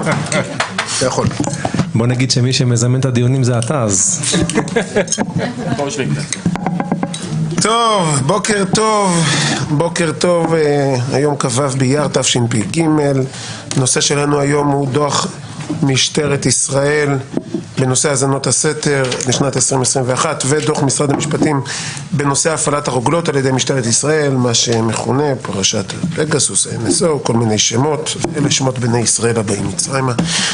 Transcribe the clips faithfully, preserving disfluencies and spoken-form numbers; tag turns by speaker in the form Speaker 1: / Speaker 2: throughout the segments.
Speaker 1: אתה יכול.
Speaker 2: בוא נגיד שמי שמזמן את הדיונים זה אתה, אז...
Speaker 1: טוב, בוקר טוב, בוקר טוב, היום כ"ו באייר תשפ"ג. נושא שלנו היום הוא דוח משטרת ישראל בנושא האזנות הסתר לשנת עשרים עשרים ואחת, ודוח משרד המשפטים בנושא הפעלת הרוגלות על ידי משטרת ישראל, מה שמכונה פרשת פגסוס, אן אס או, כל מיני שמות, אלה שמות בני ישראל הבאים מצרימה.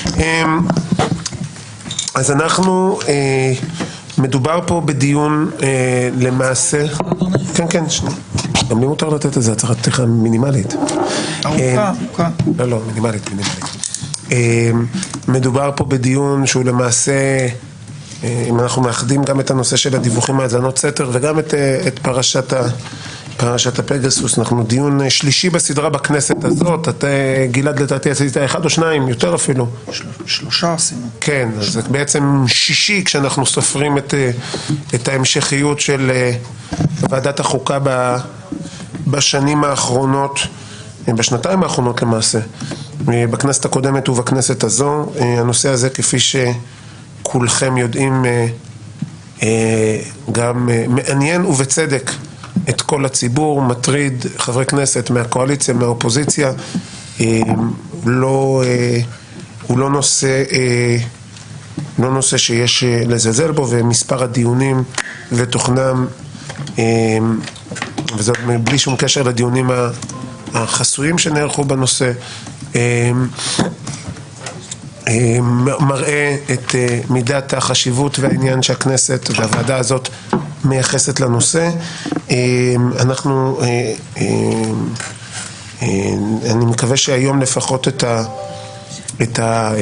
Speaker 1: אז אנחנו, מדובר פה בדיון למעשה, כן כן, שנייה, גם לי מותר לתת את זה, הצהרת פתיחה מינימלית.
Speaker 3: ארוכה, ארוכה.
Speaker 1: לא, לא, מינימלית, מינימלית. מדובר פה בדיון שהוא למעשה, אם אנחנו מאחדים גם את הנושא של הדיווחים מהאזנות סתר וגם את, את פרשת, ה, פרשת הפגסוס, אנחנו דיון שלישי בסדרה בכנסת הזאת. אתה, גלעד, לדעתי עשית אחד או שניים, יותר אפילו.
Speaker 3: של, שלושה עשינו.
Speaker 1: כן, אז זה בעצם שישי כשאנחנו סופרים את, את ההמשכיות של ועדת החוקה בשנים האחרונות, בשנתיים האחרונות למעשה. בכנסת הקודמת ובכנסת הזו. הנושא הזה, כפי שכולכם יודעים, גם מעניין ובצדק את כל הציבור, מטריד חברי כנסת מהקואליציה, מהאופוזיציה. לא, הוא לא נושא, לא נושא שיש לזלזל בו, ומספר הדיונים ותוכנם, וזאת בלי שום קשר לדיונים החסויים שנערכו בנושא, מראה את מידת החשיבות והעניין שהכנסת והוועדה הזאת מייחסת לנושא. אנחנו, אני מקווה שהיום לפחות את ה, את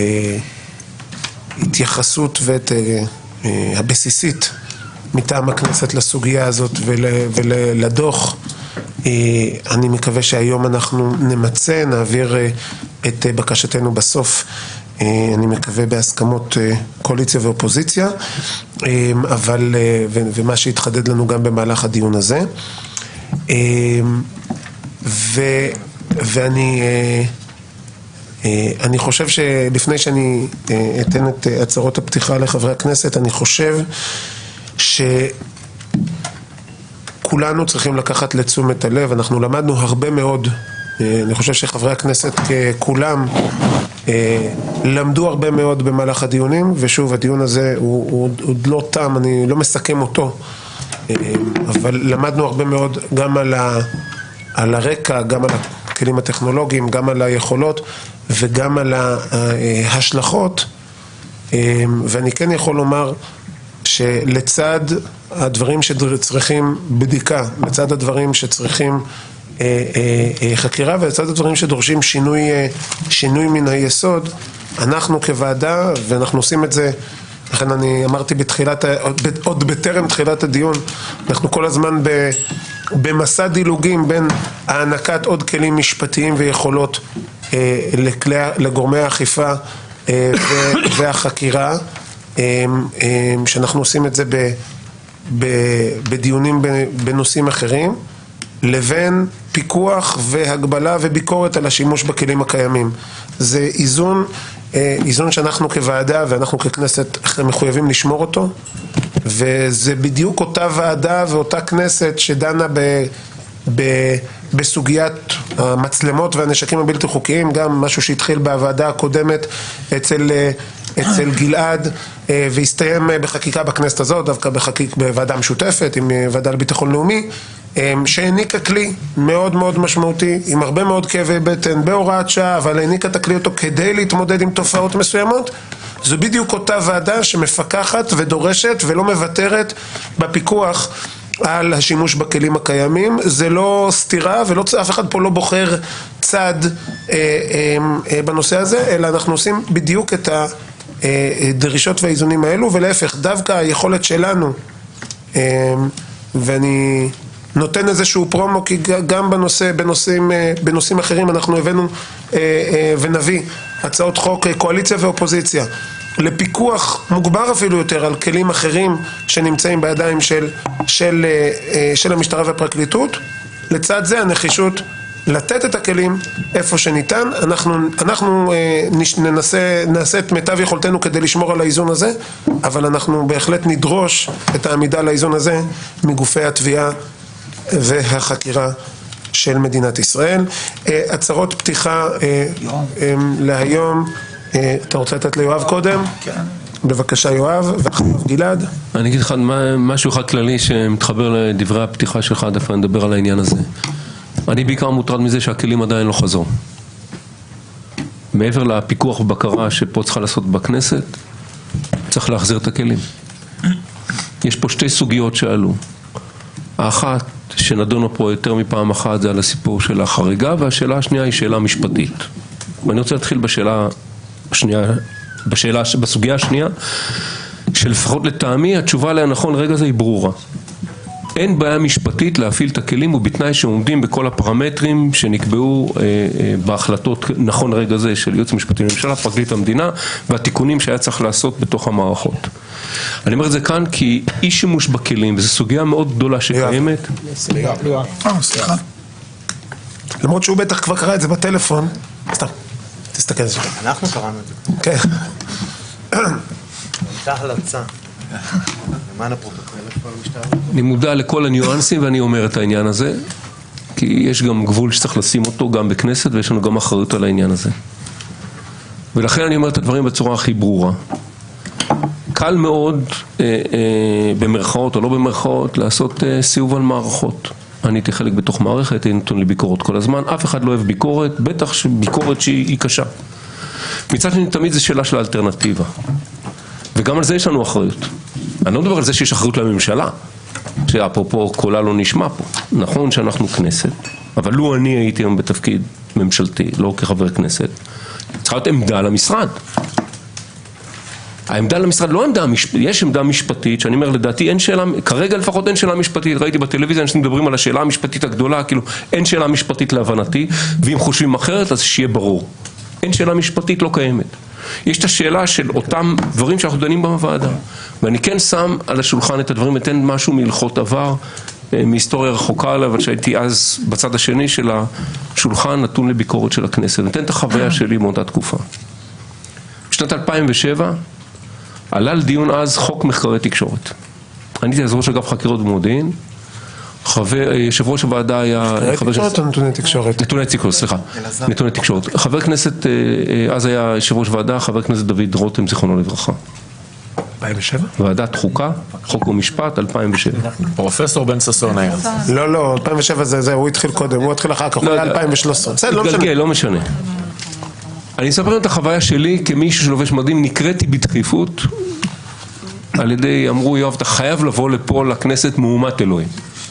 Speaker 1: ההתייחסות ואת הבסיסית מטעם הכנסת לסוגיה הזאת ולדוח, אני מקווה שהיום אנחנו נמצא, נעביר את בקשתנו בסוף, אני מקווה בהסכמות קואליציה ואופוזיציה, אבל, ומה שהתחדד לנו גם במהלך הדיון הזה. ו, ואני אני חושב שלפני שאני אתן את הצהרות הפתיחה לחברי הכנסת, אני חושב ש כולנו צריכים לקחת לתשומת הלב. אנחנו למדנו הרבה מאוד, אני חושב שחברי הכנסת כולם למדו הרבה מאוד במהלך הדיונים, ושוב הדיון הזה הוא, הוא עוד לא תם, אני לא מסכם אותו, אבל למדנו הרבה מאוד גם על, ה, על הרקע, גם על הכלים הטכנולוגיים, גם על היכולות וגם על ההשלכות. ואני כן יכול לומר שלצד הדברים שצריכים בדיקה, לצד הדברים שצריכים אה, אה, אה, חקירה, ולצד הדברים שדורשים שינוי, אה, שינוי מן היסוד, אנחנו כוועדה, ואנחנו עושים את זה, לכן אני אמרתי בתחילת, עוד, עוד בטרם תחילת הדיון, אנחנו כל הזמן ב, במסע דילוגים בין הענקת עוד כלים משפטיים ויכולות אה, לכלי, לגורמי האכיפה אה, והחקירה, אה, אה, שאנחנו עושים את זה ב... בדיונים בנושאים אחרים, לבין פיקוח והגבלה וביקורת על השימוש בכלים הקיימים. זה איזון, איזון שאנחנו כוועדה ואנחנו ככנסת מחויבים לשמור אותו, וזה בדיוק אותה ועדה ואותה כנסת שדנה ב, ב, בסוגיית המצלמות והנשקים הבלתי חוקיים, גם משהו שהתחיל בוועדה הקודמת אצל אצל גלעד, והסתיים בחקיקה בכנסת הזאת, דווקא בחקיק בוועדה משותפת עם ועדה לביטחון לאומי, שהעניקה כלי מאוד מאוד משמעותי, עם הרבה מאוד כאבי בטן, בהוראת שעה, אבל העניקה את הכלי אותו כדי להתמודד עם תופעות מסוימות. זו בדיוק אותה ועדה שמפקחת ודורשת ולא מוותרת בפיקוח על השימוש בכלים הקיימים. זה לא סתירה, ולא אף אחד פה לא בוחר צד אה, אה, אה, בנושא הזה, אלא אנחנו עושים בדיוק את הדרישות והאיזונים האלו, ולהפך, דווקא היכולת שלנו, אה, ואני נותן איזשהו פרומו, כי גם בנושא, בנושאים, בנושאים אחרים אנחנו הבאנו אה, אה, ונביא הצעות חוק קואליציה ואופוזיציה לפיקוח מוגבר אפילו יותר על כלים אחרים שנמצאים בידיים של, של, של המשטרה והפרקליטות. לצד זה הנחישות לתת את הכלים איפה שניתן. אנחנו, אנחנו אה, ננסה, נעשה את מיטב יכולתנו כדי לשמור על האיזון הזה, אבל אנחנו בהחלט נדרוש את העמידה לאיזון הזה מגופי התביעה והחקירה של מדינת ישראל. אה, הצהרות פתיחה אה, אה, להיום. אה, אתה רוצה לתת ליואב קודם?
Speaker 3: כן.
Speaker 1: בבקשה יואב, ואחריו גלעד.
Speaker 4: אני אגיד לך משהו אחד כללי שמתחבר לדברי הפתיחה שלך, דווקא נדבר על העניין הזה. אני בעיקר מוטרד מזה שהכלים עדיין לא חזרו. מעבר לפיקוח ובקרה שפה צריכה לעשות בכנסת, צריך להחזיר את הכלים. יש פה שתי סוגיות שעלו. האחת שנדונו פה יותר מפעם אחת זה על הסיפור של החריגה, והשאלה השנייה היא שאלה משפטית. ואני רוצה להתחיל בשאלה השנייה, בשאלה, בסוגיה השנייה, שלפחות לטעמי התשובה עליה נכון רגע זה היא ברורה. אין בעיה משפטית להפעיל את הכלים ובתנאי שעומדים בכל הפרמטרים שנקבעו אה, אה, בהחלטות נכון רגע זה של ייעוץ משפטי לממשלה, פרקליט המדינה והתיקונים שהיה צריך לעשות בתוך המערכות. אני אומר את זה כאן כי אי שימוש בכלים, וזו סוגיה מאוד גדולה שקיימת.
Speaker 3: אה, סליחה.
Speaker 1: למרות שהוא בטח כבר קרא את זה בטלפון. סתם, תסתכל על זה.
Speaker 5: אנחנו קראנו את זה.
Speaker 1: כן.
Speaker 5: הייתה המלצה. למען הפרוטוקול.
Speaker 4: אני מודע לכל הניואנסים ואני אומר את העניין הזה, כי יש גם גבול שצריך לשים אותו גם בכנסת ויש לנו גם אחריות על העניין הזה. ולכן אני אומר את הדברים בצורה הכי ברורה. קל מאוד, אה, אה, במרכאות או לא במרכאות, לעשות אה, סיבוב על מערכות. אני הייתי חלק בתוך מערכת, הייתי נתון לי ביקורת כל הזמן, אף אחד לא אוהב ביקורת, בטח שביקורת שהיא קשה. מצד שני תמיד זה שאלה של האלטרנטיבה. וגם על זה יש לנו אחריות. אני לא מדבר על זה שיש אחריות לממשלה, שאפרופו קולה לא נשמע פה. נכון שאנחנו כנסת, אבל לו אני הייתי היום בתפקיד ממשלתי, לא כחבר כנסת, צריכה להיות עמדה למשרד. העמדה למשרד לא עמדה, יש עמדה משפטית, שאני אומר לדעתי אין שאלה, כרגע לפחות אין שאלה משפטית, ראיתי בטלוויזיה אנשים מדברים על השאלה המשפטית הגדולה, כאילו אין שאלה משפטית להבנתי, ואם חושבים אחרת אז שיהיה ברור. אין שאלה משפטית לא קיימת. יש את השאלה של אותם דברים שאנחנו דנים בוועדה, ואני כן שם על השולחן את הדברים, אתן משהו מהלכות עבר, מהיסטוריה רחוקה עליו, אבל שהייתי אז בצד השני של השולחן נתון לביקורת של הכנסת, נתן את החוויה שלי מאותה תקופה. בשנת אלפיים ושבע עלה לדיון אז חוק מחקרי תקשורת. אני הייתי אז ראש אגף חקירות ומודיעין, יושב ראש הוועדה היה...
Speaker 1: מחקרי תקשורת או נתוני תקשורת?
Speaker 4: נתוני תקשורת, סליחה. נתוני תקשורת. חבר כנסת, אז היה יושב ראש ועדה, חבר כנסת דוד רותם, זיכרונו לברכה.
Speaker 1: אלפיים ושבע?
Speaker 4: ועדת חוקה, חוק ומשפט, אלפיים ושבע.
Speaker 6: פרופסור בן ששון היה.
Speaker 1: לא, לא, אלפיים ושבע זה, זה, הוא התחיל קודם, הוא התחיל אחר כך, הוא היה אלפיים ושלוש עשרה. בסדר, לא משנה.
Speaker 4: לא משנה. אני אספר את החוויה שלי כמישהו שלובש מדים, נקראתי בדחיפות על ידי, אמרו יואב, אתה חייב לבוא לפה לכנסת מהומת אלוהים.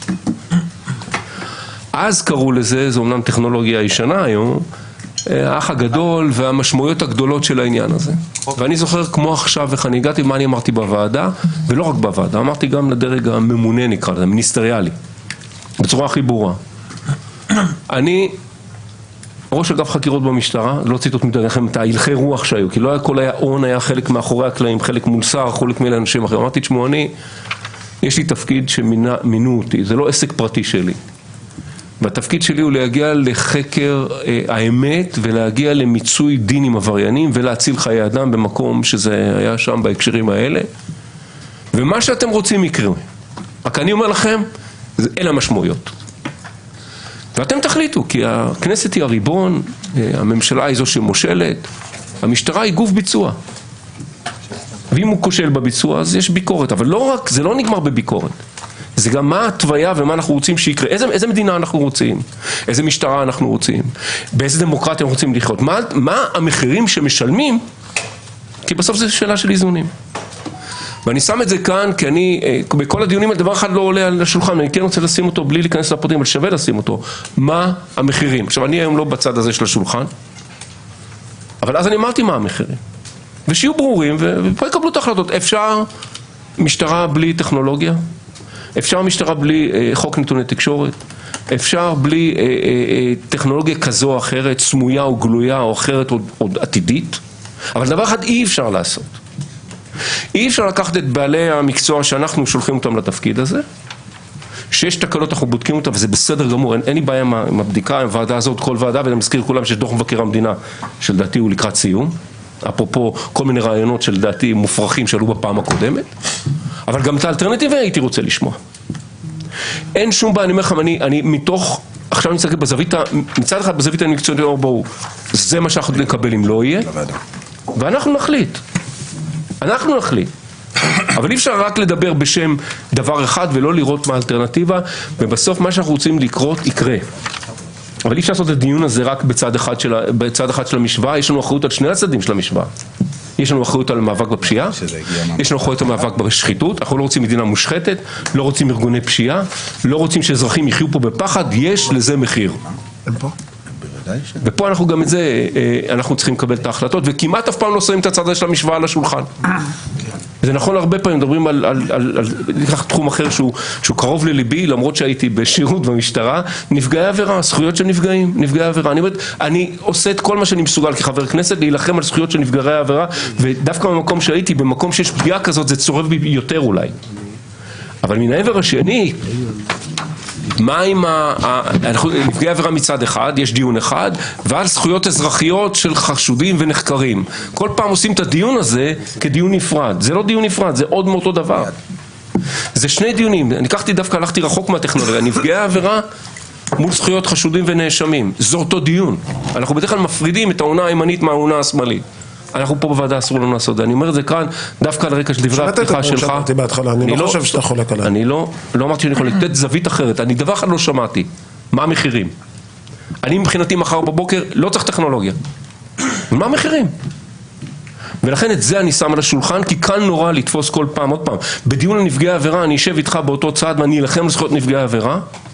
Speaker 4: אז קראו לזה, זו אומנם טכנולוגיה ישנה היום, האח הגדול והמשמעויות הגדולות של העניין הזה. ואני זוכר כמו עכשיו איך אני הגעתי, מה אני אמרתי בוועדה, ולא רק בוועדה, אמרתי גם לדרג הממונה נקרא לזה, מיניסטריאלי, בצורה הכי ברורה. אני ראש אגף חקירות במשטרה, לא ציטוט מדי לכם את ההלכי רוח שהיו, כי לא היה כל היה און, היה חלק מאחורי הקלעים, חלק מול שר, חלק מאלה אנשים אחרים. אמרתי, תשמעו, אני, יש לי תפקיד שמינו אותי, זה לא עסק פרטי שלי. והתפקיד שלי הוא להגיע לחקר אה, האמת ולהגיע למיצוי דין עם עבריינים ולהציל חיי אדם במקום שזה היה שם בהקשרים האלה. ומה שאתם רוצים יקרה. רק אני אומר לכם, אלה המשמעויות. ואתם תחליטו, כי הכנסת היא הריבון, הממשלה היא זו שמושלת, המשטרה היא גוף ביצוע. ואם הוא כושל בביצוע, אז יש ביקורת. אבל לא רק, זה לא נגמר בביקורת. זה גם מה התוויה ומה אנחנו רוצים שיקרה. איזה, איזה מדינה אנחנו רוצים? איזה משטרה אנחנו רוצים? באיזה דמוקרטיה אנחנו רוצים לחיות? מה, מה המחירים שמשלמים? כי בסוף זו שאלה של איזונים. ואני שם את זה כאן, כי אני, בכל הדיונים, הדבר אחד לא עולה על השולחן, אני כן רוצה לשים אותו בלי להיכנס לפרטים, אבל שווה לשים אותו. מה המחירים? עכשיו, אני היום לא בצד הזה של השולחן, אבל אז אני אמרתי מה המחירים. ושיהיו ברורים, ופה יקבלו את ההחלטות. אפשר משטרה בלי טכנולוגיה? אפשר משטרה בלי אה, חוק נתוני תקשורת? אפשר בלי אה, אה, טכנולוגיה כזו או אחרת, סמויה או גלויה או אחרת עוד, עוד עתידית? אבל דבר אחד אי אפשר לעשות. אי אפשר לקחת את בעלי המקצוע שאנחנו שולחים אותם לתפקיד הזה, כשיש תקלות אנחנו בודקים אותה וזה בסדר גמור, אין, אין לי בעיה עם, עם הבדיקה, עם הוועדה הזאת, כל ועדה, ואני מזכיר לכולם שיש דוח מבקר המדינה, שלדעתי הוא לקראת סיום, אפרופו כל מיני רעיונות שלדעתי מופרכים שעלו בפעם הקודמת, אבל גם את האלטרנטיבה הייתי רוצה לשמוע. אין שום בעיה, אני אומר לכם, אני, אני מתוך, עכשיו אני מסתכל בזווית, מצד אחד בזווית המקצועית, בואו, זה מה שאנחנו נקבל אם לא יהיה, ואנחנו נחליט. אנחנו נחליט. אבל אי אפשר רק לדבר בשם דבר אחד ולא לראות מה האלטרנטיבה, ובסוף מה שאנחנו רוצים לקרות יקרה. אבל אי אפשר לעשות את הדיון הזה רק בצד אחד של, בצד אחד של המשוואה, יש לנו אחריות על שני הצדדים של המשוואה. יש לנו אחריות על המאבק בפשיעה, יש לנו אחריות על המאבק בשחיתות, אנחנו לא רוצים מדינה מושחתת, לא רוצים ארגוני פשיעה, לא רוצים שאזרחים יחיו פה בפחד, יש לזה מחיר. ופה אנחנו גם את זה, אנחנו צריכים לקבל את ההחלטות, וכמעט אף פעם לא שמים את הצד הזה של המשוואה על השולחן. זה נכון, הרבה פעמים מדברים על, על, על, על, לקח תחום אחר שהוא, שהוא קרוב לליבי, למרות שהייתי בשירות במשטרה, נפגעי עבירה, זכויות של נפגעים, נפגעי עבירה. אני, אני עושה את כל מה שאני מסוגל כחבר כנסת, להילחם על זכויות של נפגעי עבירה, ודווקא במקום שהייתי, במקום שיש פגיעה כזאת, זה צורב בי יותר אולי. אבל מן העבר השני, מה עם ה... נפגעי עבירה מצד אחד, יש דיון אחד, ועל זכויות אזרחיות של חשודים ונחקרים. כל פעם עושים את הדיון הזה כדיון נפרד. זה לא דיון נפרד, זה עוד מאותו דבר. זה שני דיונים. אני לקחתי דווקא, הלכתי רחוק מהטכנולוגיה. נפגעי העבירה מול זכויות חשודים ונאשמים. זה אותו דיון. אנחנו בדרך כלל מפרידים את העונה הימנית מהעונה השמאלית. אנחנו פה בוועדה אסור לנו לעשות זה. אני אומר את זה כאן, דווקא על רקע של דברי הפתיחה שלך.
Speaker 1: אני לא חושב שאתה חולק עליי.
Speaker 4: אני לא, לא אמרתי שאני חולק, לתת זווית אחרת. אני דבר אחד לא שמעתי. מה המחירים? אני מבחינתי מחר בבוקר לא צריך טכנולוגיה. מה המחירים? ולכן את זה אני שם על השולחן, כי כאן נורא לתפוס כל פעם, עוד פעם. בדיון על נפגעי העבירה אני אשב איתך באותו צעד ואני אלחם על זכויות נפגעי העבירה.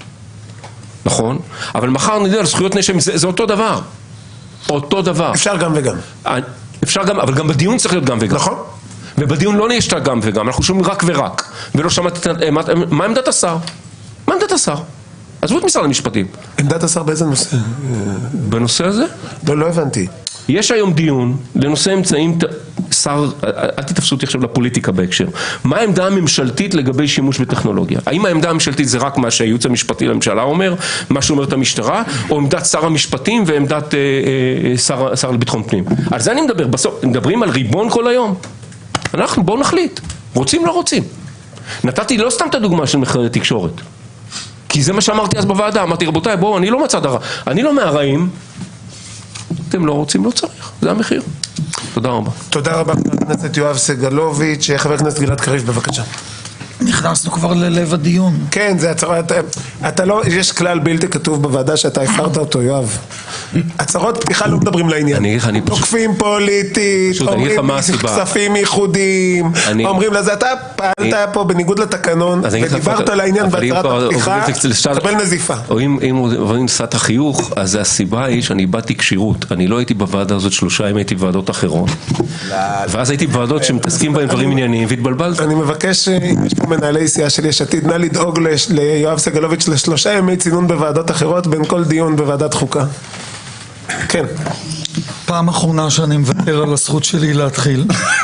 Speaker 4: נכון? אבל מחר נדע על זכויות נאשמים, זה, זה אותו דבר. אותו דבר.
Speaker 1: אפשר גם וגם.
Speaker 4: אפשר גם, אבל גם בדיון צריך להיות גם וגם.
Speaker 1: נכון.
Speaker 4: ובדיון לא נהיה גם וגם, אנחנו שומעים רק ורק. ולא שמעתי, מה עמדת השר? מה עמדת השר? עזבו את משרד המשפטים.
Speaker 1: עמדת השר באיזה נושא?
Speaker 4: בנושא הזה?
Speaker 1: לא, לא הבנתי.
Speaker 4: יש היום דיון לנושא אמצעים, שר, אל תתפסו אותי עכשיו לפוליטיקה בהקשר. מה העמדה הממשלתית לגבי שימוש בטכנולוגיה? האם העמדה הממשלתית זה רק מה שהייעוץ המשפטי לממשלה אומר, מה שאומרת המשטרה, או עמדת שר המשפטים ועמדת אה, אה, שר, שר לביטחון פנים? על זה אני מדבר. בסוף, מדברים על ריבון כל היום. אנחנו, בואו נחליט. רוצים, לא רוצים. נתתי לא סתם את הדוגמה של מחירי תקשורת. כי זה מה שאמרתי אז בוועדה. אמרתי, רבותיי, בואו, אני לא מצד הרע. אני לא מהרעים. אתם לא רוצים, לא צריך. זה המחיר. תודה רבה.
Speaker 1: תודה רבה, חבר הכנסת יואב סגלוביץ'. חבר הכנסת גלעד קריב, בבקשה.
Speaker 3: נכנסנו כבר ללב הדיון.
Speaker 1: כן, זה הצהרת, אתה לא, יש כלל בלתי כתוב בוועדה שאתה הפרת אותו, יואב. הצהרות פתיחה לא מדברים לעניין.
Speaker 4: אני אני פשוט...
Speaker 1: תוקפים פוליטית, אומרים כספים ייחודיים, אומרים לזה, אתה פעלת פה בניגוד לתקנון, ודיברת על העניין בהצהרת הפתיחה, תקבל נזיפה.
Speaker 4: או אם עוברים שפת החיוך, אז הסיבה היא שאני באתי כשירות. אני לא הייתי בוועדה הזאת שלושה ימים, הייתי בוועדות אחרות. ואז הייתי בוועדות שמתעסקים בהם דברים ענייניים, והתבלבלת. אני מבקש,
Speaker 1: יש פה מנהלי סיעה של יש עתיד, נא לדאוג ליואב סגלוביץ' לשלושה ימי צינון בוועדות אחרות בין כל דיון בוועדת חוקה. כן.
Speaker 3: פעם אחרונה שאני מוותר על הזכות שלי להתחיל.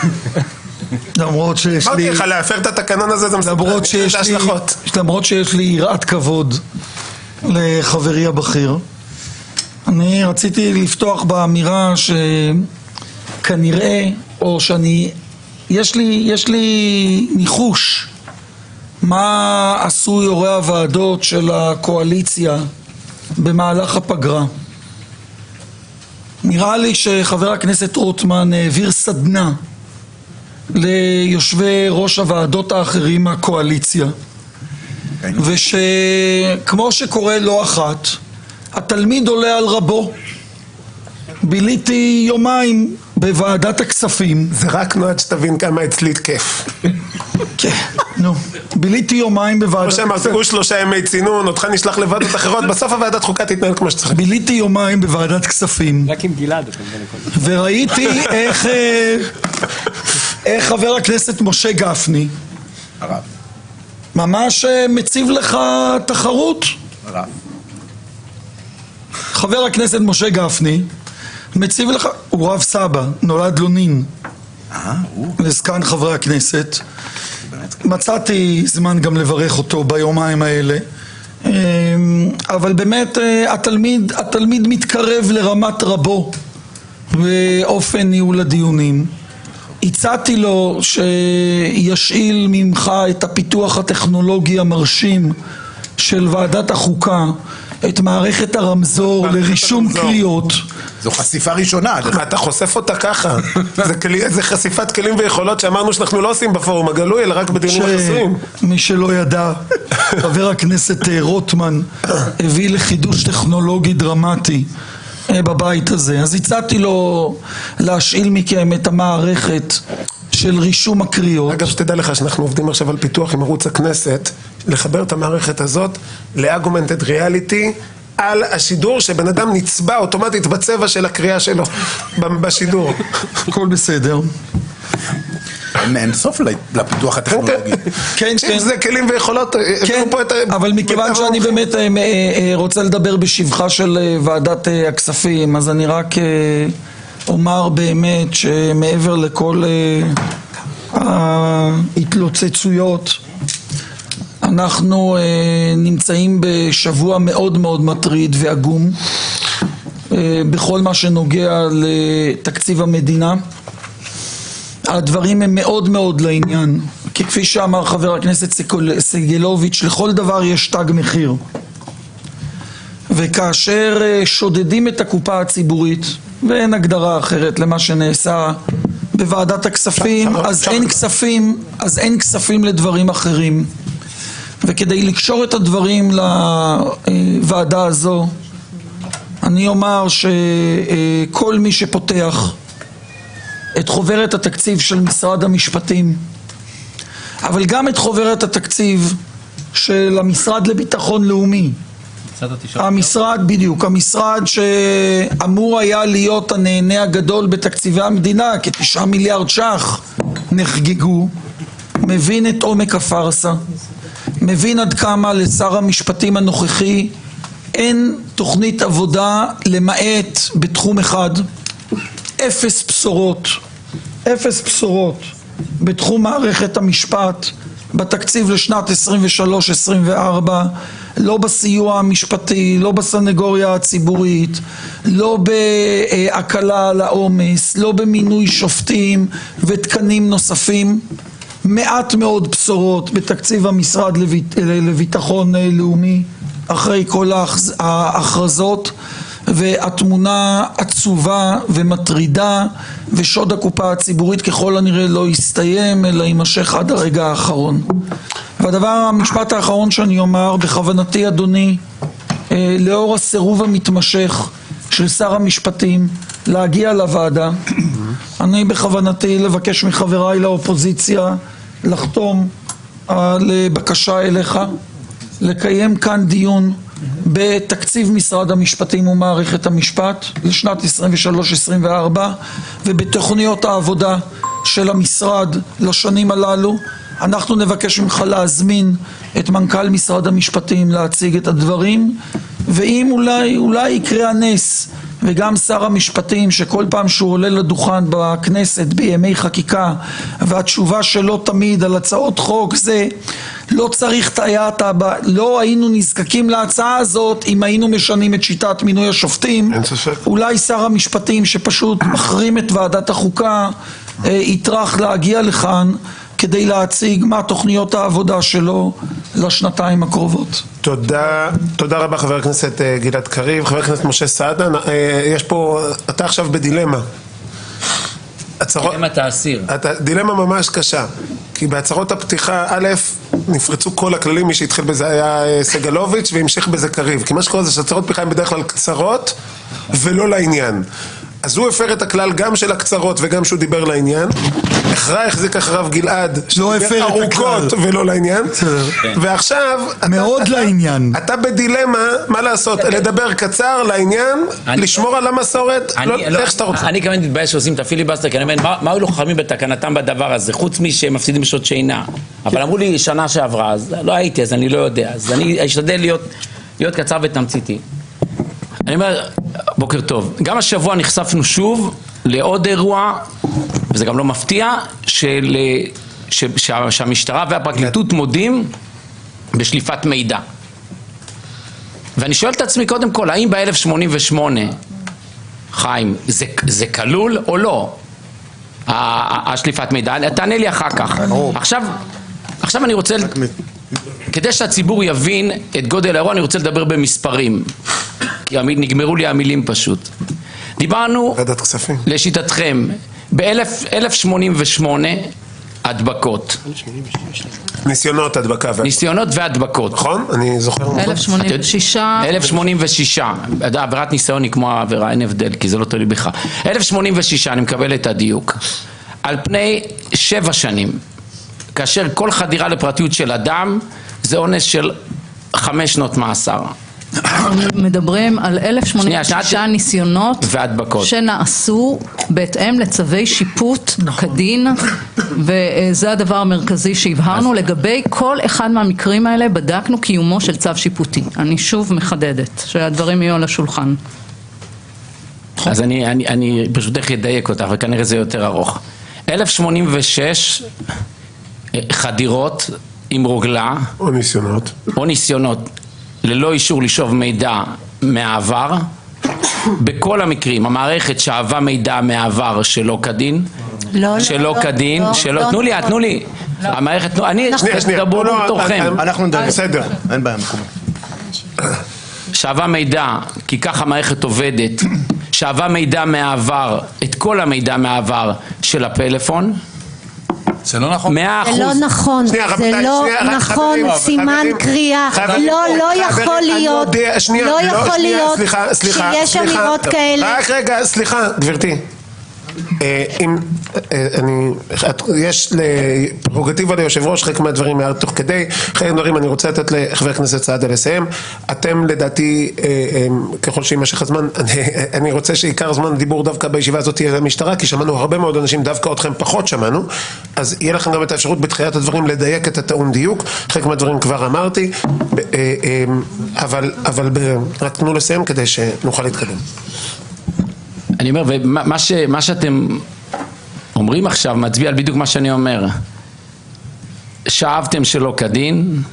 Speaker 3: למרות שיש לי...
Speaker 1: אמרתי לך, להפר את התקנון הזה, זה
Speaker 3: למרות שיש לי... למרות שיש לי יראת כבוד לחברי הבכיר. אני רציתי לפתוח באמירה שכנראה, או שאני... יש לי, יש לי ניחוש מה עשו יו"רי הוועדות של הקואליציה במהלך הפגרה. נראה לי שחבר הכנסת רוטמן העביר סדנה ליושבי ראש הוועדות האחרים מהקואליציה, ושכמו שקורה לא אחת, התלמיד עולה על רבו. ביליתי יומיים בוועדת הכספים.
Speaker 1: זה רק נועד שתבין כמה אצלי כיף.
Speaker 3: כן, נו. ביליתי יומיים בוועדת הכספים.
Speaker 1: כמו שהם עשו שלושה ימי צינון, אותך נשלח לוועדות אחרות, בסוף הוועדת חוקה תתנהל כמו שצריך.
Speaker 3: ביליתי יומיים בוועדת כספים.
Speaker 6: רק עם גלעד.
Speaker 3: וראיתי איך איך חבר הכנסת משה גפני ממש מציב לך תחרות. חבר הכנסת משה גפני מציב לך, הוא רב סבא, נולד לו נין. לזקן חברי הכנסת. מצאתי זמן גם לברך אותו ביומיים האלה. אבל באמת התלמיד, התלמיד מתקרב לרמת רבו באופן ניהול הדיונים. הצעתי לו שישאיל ממך את הפיתוח הטכנולוגי המרשים של ועדת החוקה, את מערכת הרמזור לרישום קריאות.
Speaker 6: זו חשיפה ראשונה.
Speaker 1: אתה חושף אותה ככה. זה חשיפת כלים ויכולות שאמרנו שאנחנו לא עושים בפורום הגלוי, אלא רק בדיונים החסויים.
Speaker 3: מי שלא ידע, חבר הכנסת רוטמן הביא לחידוש טכנולוגי דרמטי בבית הזה. אז הצעתי לו להשאיל מכם את המערכת של רישום הקריאות.
Speaker 1: אגב, שתדע לך שאנחנו עובדים עכשיו על פיתוח עם ערוץ הכנסת, לחבר את המערכת הזאת ל-Augmented Reality על השידור, שבן אדם נצבע אוטומטית בצבע של הקריאה שלו בשידור.
Speaker 3: הכל בסדר.
Speaker 6: אין סוף לפיתוח הטכנולוגי.
Speaker 3: כן, כן.
Speaker 1: זה כלים ויכולות.
Speaker 3: כן, אבל מכיוון שאני באמת רוצה לדבר בשבחה של ועדת הכספים, אז אני רק אומר באמת שמעבר לכל ההתלוצצויות, אנחנו נמצאים בשבוע מאוד מאוד מטריד ועגום בכל מה שנוגע לתקציב המדינה. הדברים הם מאוד מאוד לעניין, כי כפי שאמר חבר הכנסת סגלוביץ', לכל דבר יש תג מחיר. וכאשר שודדים את הקופה הציבורית, ואין הגדרה אחרת למה שנעשה בוועדת הכספים, אז אין כספים, אז אין כספים לדברים אחרים. וכדי לקשור את הדברים לוועדה הזו, אני אומר שכל מי שפותח את חוברת התקציב של משרד המשפטים, אבל גם את חוברת התקציב של המשרד לביטחון לאומי, המשרד, בדיוק, המשרד שאמור היה להיות הנהנה הגדול בתקציבי המדינה, כתשעה מיליארד ש"ח נחגגו, מבין את עומק הפרסה, מבין עד כמה לשר המשפטים הנוכחי אין תוכנית עבודה למעט בתחום אחד, אפס בשורות, אפס בשורות בתחום מערכת המשפט בתקציב לשנת עשרים ושלוש עשרים וארבע, לא בסיוע המשפטי, לא בסנגוריה הציבורית, לא בהקלה על העומס, לא במינוי שופטים ותקנים נוספים. מעט מאוד בשורות בתקציב המשרד לביטחון לאומי אחרי כל ההכרזות, והתמונה עצובה ומטרידה, ושוד הקופה הציבורית ככל הנראה לא יסתיים אלא יימשך עד הרגע האחרון. והדבר, המשפט האחרון שאני אומר, בכוונתי אדוני, לאור הסירוב המתמשך של שר המשפטים להגיע לוועדה, אני בכוונתי לבקש מחבריי לאופוזיציה לחתום על בקשה אליך לקיים כאן דיון בתקציב משרד המשפטים ומערכת המשפט לשנת עשרים ושלוש עשרים וארבע ובתוכניות העבודה של המשרד לשנים הללו. אנחנו נבקש ממך להזמין את מנכ"ל משרד המשפטים להציג את הדברים, ואם אולי אולי יקרה הנס וגם שר המשפטים, שכל פעם שהוא עולה לדוכן בכנסת בימי חקיקה והתשובה שלו תמיד על הצעות חוק זה לא צריך טעיית, לא היינו נזקקים להצעה הזאת אם היינו משנים את שיטת מינוי השופטים, אולי שר המשפטים שפשוט מחרים את ועדת החוקה יטרח להגיע לכאן כדי להציג מה תוכניות העבודה שלו לשנתיים הקרובות.
Speaker 1: תודה, תודה רבה חבר הכנסת גלעד קריב. חבר הכנסת משה סעדה, יש פה, אתה עכשיו בדילמה.
Speaker 7: דילמת האסיר.
Speaker 1: דילמה ממש קשה, כי בהצהרות הפתיחה, א', נפרצו כל הכללים, מי שהתחיל בזה היה סגלוביץ' והמשיך בזה קריב, כי מה שקורה זה שהצהרות פתיחה הן בדרך כלל קצרות ולא לעניין. אז הוא הפר את הכלל גם של הקצרות וגם שהוא דיבר לעניין. אחרי החזיק אחריו גלעד שדיבר ארוכות ולא לעניין. ועכשיו
Speaker 3: מאוד לעניין.
Speaker 1: אתה בדילמה מה לעשות, לדבר קצר לעניין, לשמור על המסורת, איך שאתה רוצה.
Speaker 7: אני כמובן מתבייש שעושים את הפיליבסטר, כי אני אומר מה היו לוחמים בתקנתם בדבר הזה חוץ משמפסידים בשעות שינה, אבל אמרו לי שנה שעברה, אז לא הייתי, אז אני לא יודע, אז אני אשתדל להיות קצר ותמציתי. אני אומר, בוקר טוב. גם השבוע נחשפנו שוב לעוד אירוע וזה גם לא מפתיע, של, ש, שה, שהמשטרה והפרקליטות מודים בשליפת מידע. ואני שואל את עצמי קודם כל, האם ב-אלף שמונים ושמונה, חיים, זה, זה כלול או לא? השליפת מידע, תענה לי אחר כך. עכשיו, עכשיו אני רוצה, כדי שהציבור יבין את גודל האירוע, אני רוצה לדבר במספרים. כי נגמרו לי המילים פשוט. דיברנו, לשיטתכם, ב-אלף שמונים ושמונה הדבקות.
Speaker 1: ניסיונות הדבקה.
Speaker 7: ניסיונות והדבקות.
Speaker 1: נכון? אני זוכר.
Speaker 8: אלף שמונים ושש.
Speaker 7: אלף שמונים ושש. עבירת ניסיון היא כמו העבירה, אין הבדל, כי זה לא תלוי בך. אלף שמונים ושש, אני מקבל את הדיוק. על פני שבע שנים, כאשר כל חדירה לפרטיות של אדם, זה עונש של חמש שנות מאסר.
Speaker 8: מדברים על אלף שמונים ושש ניסיונות
Speaker 7: והדבקות
Speaker 8: שנעשו בהתאם לצווי שיפוט כדין, וזה הדבר המרכזי שהבהרנו. לגבי כל אחד מהמקרים האלה בדקנו קיומו של צו שיפוטי. אני שוב מחדדת שהדברים יהיו על השולחן.
Speaker 7: אז אני, אני, אני ברשותך אדייק אותך, וכנראה זה יותר ארוך. אלף שמונים ושש חדירות עם רוגלה
Speaker 1: או ניסיונות
Speaker 7: או ניסיונות ללא אישור לשאוב מידע מהעבר. בכל המקרים המערכת שאבה מידע מהעבר שלא כדין,
Speaker 9: לא,
Speaker 7: שלא
Speaker 9: לא,
Speaker 7: כדין,
Speaker 9: לא,
Speaker 7: שלא,
Speaker 9: לא,
Speaker 7: תנו לי,
Speaker 9: לא.
Speaker 7: תנו לי, המערכת, אני,
Speaker 1: שנייה, שנייה,
Speaker 7: תדברו
Speaker 1: לא,
Speaker 7: בתורכם.
Speaker 6: אנחנו נדבר.
Speaker 1: בסדר.
Speaker 6: אין בעיה, מקובל.
Speaker 7: שאבה מידע, כי ככה המערכת עובדת, שאבה מידע מהעבר, את כל המידע מהעבר של הפלאפון.
Speaker 6: זה לא נכון.
Speaker 7: מאה אחוז.
Speaker 9: זה לא נכון,
Speaker 1: שנייה,
Speaker 9: זה
Speaker 1: רבותיי,
Speaker 9: לא
Speaker 1: שנייה,
Speaker 9: נכון,
Speaker 1: חברים,
Speaker 9: סימן
Speaker 1: חברים,
Speaker 9: קריאה,
Speaker 1: חברים,
Speaker 9: לא, לא
Speaker 1: חברים,
Speaker 9: יכול
Speaker 1: אני
Speaker 9: להיות,
Speaker 1: יודע, שנייה,
Speaker 9: לא
Speaker 1: לא,
Speaker 9: יכול
Speaker 1: שנייה,
Speaker 9: להיות
Speaker 1: סליחה, סליחה,
Speaker 9: שיש
Speaker 1: סליחה.
Speaker 9: אמירות כאלה.
Speaker 1: רק רגע, סליחה, גברתי. אה, אם, אה, אני, את- יש פררוגטיבה ליושב ראש, חלק מהדברים מעט תוך כדי, חלק מהדברים אני רוצה לתת לחבר הכנסת סעדה לסיים. אתם לדעתי, אה, אה, ככל שימשך הזמן, אני, אני רוצה שעיקר זמן הדיבור דווקא בישיבה הזאת תהיה למשטרה, כי שמענו הרבה מאוד אנשים, דווקא אתכם פחות שמענו, אז יהיה לכם גם את האפשרות בתחילת הדברים לדייק את הטעון דיוק, חלק מהדברים כבר אמרתי, ב- אה, אה, אבל, אבל ב- רק תנו לסיים כדי שנוכל להתקדם.
Speaker 7: אני אומר, ומה ש, מה שאתם אומרים עכשיו מצביע על בדיוק מה שאני אומר. שאבתם שלא כדין,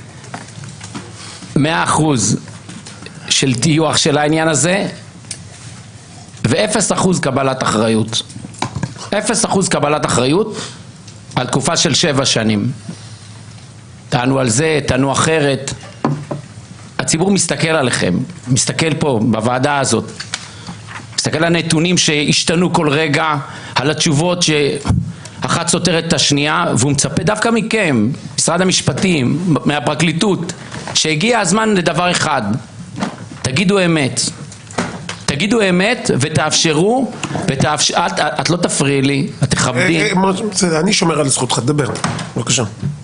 Speaker 7: מאה אחוז של טיוח של העניין הזה, ואפס אחוז קבלת אחריות. אפס אחוז קבלת אחריות על תקופה של שבע שנים. טענו על זה, טענו אחרת. הציבור מסתכל עליכם, מסתכל פה בוועדה הזאת. מסתכל על הנתונים שהשתנו כל רגע, על התשובות שאחת סותרת את השנייה, והוא מצפה דווקא מכם, משרד המשפטים, מהפרקליטות, שהגיע הזמן לדבר אחד, תגידו אמת. תגידו אמת ותאפשרו, ותאפשר, את, את לא תפריעי לי, את תכבדי.
Speaker 1: אה, אה, בסדר, אני שומר על זכותך, תדבר, בבקשה.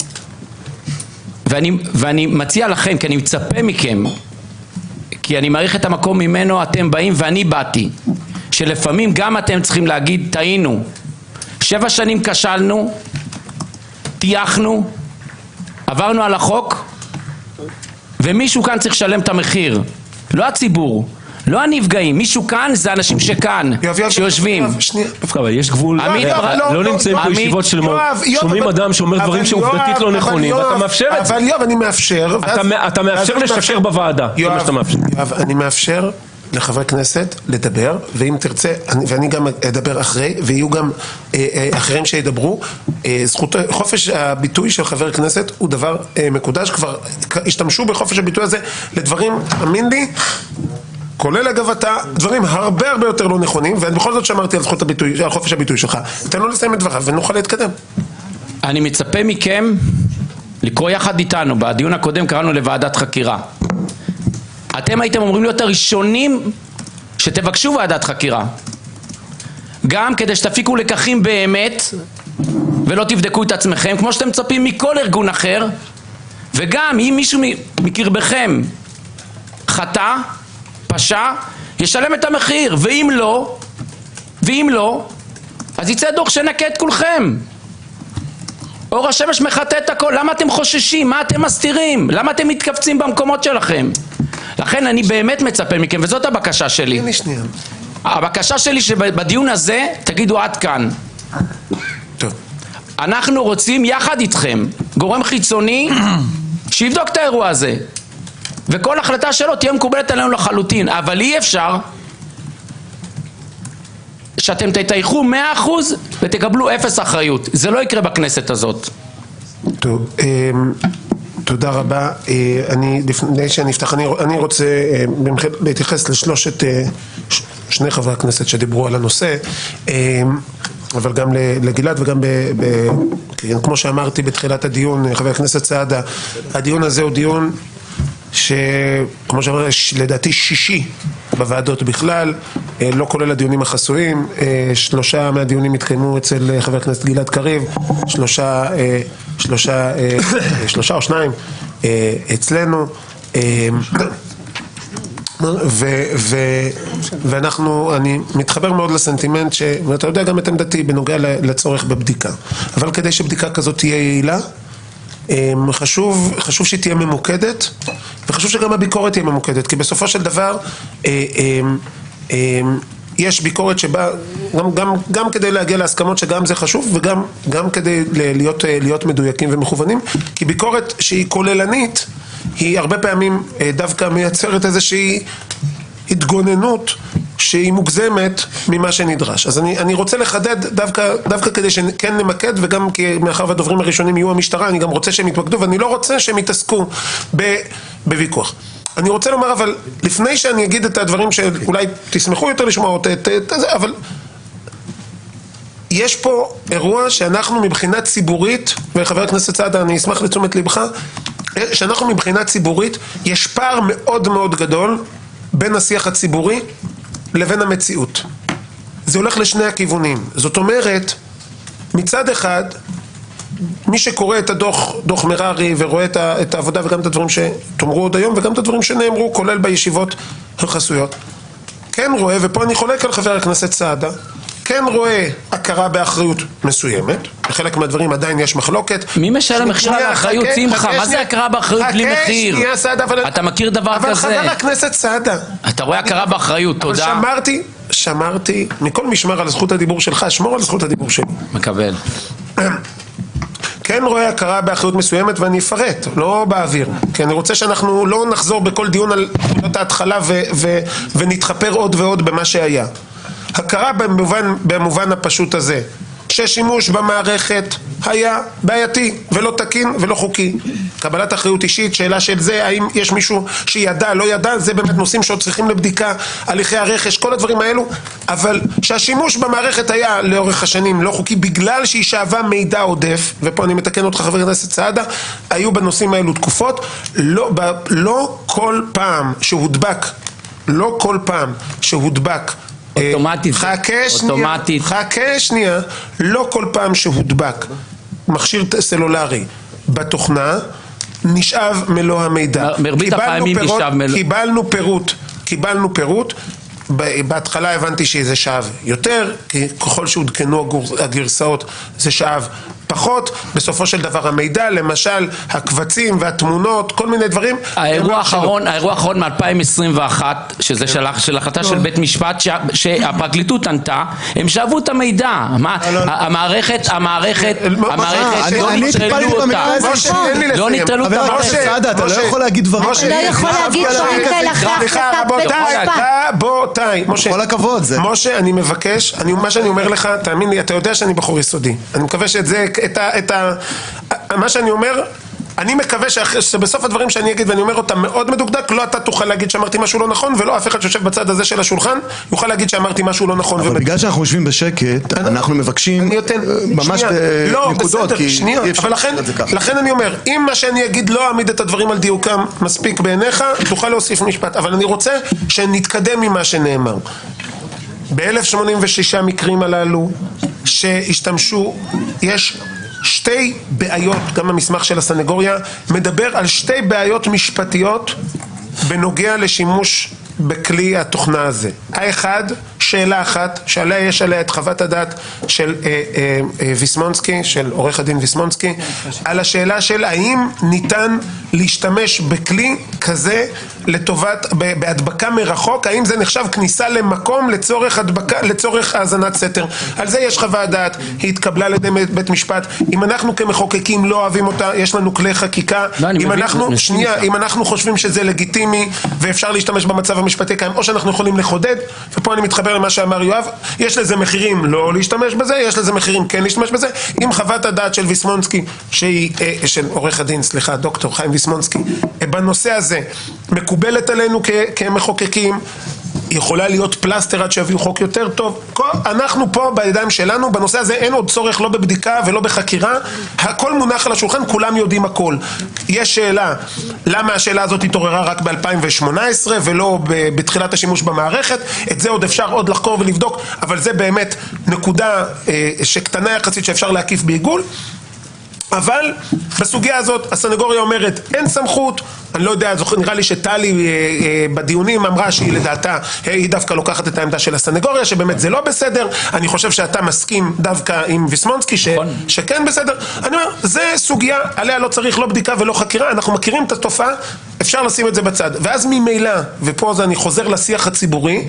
Speaker 7: ואני, ואני מציע לכם, כי אני מצפה מכם, כי אני מעריך את המקום ממנו אתם באים ואני באתי, שלפעמים גם אתם צריכים להגיד טעינו. שבע שנים כשלנו, תייחנו, עברנו על החוק, ומישהו כאן צריך לשלם את המחיר. לא הציבור, לא הנפגעים, מישהו כאן זה אנשים שכאן, שיושבים.
Speaker 2: אבל יש גבול, לא נמצאים פה ישיבות שלמות, שומעים אדם שאומר דברים שעובדתית לא נכונים, ואתה מאפשר את זה.
Speaker 1: אבל יואב, אני מאפשר.
Speaker 2: אתה מאפשר לשקר בוועדה, זה מה שאתה מאפשר.
Speaker 1: יואב, אני מאפשר לחברי כנסת לדבר, ואם תרצה, ואני גם אדבר אחרי, ויהיו גם אחרים שידברו. זכות, חופש הביטוי של חבר כנסת הוא דבר מקודש, כבר השתמשו בחופש הביטוי הזה לדברים, אמין לי, כולל אגב אתה, דברים הרבה הרבה יותר לא נכונים, ואני בכל זאת שמרתי על זכות הביטוי, על חופש הביטוי שלך. תן לו לסיים את דבריו ונוכל להתקדם.
Speaker 7: אני מצפה מכם לקרוא יחד איתנו, בדיון הקודם קראנו לוועדת חקירה. אתם הייתם אומרים להיות הראשונים שתבקשו ועדת חקירה. גם כדי שתפיקו לקחים באמת, ולא תבדקו את עצמכם, כמו שאתם מצפים מכל ארגון אחר, וגם אם מישהו מקרבכם חטא, פשע, ישלם את המחיר, ואם לא, ואם לא, אז יצא דוח שנקה את כולכם. אור השמש מחטא את הכל, למה אתם חוששים? מה אתם מסתירים? למה אתם מתכווצים במקומות שלכם? לכן אני באמת מצפה מכם, וזאת הבקשה שלי. הבקשה שלי שבדיון הזה תגידו עד כאן.
Speaker 1: טוב.
Speaker 7: אנחנו רוצים יחד איתכם גורם חיצוני שיבדוק את האירוע הזה, וכל החלטה שלו תהיה מקובלת עלינו לחלוטין, אבל אי אפשר שאתם תתייחו מאה אחוז ותקבלו אפס אחריות. זה לא יקרה בכנסת הזאת.
Speaker 1: טוב, תודה רבה. אני, לפני שאני אפתח, אני, אני רוצה להתייחס לשלושת, שני חברי הכנסת שדיברו על הנושא, אבל גם לגלעד וגם ב, ב, כמו שאמרתי בתחילת הדיון, חבר הכנסת סעדה, הדיון הזה הוא דיון שכמו שאמר, לדעתי שישי בוועדות בכלל, לא כולל הדיונים החסויים. שלושה מהדיונים התקיימו אצל חבר הכנסת גלעד קריב, שלושה, שלושה, שלושה או שניים אצלנו, ו, ו, ואנחנו, אני מתחבר מאוד לסנטימנט, ואתה יודע גם את עמדתי בנוגע לצורך בבדיקה, אבל כדי שבדיקה כזאת תהיה יעילה, חשוב, חשוב שהיא תהיה ממוקדת, וחשוב שגם הביקורת תהיה ממוקדת, כי בסופו של דבר יש ביקורת שבא גם, גם, גם כדי להגיע להסכמות שגם זה חשוב, וגם גם כדי להיות, להיות מדויקים ומכוונים, כי ביקורת שהיא כוללנית היא הרבה פעמים דווקא מייצרת איזושהי התגוננות שהיא מוגזמת ממה שנדרש. אז אני, אני רוצה לחדד דווקא, דווקא כדי שכן נמקד, וגם כי מאחר והדוברים הראשונים יהיו המשטרה, אני גם רוצה שהם יתמקדו, ואני לא רוצה שהם יתעסקו ב, בוויכוח. אני רוצה לומר, אבל לפני שאני אגיד את הדברים שאולי תשמחו יותר לשמוע, את, את, את, את, אבל יש פה אירוע שאנחנו מבחינה ציבורית, וחבר הכנסת סעדה, אני אשמח לתשומת לבך, שאנחנו מבחינה ציבורית, יש פער מאוד מאוד גדול בין השיח הציבורי לבין המציאות. זה הולך לשני הכיוונים. זאת אומרת, מצד אחד, מי שקורא את הדוח, דוח מררי, ורואה את, ה, את העבודה וגם את הדברים שתאמרו עוד היום, וגם את הדברים שנאמרו, כולל בישיבות החסויות, כן רואה, ופה אני חולק על חבר הכנסת סעדה, כן רואה הכרה באחריות מסוימת, בחלק מהדברים עדיין יש מחלוקת.
Speaker 7: מי משלם מחיר על האחריות, שמחה? מה זה הכרה באחריות בלי מחיר? אתה מכיר דבר כזה?
Speaker 1: אבל חבר הכנסת סעדה,
Speaker 7: אתה רואה הכרה באחריות, תודה.
Speaker 1: אבל שמרתי, שמרתי, מכל משמר על זכות הדיבור שלך, שמור על זכות הדיבור שלי.
Speaker 7: מקבל.
Speaker 1: כן רואה הכרה באחריות מסוימת, ואני אפרט, לא באוויר, כי אני רוצה שאנחנו לא נחזור בכל דיון על נקודות ההתחלה ו- ו- ונתחפר עוד ועוד במה שהיה. הכרה במובן, במובן הפשוט הזה, ששימוש במערכת היה בעייתי ולא תקין ולא חוקי. קבלת אחריות אישית, שאלה של זה, האם יש מישהו שידע, לא ידע, זה באמת נושאים שעוד צריכים לבדיקה, הליכי הרכש, כל הדברים האלו, אבל שהשימוש במערכת היה לאורך השנים לא חוקי, בגלל שהיא שאבה מידע עודף, ופה אני מתקן אותך חבר הכנסת סעדה, היו בנושאים האלו תקופות, לא, ב, לא כל פעם שהודבק, לא כל פעם שהודבק,
Speaker 7: אוטומטית,
Speaker 1: חכה שנייה,
Speaker 7: אוטומטית.
Speaker 1: חכה שנייה, לא כל פעם שהודבק מכשיר סלולרי בתוכנה, נשאב מלוא המידע.
Speaker 7: מרבית הפעמים נשאב מלוא.
Speaker 1: קיבלנו פירוט, קיבלנו פירוט, בהתחלה הבנתי שזה שאב יותר, כי ככל שעודכנו הגרסאות זה שאב פחות, בסופו של דבר המידע, למשל הקבצים והתמונות, כל מיני דברים.
Speaker 7: האירוע האחרון, האירוע האחרון מ-אלפיים עשרים ואחת, שזה של החלטה של בית משפט, שהפרקליטות ענתה, הם שאבו את המידע. המערכת, המערכת, המערכת, לא נטרלו אותה. לא נטרלו את המערכת.
Speaker 9: אתה לא יכול להגיד דברים.
Speaker 10: אתה לא יכול להגיד דברים כאלה אחרי החלטת בית משפט.
Speaker 1: רבותיי, משה,
Speaker 9: כל הכבוד.
Speaker 1: משה, אני מבקש, מה שאני אומר לך, תאמין לי, אתה יודע שאני בחור יסודי. אני מקווה שאת זה, את ה, את ה, מה שאני אומר, אני מקווה שבסוף הדברים שאני אגיד ואני אומר אותם מאוד מדוקדק, לא אתה תוכל להגיד שאמרתי משהו לא נכון, ולא אף אחד שיושב בצד הזה של השולחן יוכל להגיד שאמרתי משהו לא נכון.
Speaker 9: אבל בגלל שאנחנו יושבים בשקט, אנחנו מבקשים ממש בנקודות, כי אי אפשר לעשות את זה ככה.
Speaker 1: לכן אני אומר, אם מה שאני אגיד לא אעמיד את הדברים על דיוקם מספיק בעיניך, תוכל להוסיף משפט, אבל אני רוצה שנתקדם ממה שנאמר. ב-אלף שמונים ושישה מקרים הללו שהשתמשו, יש שתי בעיות, גם המסמך של הסנגוריה מדבר על שתי בעיות משפטיות בנוגע לשימוש בכלי התוכנה הזה. האחד, שאלה אחת, שעליה יש עליה את חוות הדעת של אה, אה, אה, ויסמונסקי, של עורך הדין ויסמונסקי, על השאלה של האם ניתן להשתמש בכלי כזה לטובת, בהדבקה מרחוק, האם זה נחשב כניסה למקום לצורך הדבקה, לצורך האזנת סתר. על זה יש חוות דעת, היא התקבלה על ידי בית משפט. אם אנחנו כמחוקקים לא אוהבים אותה, יש לנו כלי חקיקה.
Speaker 7: לא,
Speaker 1: אם אנחנו, שנייה, אם אנחנו חושבים שזה לגיטימי ואפשר להשתמש במצב המשפטי קיים, או שאנחנו יכולים לחודד, ופה אני מתחבר למה שאמר יואב, יש לזה מחירים לא להשתמש בזה, יש לזה מחירים כן להשתמש בזה. אם חוות הדעת של ויסמונסקי, שהיא, של עורך הדין, סליחה, דוקטור חיים ויסמונסקי, בנושא הזה מקובלת עלינו כמחוקקים, יכולה להיות פלסטר עד שיביאו חוק יותר טוב. אנחנו פה בידיים שלנו, בנושא הזה אין עוד צורך לא בבדיקה ולא בחקירה, הכל מונח על השולחן, כולם יודעים הכל. יש שאלה, למה השאלה הזאת התעוררה רק ב-אלפיים שמונה עשרה ולא בתחילת השימוש במערכת, את זה עוד אפשר עוד לחקור ולבדוק, אבל זה באמת נקודה אה, שקטנה יחסית שאפשר להקיף בעיגול. אבל בסוגיה הזאת הסנגוריה אומרת אין סמכות, אני לא יודע, נראה לי שטלי בדיונים אמרה שהיא לדעתה, היא דווקא לוקחת את העמדה של הסנגוריה, שבאמת זה לא בסדר, אני חושב שאתה מסכים דווקא עם ויסמונסקי ש... שכן בסדר, אני אומר, זה סוגיה, עליה לא צריך לא בדיקה ולא חקירה, אנחנו מכירים את התופעה, אפשר לשים את זה בצד, ואז ממילא, ופה זה אני חוזר לשיח הציבורי,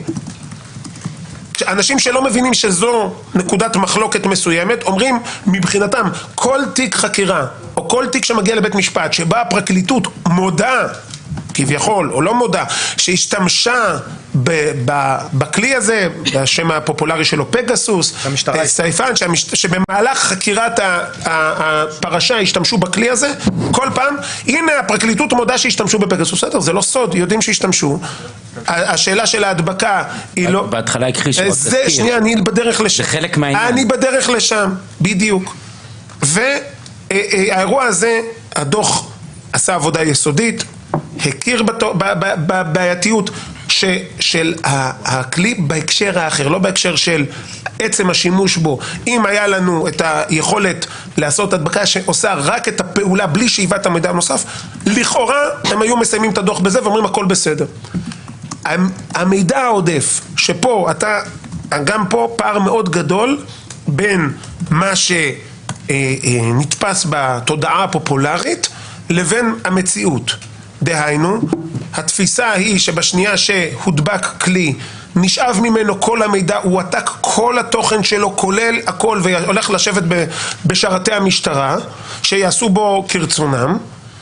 Speaker 1: אנשים שלא מבינים שזו נקודת מחלוקת מסוימת, אומרים מבחינתם כל תיק חקירה או כל תיק שמגיע לבית משפט שבה הפרקליטות מודה כביכול או לא מודה שהשתמשה בכלי הזה, השם הפופולרי שלו פגסוס, סייפן, שבמהלך חקירת הפרשה השתמשו בכלי הזה, כל פעם, הנה הפרקליטות מודה שהשתמשו בפגסוס, בסדר, זה לא סוד, יודעים שהשתמשו, השאלה של ההדבקה היא לא...
Speaker 7: בהתחלה הכחיש עוד
Speaker 1: זה, שנייה, אני בדרך לשם.
Speaker 7: זה חלק מהעניין.
Speaker 1: אני בדרך לשם, בדיוק. והאירוע הזה, הדוח עשה עבודה יסודית, הכיר בבעייתיות של הכלי בהקשר האחר, לא בהקשר של עצם השימוש בו. אם היה לנו את היכולת לעשות הדבקה שעושה רק את הפעולה בלי שאיבת המידע הנוסף, לכאורה הם היו מסיימים את הדוח בזה ואומרים הכל בסדר. המידע העודף, שפה אתה, גם פה פער מאוד גדול בין מה שנתפס בתודעה הפופולרית לבין המציאות. דהיינו, התפיסה היא שבשנייה שהודבק כלי, נשאב ממנו כל המידע, הוא עתק כל התוכן שלו, כולל הכל, והולך לשבת בשרתי המשטרה, שיעשו בו כרצונם.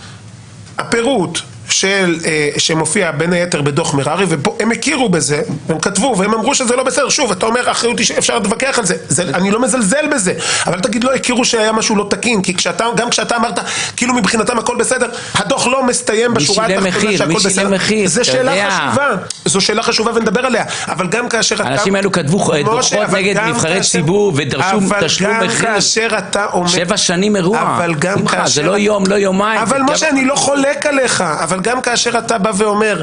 Speaker 1: הפירוט של, אה, שמופיע בין היתר בדוח מררי, והם הכירו בזה, הם כתבו, והם אמרו שזה לא בסדר. שוב, אתה אומר, אחריות, אפשר להתווכח על זה. זה, אני לא מזלזל בזה, אבל תגיד, לא הכירו שהיה משהו לא תקין, כי כשאתה, גם כשאתה אמרת, כאילו מבחינתם הכל בסדר, הדוח לא מסתיים בשורה התחתונה שהכל בסדר. מחיר, זו שאלה יודע. חשובה, זו שאלה חשובה ונדבר עליה, אבל גם כאשר אתה...
Speaker 7: אנשים האלו כתבו דוחות נגד נבחרי ציבור, ודרשו תשלום מחיר. שבע שנים אירוע. זה לא יום, לא יומיים.
Speaker 1: אבל משה, אני לא חולק עליך, אבל גם כאשר אתה בא ואומר,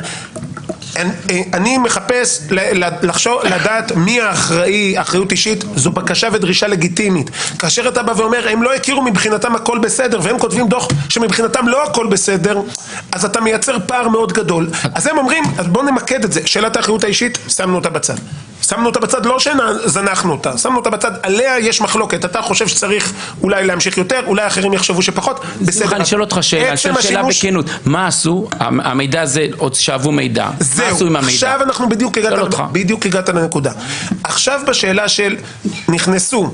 Speaker 1: אני מחפש לחשוב, לדעת מי האחראי, אחריות אישית, זו בקשה ודרישה לגיטימית. כאשר אתה בא ואומר, הם לא הכירו מבחינתם הכל בסדר, והם כותבים דוח שמבחינתם לא הכל בסדר, אז אתה מייצר פער מאוד גדול. אז הם אומרים, אז בוא נמקד את זה. שאלת האחריות האישית, שמנו אותה בצד. שמנו אותה בצד, לא שזנחנו אותה, שמנו אותה בצד, עליה יש מחלוקת. אתה חושב שצריך אולי להמשיך יותר, אולי אחרים יחשבו שפחות. בסדר.
Speaker 7: אני שואל אותך שאלה, אני שואל שאלה בכנות. מה עשו? המידע הזה, עוד שאבו מידע.
Speaker 1: זהו, עכשיו אנחנו בדיוק הגעת, בדיוק הגעת לנקודה. עכשיו בשאלה של נכנסו,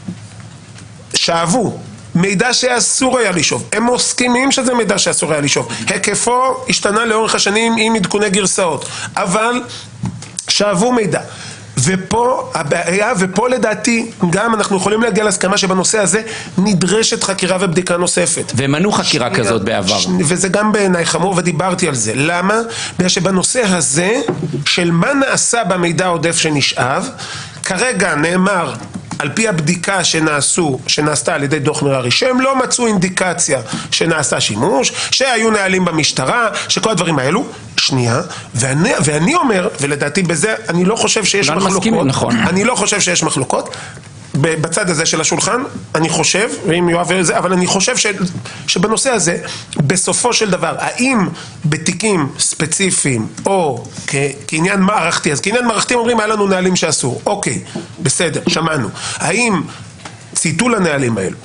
Speaker 1: שאבו, מידע שאסור היה לשאוב. הם מסכימים שזה מידע שאסור היה לשאוב. היקפו השתנה לאורך השנים עם עדכוני גרסאות. אבל שאבו מידע. ופה הבעיה, ופה לדעתי גם אנחנו יכולים להגיע להסכמה שבנושא הזה נדרשת חקירה ובדיקה נוספת.
Speaker 7: ומנו חקירה שנייה, כזאת בעבר. ש...
Speaker 1: וזה גם בעיניי חמור ודיברתי על זה. למה? בגלל שבנושא הזה של מה נעשה במידע העודף שנשאב, כרגע נאמר על פי הבדיקה שנעשו, שנעשתה על ידי דוח מררי, שהם לא מצאו אינדיקציה שנעשה שימוש, שהיו נהלים במשטרה, שכל הדברים האלו, שנייה, ואני, ואני אומר, ולדעתי בזה אני לא חושב שיש מחלוקות, מסכים, נכון. אני לא חושב שיש מחלוקות, בצד הזה של השולחן, אני חושב, ואם יואב זה, אבל אני חושב ש, שבנושא הזה, בסופו של דבר, האם בתיקים ספציפיים, או כ, כעניין מערכתי, אז כעניין מערכתי אומרים, היה לנו נהלים שאסור, אוקיי, בסדר, שמענו. האם ציטו לנהלים האלו,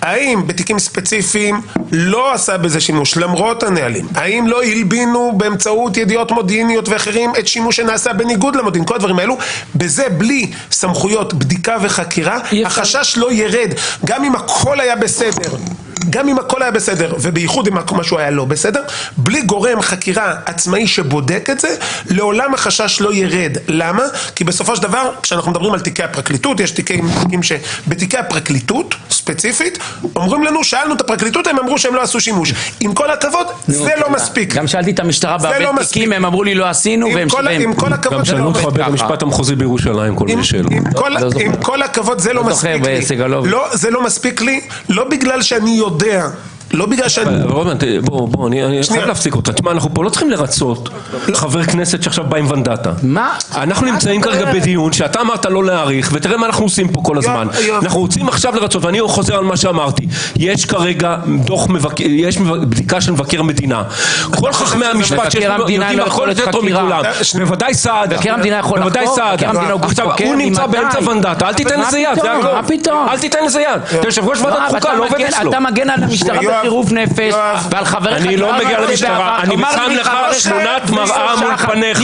Speaker 1: האם בתיקים ספציפיים לא עשה בזה שימוש למרות הנהלים? האם לא הלבינו באמצעות ידיעות מודיעיניות ואחרים את שימוש שנעשה בניגוד למודיעין? כל הדברים האלו, בזה בלי סמכויות בדיקה וחקירה, החשש לא ירד. גם אם הכל היה בסדר, גם אם הכל היה בסדר, ובייחוד אם משהו היה לא בסדר, בלי גורם חקירה עצמאי שבודק את זה, לעולם החשש לא ירד. למה? כי בסופו של דבר, כשאנחנו מדברים על תיקי הפרקליטות, יש תיקים, תיקים שבתיקי הפרקליטות, ספציפית, אומרים לנו, שאלנו את הפרקליטות, הם אמרו שהם לא עשו שימוש. עם כל הכבוד, זה לא מספיק.
Speaker 7: גם שאלתי את המשטרה בהרבה תיקים, הם אמרו לי לא עשינו, והם שלהם.
Speaker 1: עם כל הכבוד, זה לא מספיק.
Speaker 2: גם שאלו אותך בית המשפט המחוזי בירושלים, כל מיני שאלות.
Speaker 1: עם כל הכבוד, זה לא מספיק לי. לא, זה לא מספיק לי, לא בגלל שאני יודע, לא בגלל שאני...
Speaker 2: רומן, בוא, בוא, אני חייב להפסיק אותה. תשמע, אנחנו פה לא צריכים לרצות חבר כנסת שעכשיו בא עם ונדטה.
Speaker 7: מה?
Speaker 2: אנחנו נמצאים כרגע בדיון שאתה אמרת לא להאריך, ותראה מה אנחנו עושים פה כל הזמן. אנחנו רוצים עכשיו לרצות, ואני חוזר על מה שאמרתי. יש כרגע דוח מבקר, יש בדיקה של מבקר המדינה. כל חכמי המשפט שיש יודעים הכל יותר טוב מכולם. בוודאי סעדה.
Speaker 7: מבקר המדינה יכול לחקור.
Speaker 2: בוודאי סעדה. עכשיו, הוא נמצא באמצע ונדטה. אל תיתן לזה יד.
Speaker 7: מה פתאום?
Speaker 2: אל תיתן לזה יד. אתה יושב ראש ועדת חוקה, לא עובד אצלו.
Speaker 7: אתה מגן על המשטרה בחירוף נפש ועל חבריך.
Speaker 2: אני לא מגיע למשטרה, אני שם לך תמונת מראה מול פניך,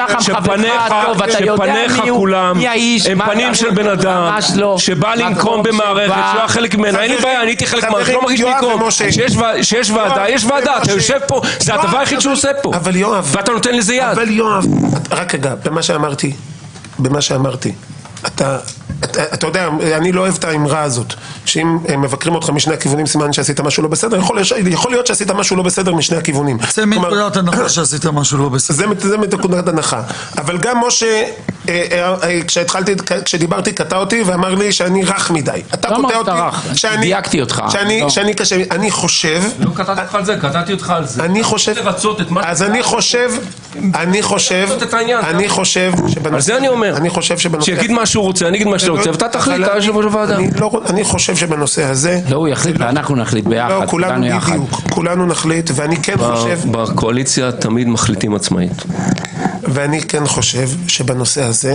Speaker 2: שפניך כולם הם פנים של בן אדם שבא לנקום במערכת שלא היה חלק ממנה. אין לי בעיה, אני הייתי חלק מהמערכת, לא מרגיש לנקום. שיש ועדה, יש ועדה, אתה יושב פה, זה הדבר היחיד שהוא עושה פה, ואתה נותן לזה יד.
Speaker 1: אבל יואב, רק רגע, במה שאמרתי, במה שאמרתי, אתה אתה, אתה יודע, אני לא אוהב את האמרה הזאת, שאם מבקרים אותך משני הכיוונים סימן שעשית משהו לא בסדר. יכול, יכול להיות שעשית משהו לא בסדר משני הכיוונים.
Speaker 3: זה מנקודת הנחה שעשית משהו לא בסדר.
Speaker 1: זה, זה מנקודת הנחה. אבל גם משה, כשהתחלתי, כשדיברתי, קטע אותי ואמר לי שאני רך מדי. אתה קוטע אותי.
Speaker 7: שאני, דייקתי אותך.
Speaker 1: שאני, שאני קשה, אני חושב...
Speaker 2: לא קטעתי אותך על זה, קטעתי אותך על זה.
Speaker 1: אני חושב... אז אני חושב... אני חושב... אני חושב שבנושא...
Speaker 2: על זה אני אומר.
Speaker 1: אני חושב שבנושא...
Speaker 2: שיגיד מה שהוא רוצה, אני אגיד מה שאתה רוצה, ואתה תחליט, אתה יושב ראש הוועדה.
Speaker 1: אני חושב שבנושא הזה...
Speaker 7: לא, הוא יחליט, ואנחנו נחליט ביחד.
Speaker 1: לא, כולנו בדיוק. כולנו נחליט, ואני כן חושב...
Speaker 2: בקואליציה תמיד מחליטים עצמאית.
Speaker 1: ואני כן חושב שבנושא הזה,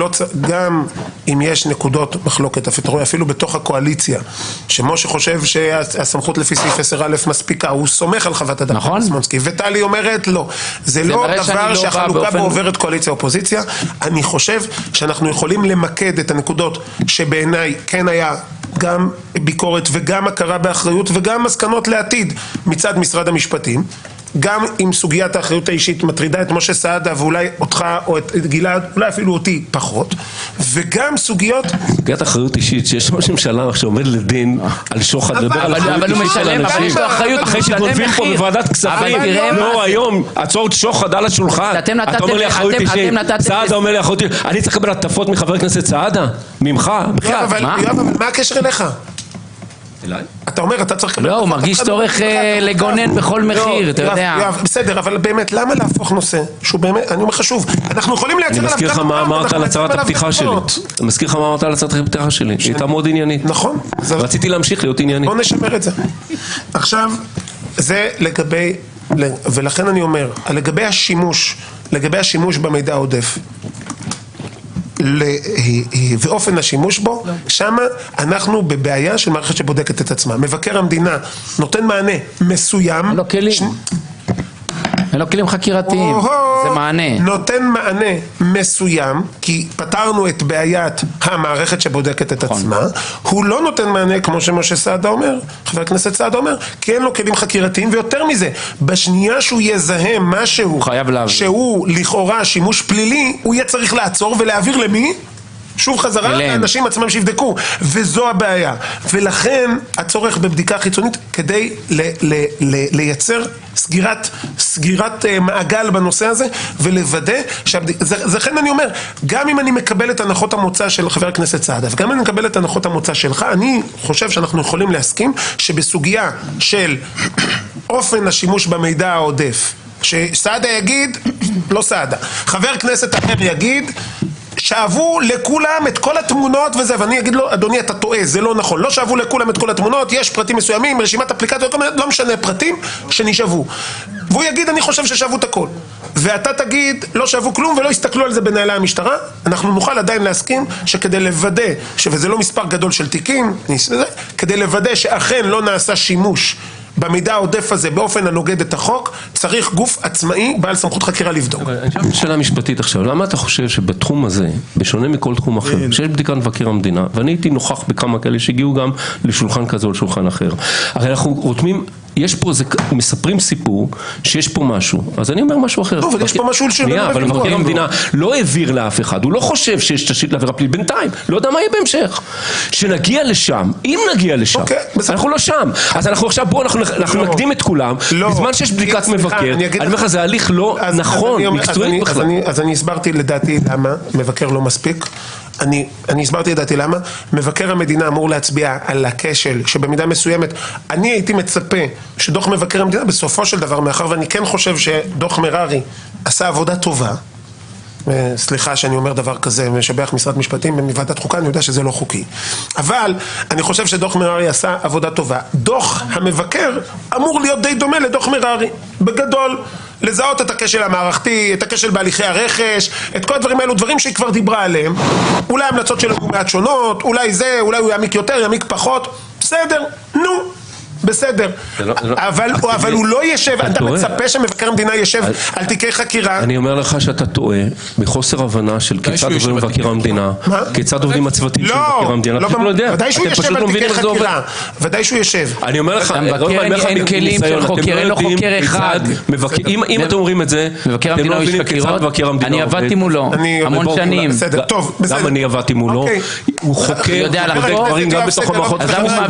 Speaker 1: גם אם יש נקודות מחלוקת, אפילו בתוך הקואליציה, שמשה חושב שהסמכות לפי סעיף עשר א' מספיקה, הוא סומך על חוות הדעת של סמונסקי, וטלי אומרת לא. זה לא דבר שהחלוקה בו עוברת קואליציה-אופוזיציה. אני חושב שאנחנו יכולים למקד את הנקודות שבעיניי כן היה גם ביקורת וגם הכרה באחריות וגם מסקנות לעתיד מצד משרד המשפטים, גם אם סוגיית האחריות האישית מטרידה את משה סעדה ואולי אותך או את גלעד, אולי אפילו אותי פחות, וגם סוגיות...
Speaker 2: סוגיית האחריות אישית, שיש ראש ממשלה שעומד לדין על שוחד, לדבר על
Speaker 7: אבל הוא משלם, אבל יש לו אחריות,
Speaker 2: אחרי שגונבים פה בוועדת כספים, לא היום, הצעות שוחד על השולחן, אתה אומר לי אחריות אישית, סעדה אומר לי אחריות אישית, אני צריך לקבל הטפות מחבר הכנסת סעדה? ממך?
Speaker 1: אבל מה הקשר אליך?
Speaker 2: אליי?
Speaker 1: אתה אומר, אתה צריך...
Speaker 7: לא, הוא מרגיש צורך לגונן בכל מחיר, אתה יודע.
Speaker 1: בסדר, אבל באמת, למה להפוך נושא שהוא באמת, אני אומר חשוב, אנחנו יכולים לייצר...
Speaker 2: אני מזכיר לך מה אמרת על הצהרת הפתיחה שלי. אני מזכיר לך מה אמרת על הצהרת הפתיחה שלי. היא הייתה מאוד עניינית.
Speaker 1: נכון.
Speaker 2: רציתי להמשיך להיות עניינית.
Speaker 1: בוא נשמר את זה. עכשיו, זה לגבי... ולכן אני אומר, לגבי השימוש, לגבי השימוש במידע העודף, ואופן השימוש בו, שמה אנחנו בבעיה של מערכת שבודקת את עצמה. מבקר המדינה נותן מענה מסוים,
Speaker 7: אין לו כלים, אין לו כלים חקירתיים, זה מענה.
Speaker 1: נותן מענה מסוים, כי פתרנו את בעיית המערכת שבודקת את עצמה, הוא לא נותן מענה כמו שמשה סעדה אומר, חבר הכנסת סעדה אומר, כי אין לו כלים חקירתיים, ויותר מזה, בשנייה שהוא יזהה משהו שהוא לכאורה שימוש פלילי, הוא יהיה צריך לעצור ולהעביר למי? שוב חזרה, האנשים עצמם שיבדקו, וזו הבעיה. ולכן הצורך בבדיקה חיצונית כדי ל- ל- ל- לייצר סגירת, סגירת uh, מעגל בנושא הזה, ולוודא לכן אני אומר, גם אם אני מקבל את הנחות המוצא של חבר הכנסת סעדה, וגם אם אני מקבל את הנחות המוצא שלך, אני חושב שאנחנו יכולים להסכים שבסוגיה של אופן השימוש במידע העודף, שסעדה יגיד, לא סעדה, חבר כנסת אחר יגיד, שאבו לכולם את כל התמונות וזה, ואני אגיד לו, אדוני, אתה טועה, זה לא נכון. לא שאבו לכולם את כל התמונות, יש פרטים מסוימים, רשימת אפליקציות, לא משנה פרטים שנשאבו. והוא יגיד אני חושב ששבו את הכל, ואתה תגיד לא שבו כלום ולא הסתכלו על זה בנהלי המשטרה, אנחנו נוכל עדיין להסכים שכדי לוודא, וזה לא מספר גדול של תיקים, כדי לוודא שאכן לא נעשה שימוש במידע העודף הזה באופן הנוגד את החוק, צריך גוף עצמאי בעל סמכות חקירה לבדוק.
Speaker 2: שאלה משפטית עכשיו, למה אתה חושב שבתחום הזה, בשונה מכל תחום אחר, שיש בדיקת מבקר המדינה, ואני הייתי נוכח בכמה כאלה שהגיעו גם לשולחן כזה או לשולחן אחר, הרי אנחנו רותמים, יש פה, מספרים סיפור שיש פה משהו, אז אני אומר משהו אחר.
Speaker 1: לא, אבל יש פה משהו
Speaker 2: שנייה, אבל מבקר המדינה לא העביר לאף אחד, הוא לא חושב שיש תשתית לעבירה פלילית בינתיים, לא יודע מה יהיה בהמשך. שנגיע לשם, אם נגיע לשם, אנחנו לא שם. אז אנחנו עכשיו, בואו, אנחנו נקדים את כולם, בזמן שיש בדיקת מבקר, אני אומר לך, זה הליך לא נכון, מקצועי בכלל.
Speaker 1: אז אני הסברתי לדעתי למה מבקר לא מספיק. אני, אני הסברתי לדעתי למה מבקר המדינה אמור להצביע על הכשל שבמידה מסוימת אני הייתי מצפה שדוח מבקר המדינה בסופו של דבר, מאחר ואני כן חושב שדוח מררי עשה עבודה טובה, סליחה שאני אומר דבר כזה, משבח משרד משפטים מוועדת חוקה, אני יודע שזה לא חוקי, אבל אני חושב שדוח מררי עשה עבודה טובה. דוח המבקר אמור להיות די דומה לדוח מררי בגדול, לזהות את הכשל המערכתי, את הכשל בהליכי הרכש, את כל הדברים האלו, דברים שהיא כבר דיברה עליהם, אולי המלצות שלו מעט שונות, אולי זה, אולי הוא יעמיק יותר, יעמיק פחות, בסדר, נו, בסדר. אבל הוא לא ישב, אתה מצפה שמבקר המדינה ישב על תיקי חקירה.
Speaker 2: אני אומר לך שאתה טועה, בחוסר הבנה של כיצד עובדים מבקר המדינה, כיצד עובדים הצוותים של מבקר המדינה.
Speaker 1: ודאי שהוא ישב על תיקי חקירה, ודאי שהוא ישב.
Speaker 2: אני אומר לך,
Speaker 7: אין כלים של חוקר, אין לו חוקר אחד.
Speaker 2: אם אתם אומרים את זה,
Speaker 7: מבקר המדינה הוא איש חקירות, אני עבדתי מולו המון שנים.
Speaker 2: גם אני עבדתי מולו, הוא חוקר, דברים גם בתוך המערכות.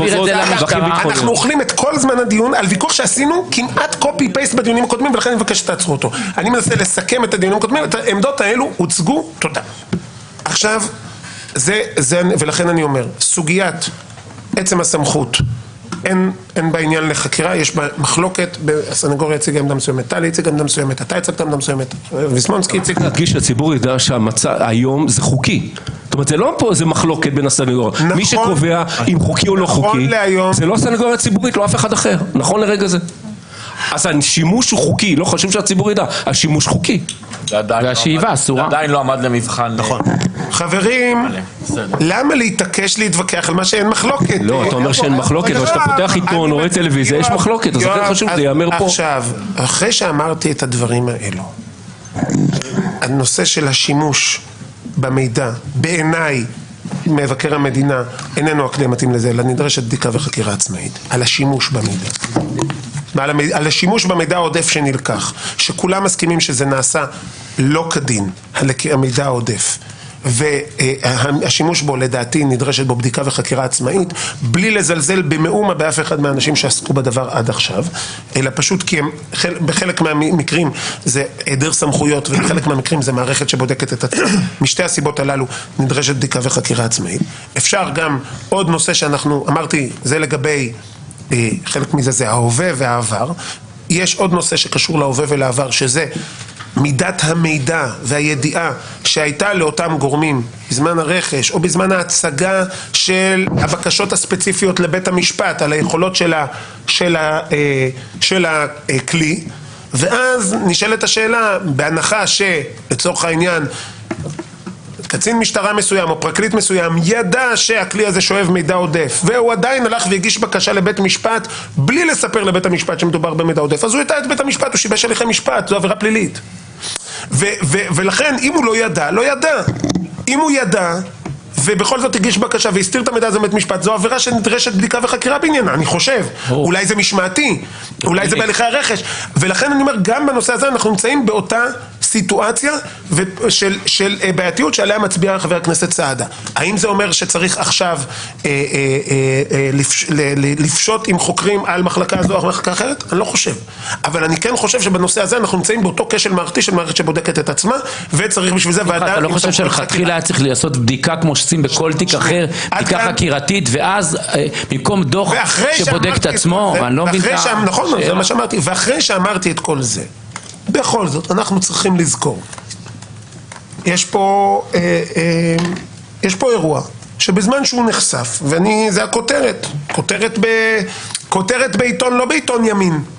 Speaker 1: אנחנו אוכלים את כל זמן הדיון על ויכוח שעשינו כמעט קופי פייסט בדיונים הקודמים, ולכן אני מבקש שתעצרו אותו. אני מנסה לסכם את הדיונים הקודמים, את העמדות האלו הוצגו, תודה. עכשיו, זה, זה, ולכן אני אומר, סוגיית עצם הסמכות, אין, אין בעניין לחקירה, יש בה מחלוקת, הסנגוריה הציגה עמדה מסוימת, טלי הציגה עמדה מסוימת, אתה הצגת עמדה מסוימת, ויסמונסקי הציג.
Speaker 2: להדגיש שהציבור ידע שהמצע היום זה חוקי. זאת אומרת, זה לא פה איזה מחלוקת בין הסנגוריה. מי שקובע אם חוקי או לא חוקי, זה לא הסנגוריה הציבורית, לא אף אחד אחר. נכון לרגע זה. אז השימוש הוא חוקי, לא חשוב שהציבור ידע, השימוש חוקי.
Speaker 7: והשאיבה אסורה.
Speaker 6: עדיין לא עמד למבחן.
Speaker 1: נכון. חברים, למה להתעקש להתווכח על מה שאין מחלוקת?
Speaker 2: לא, אתה אומר שאין מחלוקת, אבל שאתה פותח עיתון או רואה טלוויזיה, יש מחלוקת, אז לכן חשוב שזה ייאמר פה.
Speaker 1: עכשיו, אחרי שאמרתי את הדברים האלו, הנושא של השימוש במידע, בעיניי, מבקר המדינה איננו הכלי המתאים לזה, אלא נדרשת בדיקה וחקירה עצמאית על השימוש במידע. על, המ... על השימוש במידע העודף שנלקח, שכולם מסכימים שזה נעשה לא כדין, המידע העודף, והשימוש בו לדעתי נדרשת בו בדיקה וחקירה עצמאית, בלי לזלזל במאומה באף אחד מהאנשים שעסקו בדבר עד עכשיו, אלא פשוט כי הם, בחלק מהמקרים זה היעדר סמכויות, ובחלק מהמקרים זה מערכת שבודקת את עצמה. משתי הסיבות הללו נדרשת בדיקה וחקירה עצמאית. אפשר גם עוד נושא שאנחנו, אמרתי, זה לגבי חלק מזה זה ההווה והעבר. יש עוד נושא שקשור להווה ולעבר, שזה מידת המידע והידיעה שהייתה לאותם גורמים בזמן הרכש או בזמן ההצגה של הבקשות הספציפיות לבית המשפט על היכולות של, ה, של, ה, של הכלי, ואז נשאלת השאלה, בהנחה שלצורך העניין קצין משטרה מסוים או פרקליט מסוים ידע שהכלי הזה שואב מידע עודף, והוא עדיין הלך והגיש בקשה לבית משפט בלי לספר לבית המשפט שמדובר במידע עודף, אז הוא ידע את בית המשפט, הוא שיבש הליכי משפט, זו עבירה פלילית. ו- ו- ולכן אם הוא לא ידע, לא ידע. אם הוא ידע ובכל זאת הגיש בקשה והסתיר את המידע הזה מבית משפט, זו עבירה שנדרשת בדיקה וחקירה בעניינה, אני חושב. אולי זה משמעתי, אולי זה בהליכי הרכש, ולכן אני אומר, גם בנושא הזה אנחנו נמצאים באותה סיטואציה של, של בעייתיות שעליה מצביע חבר הכנסת סעדה. האם זה אומר שצריך עכשיו אה, אה, אה, לפש, לפשוט עם חוקרים על מחלקה זו או מחלקה אחרת? אני לא חושב. אבל אני כן חושב שבנושא הזה אנחנו נמצאים באותו כשל מערכתי של מערכת שבודקת את עצמה, וצריך בשביל זה ועדה...
Speaker 7: אתה לא חושב שלכתחילה היה צריך לעשות בדיקה כמו שעושים בכל תיק אחר, בדיקה חקירתית, ואז במקום דוח שבודק את עצמו, אני לא מבין...
Speaker 1: נכון, זה מה שאמרתי. ואחרי שאמרתי את כל זה, בכל זאת, אנחנו צריכים לזכור. יש פה, אה, אה, יש פה אירוע, שבזמן שהוא נחשף, ואני, זה הכותרת, כותרת ב, כותרת בעיתון, לא בעיתון ימין,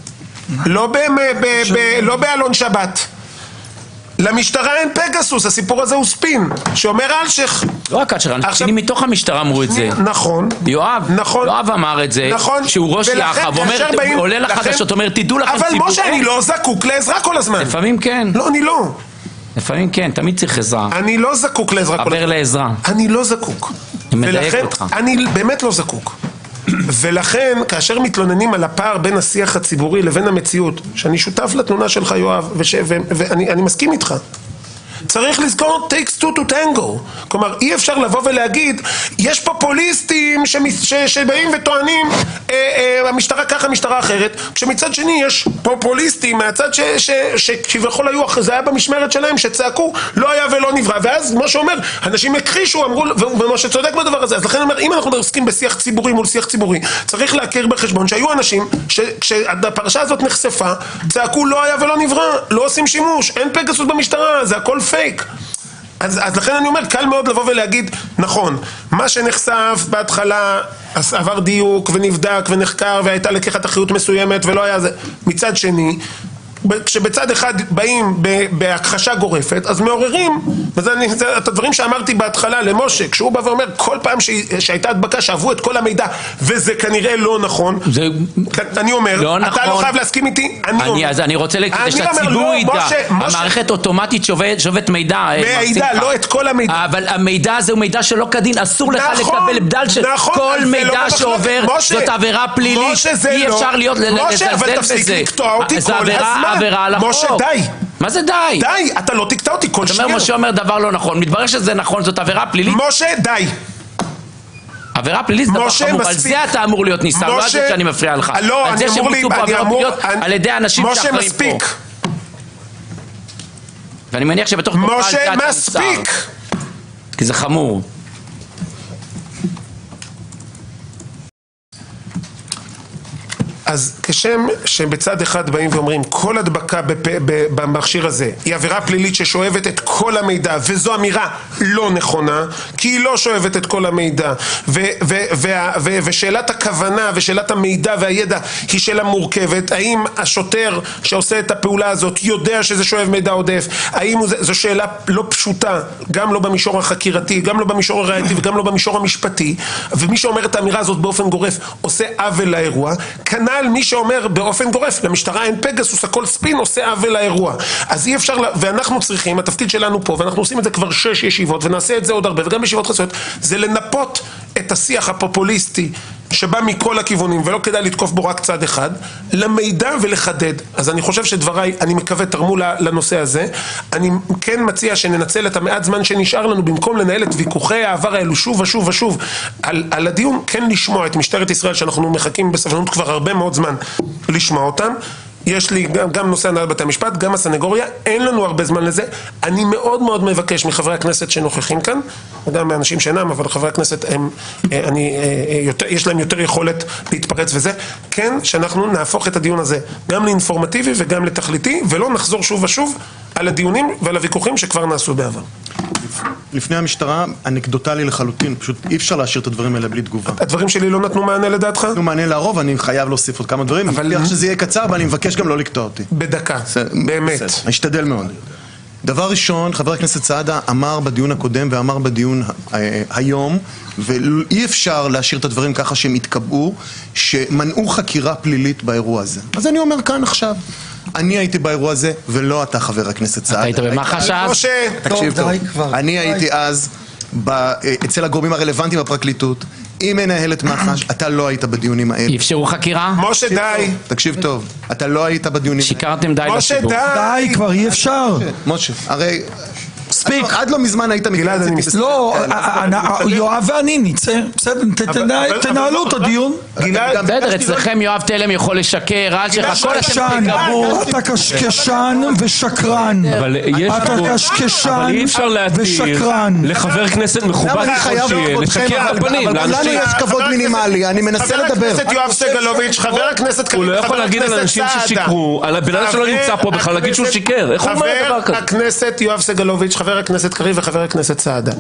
Speaker 1: לא באלון שבת. למשטרה אין פגסוס, הסיפור הזה הוא ספין, שאומר אלשך.
Speaker 7: לא רק אלשך, אנשים מתוך המשטרה אמרו את זה.
Speaker 1: נכון.
Speaker 7: יואב, יואב אמר את זה, שהוא ראש יח"א, ועולה לחדשות, אומר, תדעו לכם ציבור.
Speaker 1: אבל משה, אני לא זקוק לעזרה כל הזמן.
Speaker 7: לפעמים כן.
Speaker 1: לא, אני לא.
Speaker 7: לפעמים כן, תמיד צריך עזרה.
Speaker 1: אני לא זקוק לעזרה כל הזמן.
Speaker 7: עבר לעזרה.
Speaker 1: אני לא זקוק.
Speaker 7: אני מדייק אותך.
Speaker 1: אני באמת לא זקוק. ולכן, כאשר מתלוננים על הפער בין השיח הציבורי לבין המציאות, שאני שותף לתלונה שלך, יואב, ואני מסכים איתך, צריך לזכור takes two to tango. כלומר, אי אפשר לבוא ולהגיד, יש פופוליסטים שבאים וטוענים, המשטרה ככה, המשטרה אחרת, כשמצד שני יש פופוליסטים מהצד שכביכול היו, זה היה במשמרת שלהם, שצעקו, לא היה ולא נברא. ואז, כמו שאומר, אנשים הכחישו, אמרו, ומשה צודק בדבר הזה. אז לכן אומר, אם אנחנו עוסקים בשיח ציבורי מול שיח ציבורי, צריך להכיר בחשבון שהיו אנשים, כשהפרשה הזאת נחשפה, צעקו, לא היה ולא נברא, לא עושים שימוש, אין פגסוס במשטרה, זה הכל פייק. אז, אז לכן אני אומר, קל מאוד לבוא ולהגיד, נכון, מה שנחשף בהתחלה עבר דיוק ונבדק ונחקר והייתה לקיחת אחריות מסוימת ולא היה זה. מצד שני, כשבצד אחד באים בהכחשה גורפת, אז מעוררים, וזה אני, זה, את הדברים שאמרתי בהתחלה למשה, כשהוא בא ואומר, כל פעם ש, שהייתה הדבקה, שעברו את כל המידע, וזה כנראה לא נכון, זה, אני אומר,
Speaker 7: לא
Speaker 1: אתה
Speaker 7: נכון.
Speaker 1: לא חייב להסכים איתי, אני, אני אומר.
Speaker 7: אז אני רוצה כדי שהציבור לא, ידע, משה, המערכת משה, אוטומטית שובת, שובת מידע.
Speaker 1: מידע, לא את כל המידע.
Speaker 7: אבל המידע הזה הוא מידע שלא כדין, אסור לך
Speaker 1: נכון,
Speaker 7: לקבל בדל של
Speaker 1: נכון,
Speaker 7: כל מידע
Speaker 1: לא
Speaker 7: שעובר,
Speaker 1: משה,
Speaker 7: זאת עבירה פלילית,
Speaker 1: משה,
Speaker 7: אי אפשר להיות לזלזל בזה. זה עבירה על החוק.
Speaker 1: משה, די.
Speaker 7: מה זה די?
Speaker 1: די, אתה לא תקטע אותי כל שנייה.
Speaker 7: אתה אומר, משה אומר דבר לא נכון, מתברר שזה נכון, זאת עבירה פלילית.
Speaker 1: משה, די.
Speaker 7: עבירה פלילית זה דבר חמור, על זה אתה אמור להיות ניסה, לא על זה שאני מפריע לך.
Speaker 1: לא, אני אמור לי, אני אמור...
Speaker 7: על ידי אנשים שאחראים פה.
Speaker 1: משה, מספיק.
Speaker 7: ואני מניח שבתוך...
Speaker 1: משה, מספיק.
Speaker 7: כי זה חמור.
Speaker 1: אז כשם שבצד אחד באים ואומרים כל הדבקה במכשיר הזה היא עבירה פלילית ששואבת את כל המידע, וזו אמירה לא נכונה, כי היא לא שואבת את כל המידע, ו- ו- ו- ו- ושאלת הכוונה ושאלת המידע והידע היא שאלה מורכבת. האם השוטר שעושה את הפעולה הזאת יודע שזה שואב מידע עודף? האם זה, זו שאלה לא פשוטה, גם לא במישור החקירתי, גם לא במישור הראייתי וגם לא במישור המשפטי, ומי שאומר את האמירה הזאת באופן גורף עושה עוול לאירוע. כנ"ל מי שאומר באופן גורף למשטרה אין פגסוס, הכל ספין, עושה עוול לאירוע. אז אי אפשר, ואנחנו צריכים, התפקיד שלנו פה, ואנחנו עושים את זה כבר שש ישיבות ונעשה את זה עוד הרבה וגם ישיבות חסויות, זה לנפות את השיח הפופוליסטי שבא מכל הכיוונים ולא כדאי לתקוף בו רק צד אחד, למידע ולחדד. אז אני חושב שדבריי, אני מקווה, תרמו לנושא הזה. אני כן מציע שננצל את המעט זמן שנשאר לנו, במקום לנהל את ויכוחי העבר האלו שוב ושוב ושוב על, על הדיון, כן לשמוע את משטרת ישראל שאנחנו מחכים בסבלנות כבר הרבה מאוד זמן לשמוע אותם. יש לי גם, גם נושא הנהלת בתי המשפט, גם הסנגוריה, אין לנו הרבה זמן לזה. אני מאוד מאוד מבקש מחברי הכנסת שנוכחים כאן, וגם מאנשים שאינם, אבל חברי הכנסת הם, אני, יותר, יש להם יותר יכולת להתפרץ וזה, כן, שאנחנו נהפוך את הדיון הזה גם לאינפורמטיבי וגם לתכליתי, ולא נחזור שוב ושוב על הדיונים ועל הוויכוחים שכבר נעשו בעבר.
Speaker 9: לפני המשטרה, אנקדוטלי לחלוטין, פשוט אי אפשר להשאיר את הדברים האלה בלי תגובה.
Speaker 1: הדברים שלי לא נתנו מענה לדעתך?
Speaker 9: נתנו מענה לרוב, אני חייב להוסיף עוד כמה דברים, אבל מבטיח שזה יהיה קצר, ואני מבקש גם לא לקטוע אותי.
Speaker 1: בדקה, באמת.
Speaker 9: אני אשתדל מאוד. דבר ראשון, חבר הכנסת סעדה אמר בדיון הקודם ואמר בדיון היום, ואי אפשר להשאיר את הדברים ככה שהם יתקבעו, שמנעו חקירה פלילית באירוע הזה. אז אני אומר כאן עכשיו, אני הייתי באירוע הזה, ולא אתה חבר הכנסת סעדה.
Speaker 7: אתה היית במח"ש אז?
Speaker 9: תקשיב טוב, אני הייתי אז אצל הגורמים הרלוונטיים בפרקליטות, עם מנהלת מח"ש, אתה לא היית בדיונים האלה.
Speaker 7: אפשרו חקירה?
Speaker 1: משה, די.
Speaker 9: תקשיב טוב, אתה לא היית בדיונים האלה.
Speaker 7: שיקרתם די לציבור.
Speaker 1: משה,
Speaker 3: די, כבר אי אפשר.
Speaker 9: משה, הרי...
Speaker 3: ספיק.
Speaker 9: עד לא מזמן היית
Speaker 1: גלעד, אני מסתכל.
Speaker 3: לא, יואב ואני נצא, בסדר, תנהלו את הדיון.
Speaker 7: בסדר, אצלכם יואב תלם יכול לשקר,
Speaker 3: קשקשן, אתה קשקשן ושקרן. אתה קשקשן ושקרן.
Speaker 2: לחבר כנסת מכובד כלשהו לשקר על פנים.
Speaker 9: אבל לנו יש כבוד מינימלי, אני מנסה לדבר.
Speaker 1: חבר הכנסת יואב סגלוביץ', חבר הכנסת קריב,
Speaker 2: הוא לא יכול להגיד על אנשים ששיקרו, על הבן אדם שלא נמצא פה בכלל, להגיד שהוא שיקר. איך הוא אומר דבר כזה?
Speaker 1: חבר הכנסת יואב סגלוביץ', חבר הכנסת קריב וחבר הכנסת סעדה.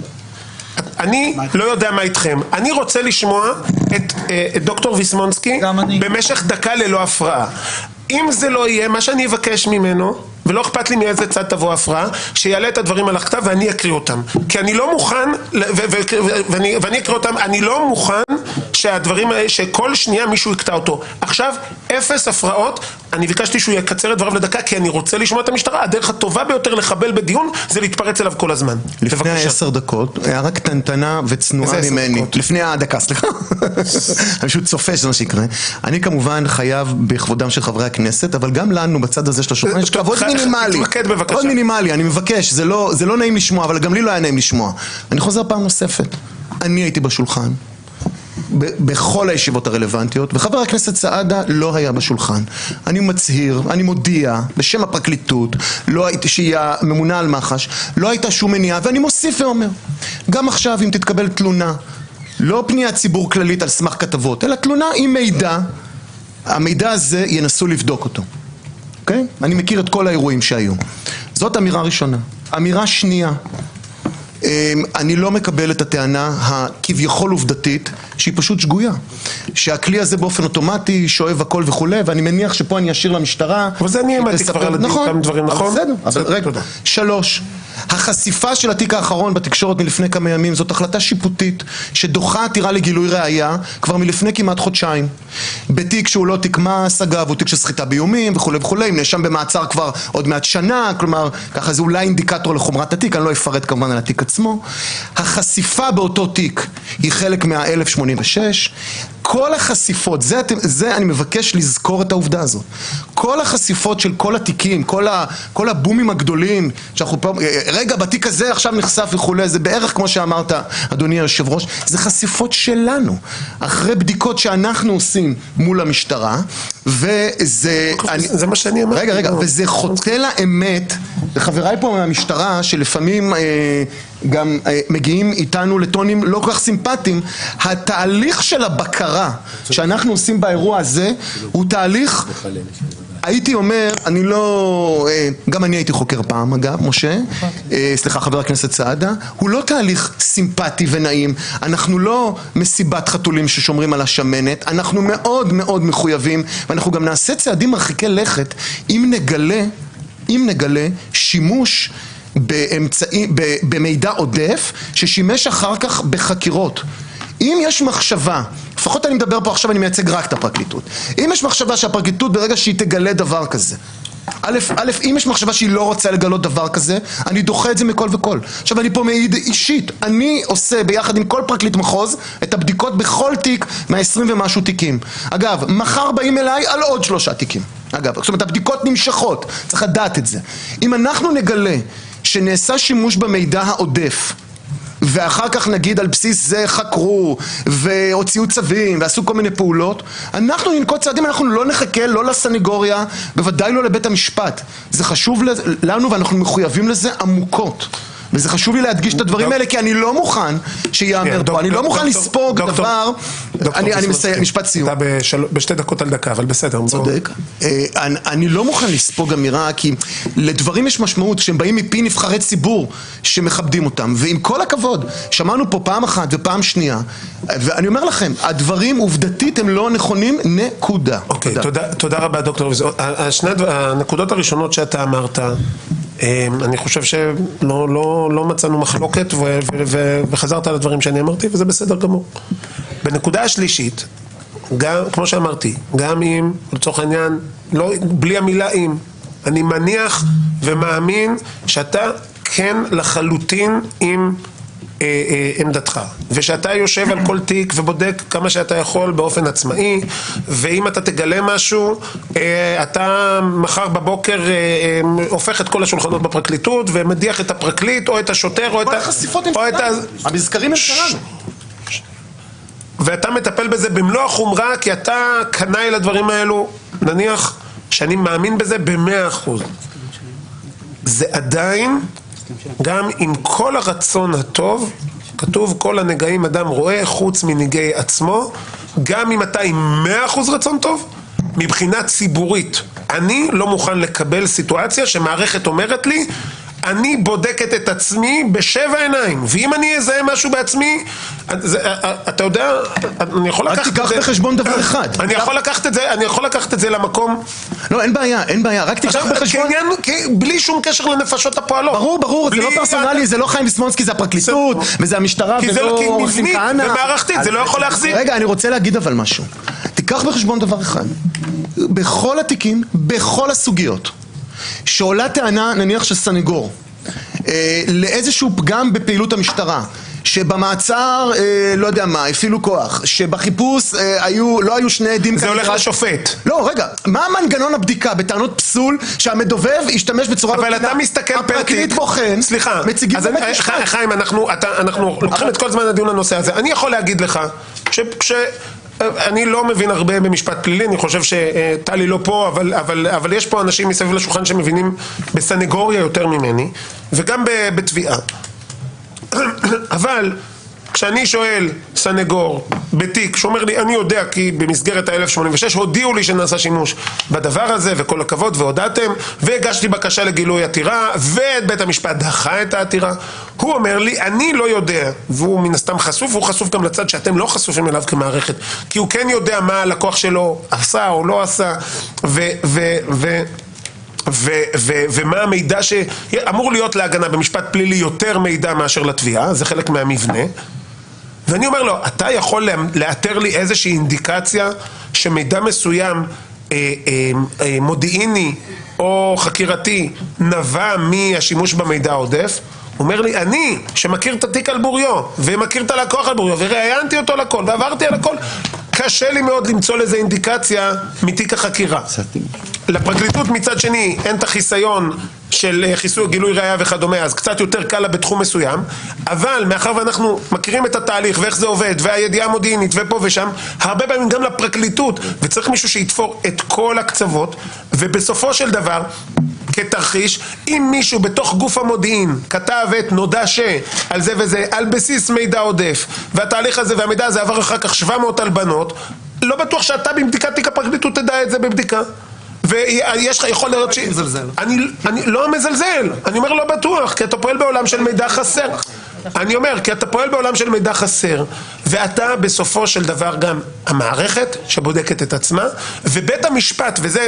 Speaker 1: אני לא יודע מה איתכם. אני רוצה לשמוע את דוקטור ויסמונסקי במשך דקה ללא הפרעה. אם זה לא יהיה, מה שאני אבקש ממנו, ולא אכפת לי מאיזה צד תבוא הפרעה, שיעלה את הדברים על הכתב ואני אקריא אותם. כי אני לא מוכן, ואני, ואני אקריא אותם, אני לא מוכן שהדברים האלה, שכל שנייה מישהו יקטע אותו. עכשיו, אפס הפרעות, אני ביקשתי שהוא יקצר את דבריו לדקה, כי אני רוצה לשמוע את המשטרה. הדרך הטובה ביותר לחבל בדיון, זה להתפרץ אליו כל הזמן.
Speaker 9: לפני העשר דקות, הערה קטנטנה וצנועה ממני. לפני הדקה, סליחה. אני פשוט צופה שזה מה שיקרה. אני כמובן חייב בכבודם של חברי הכנסת, אבל גם לנו בצד הזה של השולחן יש כבוד מינימלי. כבוד מינימלי, אני מבקש, זה לא, זה לא נעים לשמוע, אבל גם לי לא היה נעים לשמוע. אני חוזר פעם נוספת. אני הייתי בשולחן. בכל הישיבות הרלוונטיות, וחבר הכנסת סעדה לא היה בשולחן. אני מצהיר, אני מודיע, בשם הפרקליטות, לא הייתי, שהיא הממונה על מח"ש, לא הייתה שום מניעה, ואני מוסיף ואומר, גם עכשיו אם תתקבל תלונה, לא פניית ציבור כללית על סמך כתבות, אלא תלונה עם מידע, המידע הזה ינסו לבדוק אותו. אוקיי? אני מכיר את כל האירועים שהיו. זאת אמירה ראשונה. אמירה שנייה, אני לא מקבל את הטענה הכביכול עובדתית שהיא פשוט שגויה, שהכלי הזה באופן אוטומטי שואב הכל וכו', ואני מניח שפה אני אשאיר למשטרה.
Speaker 1: אבל זה אני אמרתי כבר על כמה דברים, נכון?
Speaker 9: בסדר, אבל רגע. שלוש, החשיפה של התיק האחרון בתקשורת מלפני כמה ימים זאת החלטה שיפוטית שדוחה עתירה לגילוי ראייה כבר מלפני כמעט חודשיים. בתיק שהוא לא תיק מס, אגב, הוא תיק של סחיטה באיומים וכו' וכו', נאשם במעצר כבר עוד מעט שנה, כלומר, ככה זה אולי אינדיקטור לחומרת התיק, אני לא אפרט כמובן על התיק עצמו. החשיפה באותו תיק היא חלק מה-אלף שמונים ושש. כל החשיפות, זה, זה אני מבקש לזכור את העובדה הזאת. כל החשיפות של כל התיקים, כל, ה, כל הבומים הגדולים, שאנחנו פה, רגע, בתיק הזה עכשיו נחשף וכו', זה בערך כמו שאמרת, אדוני היושב ראש, זה חשיפות שלנו, אחרי בדיקות שאנחנו עושים מול המשטרה, וזה... אני,
Speaker 1: זה מה שאני אמרתי.
Speaker 9: רגע, רגע, וזה חוטא לאמת, וחבריי פה מהמשטרה, שלפעמים אה, גם אה, מגיעים איתנו לטונים לא כל כך סימפטיים, התהליך של הבקרה שאנחנו עושים באירוע הזה, הוא תהליך... הייתי אומר, אני לא, גם אני הייתי חוקר פעם אגב, משה, סליחה חבר הכנסת סעדה, הוא לא תהליך סימפטי ונעים, אנחנו לא מסיבת חתולים ששומרים על השמנת, אנחנו מאוד מאוד מחויבים, ואנחנו גם נעשה צעדים מרחיקי לכת, אם נגלה, אם נגלה שימוש באמצעי, במידע עודף, ששימש אחר כך בחקירות. אם יש מחשבה, לפחות אני מדבר פה עכשיו, אני מייצג רק את הפרקליטות. אם יש מחשבה שהפרקליטות ברגע שהיא תגלה דבר כזה, א', א', אם יש מחשבה שהיא לא רוצה לגלות דבר כזה, אני דוחה את זה מכל וכל. עכשיו אני פה מעיד אישית, אני עושה ביחד עם כל פרקליט מחוז את הבדיקות בכל תיק מה-עשרים ומשהו תיקים. אגב, מחר באים אליי על עוד שלושה תיקים. אגב, זאת אומרת, הבדיקות נמשכות, צריך לדעת את זה. אם אנחנו נגלה שנעשה שימוש במידע העודף, ואחר כך נגיד על בסיס זה חקרו והוציאו צווים ועשו כל מיני פעולות, אנחנו ננקוט צעדים, אנחנו לא נחכה לא לסניגוריה, בוודאי לא לבית המשפט. זה חשוב לנו ואנחנו מחויבים לזה עמוקות. וזה חשוב לי להדגיש את הדברים האלה, כי אני לא מוכן שיאמר פה, אני לא מוכן לספוג דבר, אני מסיים, משפט סיום.
Speaker 1: אתה בשתי דקות על דקה, אבל בסדר.
Speaker 9: צודק. אני לא מוכן לספוג אמירה, כי לדברים יש משמעות, כשהם באים מפי נבחרי ציבור שמכבדים אותם, ועם כל הכבוד, שמענו פה פעם אחת ופעם שנייה, ואני אומר לכם, הדברים עובדתית הם לא נכונים, נקודה.
Speaker 1: אוקיי, תודה רבה דוקטור. הנקודות הראשונות שאתה אמרת, אני חושב שלא לא, לא מצאנו מחלוקת ו- ו- ו- וחזרת על הדברים שאני אמרתי, וזה בסדר גמור. בנקודה השלישית, גם, כמו שאמרתי, גם אם, לצורך העניין, לא, בלי המילה אם, אני מניח ומאמין שאתה כן לחלוטין עם אה, אה, עמדתך, ושאתה יושב על כל תיק ובודק כמה שאתה יכול באופן עצמאי, ואם אתה תגלה משהו, אה, אתה מחר בבוקר אה, אה, הופך את כל השולחנות בפרקליטות ומדיח את הפרקליט או את השוטר או את ה...
Speaker 9: המזכרים הם שלנו.
Speaker 1: ואתה מטפל בזה במלוא החומרה, כי אתה קנאי לדברים האלו, נניח שאני מאמין בזה במאה אחוז. זה עדיין, גם עם כל הרצון הטוב, כתוב כל הנגעים אדם רואה חוץ מנגעי עצמו, גם אם אתה עם מאה אחוז רצון טוב, מבחינה ציבורית, אני לא מוכן לקבל סיטואציה שמערכת אומרת לי, אני בודקת את עצמי בשבע עיניים, ואם אני אזהה משהו בעצמי, אתה יודע, אני יכול לקחת את זה...
Speaker 9: רק תיקח בחשבון דבר אחד.
Speaker 1: אני יכול לקחת את זה, אני יכול לקחת את זה למקום...
Speaker 9: לא, אין בעיה, אין בעיה, רק תיקח בחשבון...
Speaker 1: בלי שום קשר לנפשות הפועלות.
Speaker 9: ברור, ברור, זה לא פרסונלי, זה לא חיים ויסמונסקי, זה הפרקליטות, וזה המשטרה, ולא עושים כהנא.
Speaker 1: ומערכתית, זה לא יכול להחזיק.
Speaker 9: רגע, אני רוצה להגיד אבל משהו. תיקח בחשבון דבר אחד. בכל התיקים, בכל הסוגיות, שעולה טענה, נניח של סנגור, אה, לאיזשהו פגם בפעילות המשטרה, שבמעצר, אה, לא יודע מה, הפעילו כוח, שבחיפוש אה, היו, לא היו שני עדים...
Speaker 1: זה הולך לשופט.
Speaker 9: לא, רגע, מה המנגנון הבדיקה בטענות פסול שהמדובב ישתמש בצורה...
Speaker 1: אבל אתה מסתכל פר תיק.
Speaker 9: הפרקליט בוחן,
Speaker 1: סליחה,
Speaker 9: מציגים בבית משפט.
Speaker 1: חיים, אנחנו, אתה, אנחנו לוקחים את כל זמן הדיון לנושא הזה. אני יכול להגיד לך, ש... ש אני לא מבין הרבה במשפט פלילי, אני חושב שטלי לא פה, אבל, אבל, אבל יש פה אנשים מסביב לשולחן שמבינים בסנגוריה יותר ממני, וגם בתביעה. אבל כשאני שואל סנגור בתיק שאומר לי, אני יודע כי במסגרת ה-אלף שמונים ושש הודיעו לי שנעשה שימוש בדבר הזה, וכל הכבוד והודעתם, והגשתי בקשה לגילוי עתירה, ובית המשפט דחה את העתירה, הוא אומר לי, אני לא יודע, והוא מן הסתם חשוף, והוא חשוף גם לצד שאתם לא חשופים אליו כמערכת, כי הוא כן יודע מה הלקוח שלו עשה או לא עשה, ו... ו, ו ו- ו- ומה המידע שאמור להיות להגנה במשפט פלילי יותר מידע מאשר לתביעה, זה חלק מהמבנה. ואני אומר לו, אתה יכול לאתר לי איזושהי אינדיקציה שמידע מסוים אה, אה, אה, מודיעיני או חקירתי נבע מהשימוש במידע העודף? הוא אומר לי, אני שמכיר את התיק על בוריו ומכיר את הלקוח על בוריו וראיינתי אותו לכל ועברתי על הכל, קשה לי מאוד למצוא לזה אינדיקציה מתיק החקירה. לפרקליטות מצד שני אין את החיסיון של חיסוי גילוי ראייה וכדומה, אז קצת יותר קל לה בתחום מסוים, אבל מאחר ואנחנו מכירים את התהליך ואיך זה עובד והידיעה המודיעינית ופה ושם, הרבה פעמים גם לפרקליטות, וצריך מישהו שיתפור את כל הקצוות, ובסופו של דבר כתרחיש, אם מישהו בתוך גוף המודיעין כתב את נודע שעל זה וזה על בסיס מידע עודף, והתהליך הזה והמידע הזה עבר אחר כך שבע מאות הלבנות, לא בטוח שאתה בבדיקת תיק הפרקליטות תדע את זה בבדיקה. ויש לך יכול להיות ש... אני, אני לא מזלזל, אני אומר לא בטוח, כי אתה פועל בעולם של מידע חסר. אני אומר, כי אתה פועל בעולם של מידע חסר, ואתה בסופו של דבר גם המערכת שבודקת את עצמה, ובית המשפט, וזה...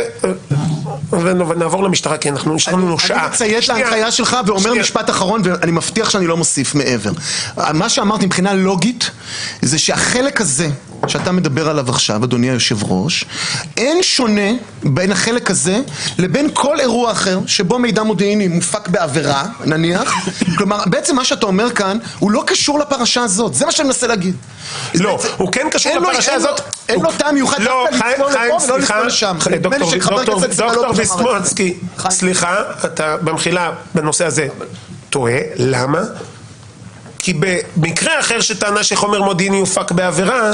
Speaker 1: ונעבור למשטרה, כי אנחנו נשארנו שעה.
Speaker 9: אני מציית להנחיה שלך ואומר משפט אחרון, ואני מבטיח שאני לא מוסיף מעבר. מה שאמרתי מבחינה לוגית, זה שהחלק הזה, שאתה מדבר עליו עכשיו, אדוני היושב ראש, אין שונה בין החלק הזה לבין כל אירוע אחר שבו מידע מודיעיני מופק בעבירה, נניח. כלומר, בעצם מה שאתה אומר כאן, הוא לא קשור לפרשה הזאת. זה מה שאני מנסה להגיד.
Speaker 1: לא, הוא כן קשור לפרשה הזאת.
Speaker 9: אין לו טעם מיוחד דווקא לצלול לפה ולא לצלול לשם.
Speaker 1: דוקטור ויסמונסקי, סליחה, אתה במחילה בנושא הזה טועה. למה? כי במקרה אחר שטענה שחומר מודיעיני הופק בעבירה,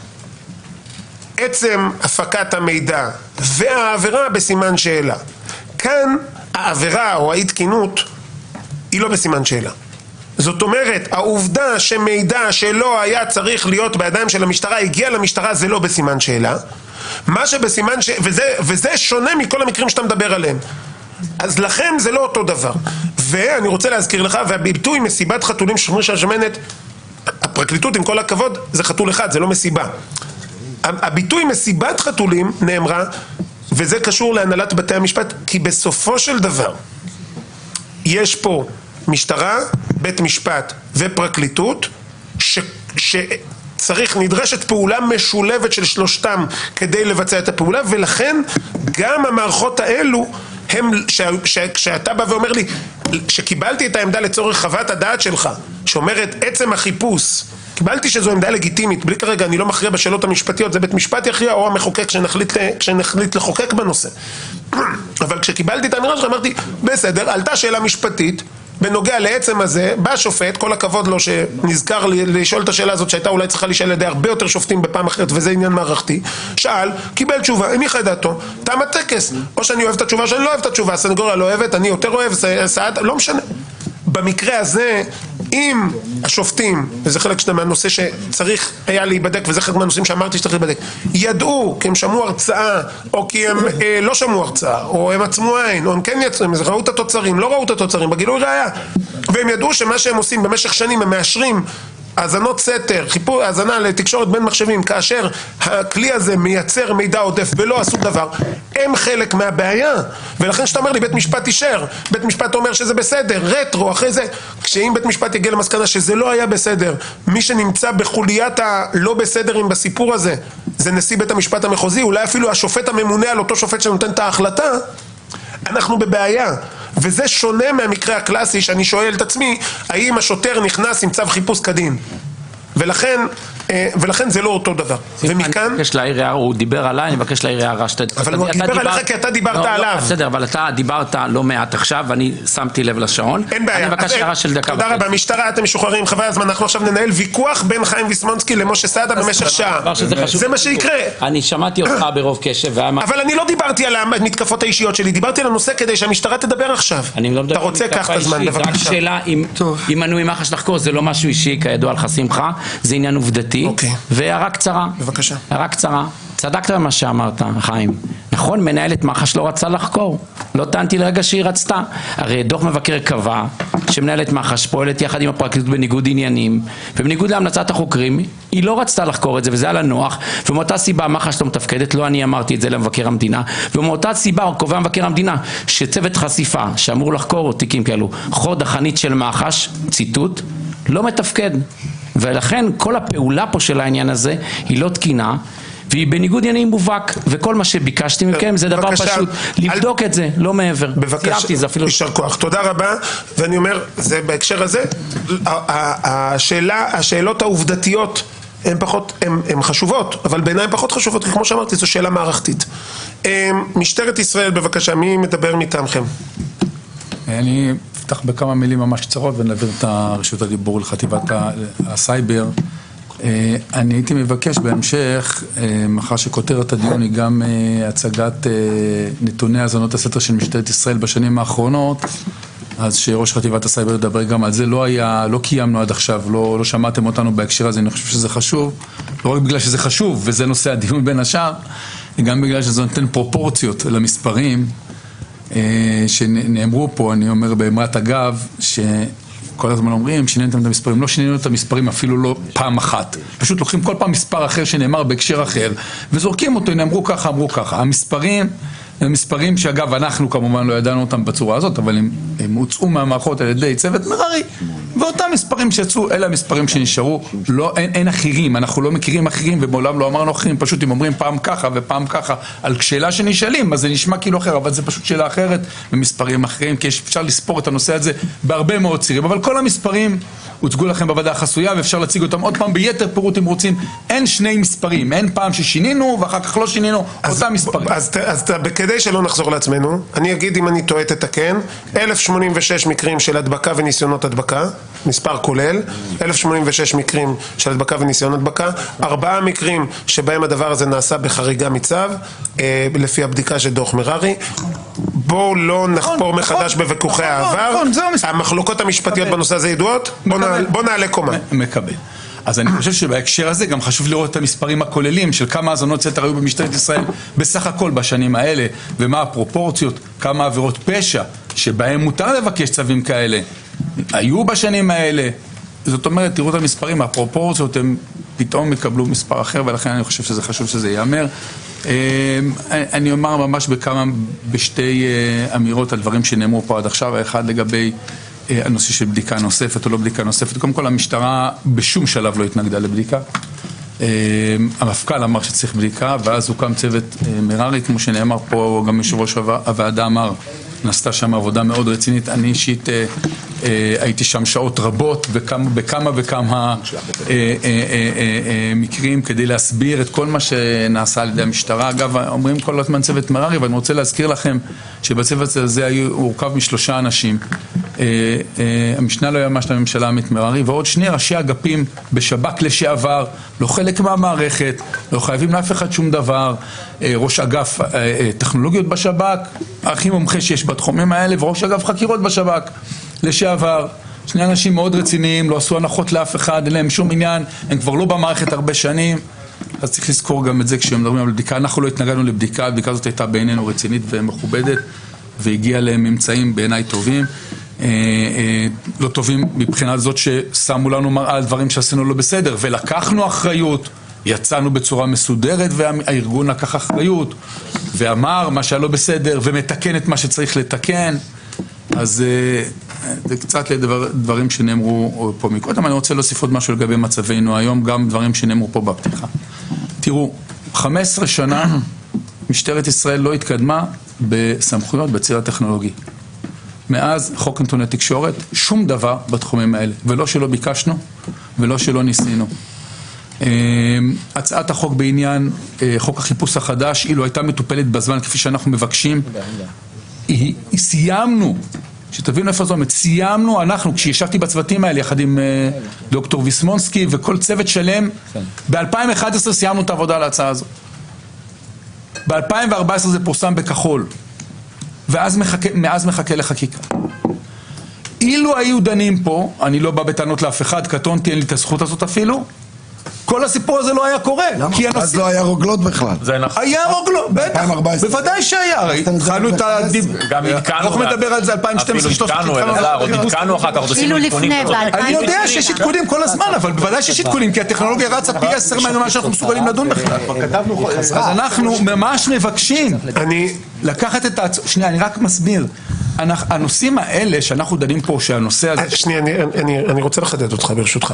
Speaker 1: עצם הפקת המידע והעבירה בסימן שאלה. כאן העבירה או האי תקינות היא לא בסימן שאלה. זאת אומרת, העובדה שמידע שלא היה צריך להיות בידיים של המשטרה הגיע למשטרה, זה לא בסימן שאלה. מה שבסימן ש... וזה, וזה שונה מכל המקרים שאתה מדבר עליהם. אז לכן זה לא אותו דבר. ואני רוצה להזכיר לך, והביטוי מסיבת חתולים שומרי של השמנת, הפרקליטות עם כל הכבוד זה חתול אחד, זה לא מסיבה. הביטוי מסיבת חתולים נאמרה, וזה קשור להנהלת בתי המשפט, כי בסופו של דבר יש פה משטרה, בית משפט ופרקליטות ש, שצריך, נדרשת פעולה משולבת של שלושתם כדי לבצע את הפעולה, ולכן גם המערכות האלו הם, כשאתה בא ואומר לי שקיבלתי את העמדה לצורך חוות הדעת שלך שאומרת עצם החיפוש, קיבלתי שזו עמדה לגיטימית, בלי כרגע אני לא מכריע בשאלות המשפטיות, זה בית משפט יכריע או המחוקק כשנחליט, כשנחליט לחוקק בנושא. אבל כשקיבלתי את האמירה שלך אמרתי בסדר, עלתה שאלה משפטית בנוגע לעצם הזה, בא שופט, כל הכבוד לו שנזכר לשאול את השאלה הזאת שהייתה אולי צריכה לשאול לידי הרבה יותר שופטים בפעם אחרת, וזה עניין מערכתי, שאל, קיבל תשובה, הניחה את דעתו, תם הטקס, או שאני אוהב את התשובה או שאני לא אוהב את התשובה, הסנגוריה לא אוהבת, אני יותר אוהב, סעד, לא משנה. במקרה הזה אם השופטים, וזה חלק שני מהנושא שצריך היה להיבדק, וזה חלק מהנושאים שאמרתי שצריך להיבדק, ידעו כי הם שמעו הרצאה, או כי הם אה, לא שמעו הרצאה, או הם עצמו עין, או הם כן יצאו, הם ראו את התוצרים, לא ראו את התוצרים, בגילוי ראיה, והם ידעו שמה שהם עושים במשך שנים, הם מאשרים האזנות סתר, חיפור, האזנה לתקשורת בין מחשבים, כאשר הכלי הזה מייצר מידע עודף ולא עשו דבר, הם חלק מהבעיה. ולכן שאתה אומר לי בית משפט אישר, בית משפט אומר שזה בסדר, רטרו, אחרי זה, כשאם בית משפט יגיע למסקנה שזה לא היה בסדר, מי שנמצא בחוליית הלא בסדרים בסיפור הזה, זה נשיא בית המשפט המחוזי, אולי אפילו השופט הממונה על אותו שופט שנותן את ההחלטה, אנחנו בבעיה. וזה שונה מהמקרה הקלאסי שאני שואל את עצמי, האם השוטר נכנס עם צו חיפוש כדין? ולכן, ולכן זה לא אותו דבר. ומכאן...
Speaker 7: אני מבקש להעיר הערה, הוא דיבר עליי, אני מבקש להעיר הערה שאתה...
Speaker 1: אבל הוא דיבר עליך כי אתה דיברת עליו.
Speaker 7: בסדר, אבל אתה דיברת לא מעט עכשיו, ואני שמתי לב לשעון.
Speaker 1: אין בעיה.
Speaker 7: אני מבקש הערה של דקה.
Speaker 1: תודה רבה, משטרה, אתם משוחררים, חבל הזמן, אנחנו עכשיו ננהל ויכוח בין חיים ויסמונסקי למשה סעדה במשך שעה. זה מה שיקרה.
Speaker 7: אני שמעתי אותך ברוב קשב.
Speaker 1: אבל אני לא דיברתי על המתקפות האישיות שלי, דיברתי על הנושא כדי שהמשטרה תדבר עכשיו. אתה רוצה, קח את הזמן, בבקשה.
Speaker 7: רק שאלה, אם מנוי מח"ש לחקור, זה לא משהו אישי, כידוע לך שמחה, זה עניין עובדתי. והערה קצרה.
Speaker 1: בבקשה.
Speaker 7: הערה קצרה. צדקת במה שאמרת, חיים. נכון, מנהלת מח"ש לא רצה לחקור. לא טענתי לרגע שהיא רצתה. הרי דוח מבקר קבע שמנהלת מח"ש פועלת יחד עם הפרקליטות בניגוד עניינים, ובניגוד להמלצת החוקרים, היא לא רצתה לחקור את זה, וזה היה לה נוח, ומאותה סיבה מח"ש לא מתפקדת, לא אני אמרתי את זה למבקר המדינה, ומאותה סיבה הוא קובע מבקר המדינה, שצוות חשיפה, שאמור לחקור תיקים כאלו, חוד החנית של מח"ש, ציטוט, לא מתפקד. ולכן כל הפעולה פה של העניין הזה היא לא תקינה, והיא בניגוד עניינים מובהק, וכל מה שביקשתי מכם זה דבר פשוט, לבדוק את זה, לא מעבר.
Speaker 1: בבקשה, יישר כוח, תודה רבה, ואני אומר, זה בהקשר הזה, השאלה, השאלות העובדתיות הן פחות, הן חשובות, אבל בעיניי הן פחות חשובות, כי כמו שאמרתי, זו שאלה מערכתית. משטרת ישראל, בבקשה, מי מדבר מטעמכם?
Speaker 6: אני אפתח בכמה מילים ממש קצרות ונעביר את רשות הדיבור לחטיבת הסייבר. אני הייתי מבקש בהמשך, מאחר שכותרת הדיון היא גם הצגת נתוני האזנות הסתר של משטרת ישראל בשנים האחרונות, אז שראש חטיבת הסייבר ידבר גם על זה. לא היה, לא קיימנו עד עכשיו, לא, לא שמעתם אותנו בהקשר הזה, אני חושב שזה חשוב, לא רק בגלל שזה חשוב, וזה נושא הדיון בין השאר, גם בגלל שזה נותן פרופורציות למספרים, שנאמרו פה, אני אומר באמרת אגב, שכל הזמן אומרים, שיניתם את המספרים, לא שינינו את המספרים אפילו לא פעם אחת. פשוט לוקחים כל פעם מספר אחר שנאמר בהקשר אחר, וזורקים אותו, הנה אמרו ככה, אמרו ככה. המספרים, הם מספרים שאגב, אנחנו כמובן לא ידענו אותם בצורה הזאת, אבל הם, הם הוצאו מהמערכות על ידי צוות מררי, ואותם מספרים שיצאו, אלה המספרים שנשארו, לא, אין, אין אחרים, אנחנו לא מכירים אחרים, ומעולם לא אמרנו אחרים, פשוט אם אומרים פעם ככה ופעם ככה, על שאלה שנשאלים, אז זה נשמע כאילו אחר, אבל זה פשוט שאלה אחרת, ומספרים אחרים, כי אפשר לספור את הנושא הזה בהרבה מאוד צירים, אבל כל המספרים הוצגו לכם בוועדה החסויה, ואפשר להציג אותם עוד פעם ביתר פירוט אם רוצים. אין שני מספרים, אין פעם ששינינו ואחר כך לא שינינו, אותם מספרים.
Speaker 1: אז, אז, אז כדי שלא נחזור לעצמנו, אני אגיד אם אני טועה תתקן, אלף שמונים ושש מקרים של הדבקה וניסיונות הדבקה, מספר כולל, אלף שמונים ושש מקרים של הדבקה וניסיון הדבקה, ארבעה מקרים שבהם הדבר הזה נעשה בחריגה מצו, אה, לפי הבדיקה של דוח מררי. בואו לא נחפור מחדש בוויכוחי העבר, המחלוקות המשפטיות בנושא הזה ידועות, בואו נעלה קומה.
Speaker 6: מקבל. אז אני חושב שבהקשר הזה גם חשוב לראות את המספרים הכוללים של כמה האזנות סתר היו במשטרת ישראל בסך הכל בשנים האלה, ומה הפרופורציות, כמה עבירות פשע שבהם מותר לבקש צווים כאלה היו בשנים האלה. זאת אומרת, תראו את המספרים, הפרופורציות הם פתאום יקבלו מספר אחר, ולכן אני חושב שזה חשוב שזה ייאמר. אני אומר ממש בכמה, בשתי אמירות על דברים שנאמרו פה עד עכשיו. האחד לגבי הנושא של בדיקה נוספת או לא בדיקה נוספת. קודם כל, המשטרה בשום שלב לא התנגדה לבדיקה. המפכ"ל אמר שצריך בדיקה, ואז הוקם צוות מררי, כמו שנאמר פה, גם יושב ראש הוועדה אמר, נעשתה שם עבודה מאוד רצינית. אני אישית הייתי שם שעות רבות בכמה וכמה מקרים כדי להסביר את כל מה שנעשה על ידי המשטרה. אגב, אומרים כל הזמן צוות מררי, ואני רוצה להזכיר לכם שבצוות הזה הורכב משלושה אנשים. המשנה ליועמ"ש לממשלה עמית מררי, ועוד שני ראשי אגפים בשב"כ לשעבר, לא חלק מהמערכת, לא חייבים לאף אחד שום דבר. ראש אגף טכנולוגיות בשב"כ, הכי מומחה שיש בתחומים האלה, וראש אגף חקירות בשב"כ לשעבר, שני אנשים מאוד רציניים, לא עשו הנחות לאף אחד, אין להם שום עניין, הם כבר לא במערכת הרבה שנים, אז צריך לזכור גם את זה כשמדברים על בדיקה. אנחנו לא התנגדנו לבדיקה, הבדיקה הזאת הייתה בעינינו רצינית ומכובדת, והגיעה לממצאים בעיניי טובים. לא טובים מבחינת זאת ששמו לנו מראה על דברים שעשינו לא בסדר, ולקחנו אחריות, יצאנו בצורה מסודרת, והארגון לקח אחריות, ואמר מה שהיה לא בסדר, ומתקן את מה שצריך לתקן. אז זה קצת לדברים שנאמרו פה מקודם. אני רוצה להוסיף עוד משהו לגבי מצבנו היום, גם דברים שנאמרו פה בפתיחה. תראו, חמש עשרה שנה משטרת ישראל לא התקדמה בסמכויות בציר הטכנולוגי. מאז חוק נתוני תקשורת, שום דבר בתחומים האלה, ולא שלא ביקשנו, ולא שלא ניסינו. הצעת החוק בעניין חוק החיפוש החדש, אילו הייתה מטופלת בזמן כפי שאנחנו מבקשים, היא, היא סיימנו, שתבינו איפה זאת אומרת, סיימנו אנחנו, כשישבתי בצוותים האלה, יחד עם דוקטור ויסמונסקי וכל צוות שלם, ב-אלפיים ואחת עשרה סיימנו את העבודה על ההצעה הזאת. ב-אלפיים וארבע עשרה זה פורסם בכחול. ואז מחכה, מאז מחכה לחקיקה. אילו היו דנים פה, אני לא בא בטענות לאף אחד, קטונתי, אין לי את הזכות הזאת אפילו, כל הסיפור הזה לא היה קורה.
Speaker 11: למה? אז לא היה רוגלות בכלל.
Speaker 6: היה רוגלות, בטח, בוודאי שהיה. התחלנו את הדיב...
Speaker 12: גם עדכנו.
Speaker 6: אנחנו מדבר על זה אלפיים ושתים עשרה שלוש עשרה.
Speaker 12: עוד עדכנו אחר כך.
Speaker 10: אפילו לפני,
Speaker 6: אני יודע שיש עדכונים כל הזמן, אבל בוודאי שיש עדכונים, כי הטכנולוגיה רצה פי עשר ממה שאנחנו מסוגלים לדון בכלל. אז אנחנו ממש מבקשים לקחת את העצור... שנייה, אני רק מסביר. הנושאים האלה שאנחנו דנים פה, שהנושא הזה...
Speaker 1: שנייה, אני רוצה לחדד אותך ברשותך.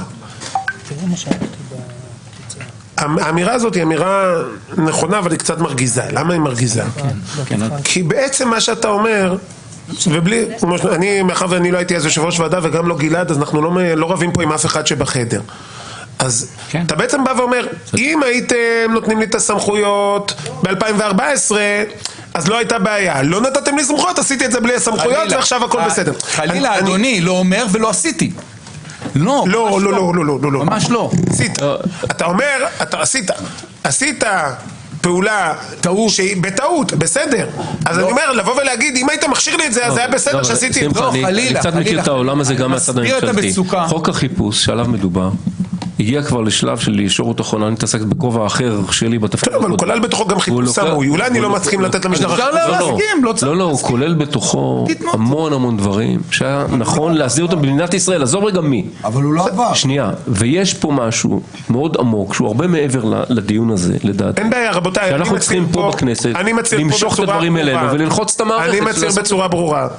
Speaker 1: האמירה הזאת היא אמירה נכונה, אבל היא קצת מרגיזה. למה היא מרגיזה? כי בעצם מה שאתה אומר, ובלי, אני, מאחר ואני לא הייתי אז יושב ראש ועדה וגם לא גלעד, אז אנחנו לא, לא רבים פה עם אף אחד שבחדר. אז אתה בעצם בא ואומר, אם הייתם נותנים לי את הסמכויות ב-אלפיים וארבע עשרה, אז לא הייתה בעיה. לא נתתם לי סמכויות, עשיתי את זה בלי הסמכויות, ועכשיו הכל בסדר.
Speaker 6: חלילה, אדוני, לא אומר ולא עשיתי. לא,
Speaker 1: לא, לא, לא, לא, לא, לא.
Speaker 6: ממש לא.
Speaker 1: עשית. אתה אומר, אתה עשית, עשית פעולה שהיא בטעות, בסדר. אז אני אומר, לבוא ולהגיד, אם היית מכשיר לי את זה, אז היה בסדר שעשיתי את זה.
Speaker 2: לא, חלילה. אני קצת מכיר את העולם הזה גם מהצד הממשלתי. חוק החיפוש שעליו מדובר, הגיע כבר לשלב של ישורת אחרונה, אני מתעסק בכובע אחר שלי בתפקיד.
Speaker 1: אבל הוא כולל בתוכו גם חיפוש סמוי, אולי אני לא מסכים לתת למשטרה.
Speaker 6: אפשר להסכים, לא צריך.
Speaker 2: לא, לא, הוא כולל בתוכו המון המון דברים, שהיה נכון להסדיר אותם במדינת ישראל, עזוב רגע מי.
Speaker 11: אבל הוא לא עבר.
Speaker 2: שנייה, ויש פה משהו מאוד עמוק, שהוא הרבה מעבר לדיון הזה, לדעתי.
Speaker 1: אין בעיה, רבותיי.
Speaker 2: שאנחנו צריכים פה בכנסת, למשוך את הדברים אלינו וללחוץ את המערכת.
Speaker 1: אני מצהיר בצורה ברורה.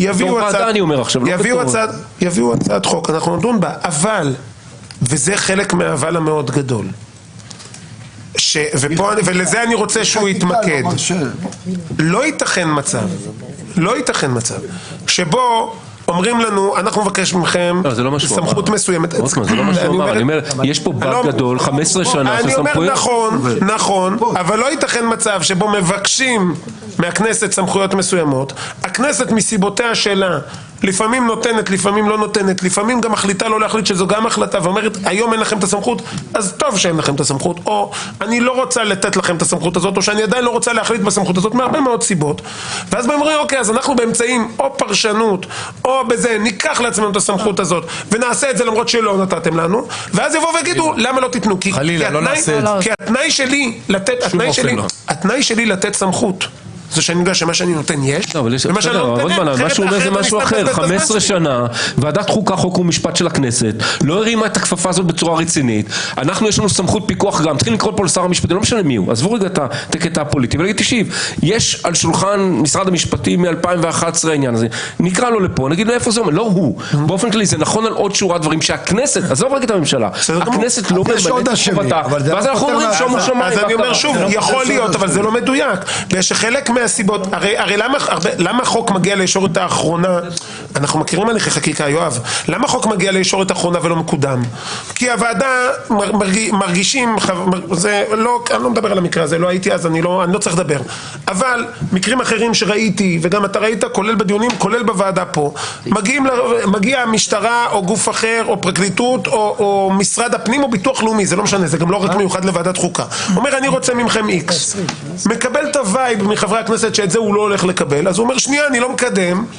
Speaker 1: יביאו הצעת חוק, אנחנו נדון בה, אבל וזה חלק מהאבל המאוד גדול. ש... ופה, ולזה אני רוצה שהוא יתמקד. לא ייתכן מצב, לא ייתכן מצב, שבו אומרים לנו, אנחנו מבקש מכם סמכות מסוימת.
Speaker 2: זה לא מה שהוא אמר, אני אומר, יש פה באג גדול, חמש עשרה שנה של סמכויות.
Speaker 1: אני אומר נכון, נכון, אבל לא ייתכן מצב שבו מבקשים מהכנסת סמכויות מסוימות, הכנסת מסיבותיה שלה, לפעמים נותנת, לפעמים לא נותנת, לפעמים גם מחליטה לא להחליט שזו גם החלטה, ואומרת, היום אין לכם את הסמכות, אז טוב שאין לכם את הסמכות, או אני לא רוצה לתת לכם את הסמכות הזאת, או שאני עדיין לא רוצה להחליט בסמכות הזאת, מהרבה מאוד סיבות. ואז באים אומרים, אוקיי, אז אנחנו באמצעים או פרשנות, או בזה, ניקח לעצמנו את הסמכות הזאת, ונעשה את זה למרות שלא נתתם לנו, ואז יבואו ויגידו, למה לא תיתנו? כי התנאי שלי לתת, התנאי שלי לתת סמכות, זה שאני יודע שמה שאני נותן יש,
Speaker 2: ומה שאני לא נותן אין, מה שהוא אומר זה משהו אחר. חמש עשרה שנה, ועדת חוקה, חוק ומשפט של הכנסת, לא הרימה את הכפפה הזאת בצורה רצינית. אנחנו יש לנו סמכות פיקוח גם, צריכים לקרוא פה לשר המשפטים, לא משנה מי הוא, עזבו רגע את הקטע הפוליטי, ולהגיד, תשיב, יש על שולחן משרד המשפטים מ-אלפיים ואחת עשרה העניין הזה, נקרא לו לפה, נגיד לו איפה זה אומר, לא הוא. באופן כללי זה נכון על עוד שורת דברים שהכנסת, עזוב רגע את הממשלה, הכנסת לא ממלאת את חובתה, ואז אנחנו אומרים שומו שמיים.
Speaker 1: אז אני אומר שוב, יכול להיות, אבל זה לא מדויק. ושחלק מהסיבות, הרי, הרי למה, הרבה, למה חוק מגיע לישורת האחרונה, אנחנו מכירים הליכי חקיקה, יואב, למה חוק מגיע לישורת האחרונה ולא מקודם? כי הוועדה מרג, מרגישים, זה לא, אני לא מדבר על המקרה הזה, לא הייתי אז, אני לא, אני לא צריך לדבר, אבל מקרים אחרים שראיתי, וגם אתה ראית, כולל בדיונים, כולל בוועדה פה, מגיעים, מגיע המשטרה או גוף אחר, או פרקליטות, או, או משרד הפנים, או ביטוח לאומי, זה לא משנה, זה גם לא רק מיוחד לוועדת חוקה. אומר, אני רוצה ממכם איקס. מקבל את הווייב מחברי הכנסת שאת זה הוא לא הולך לקבל, אז הוא אומר, שנייה, אני לא מקדם,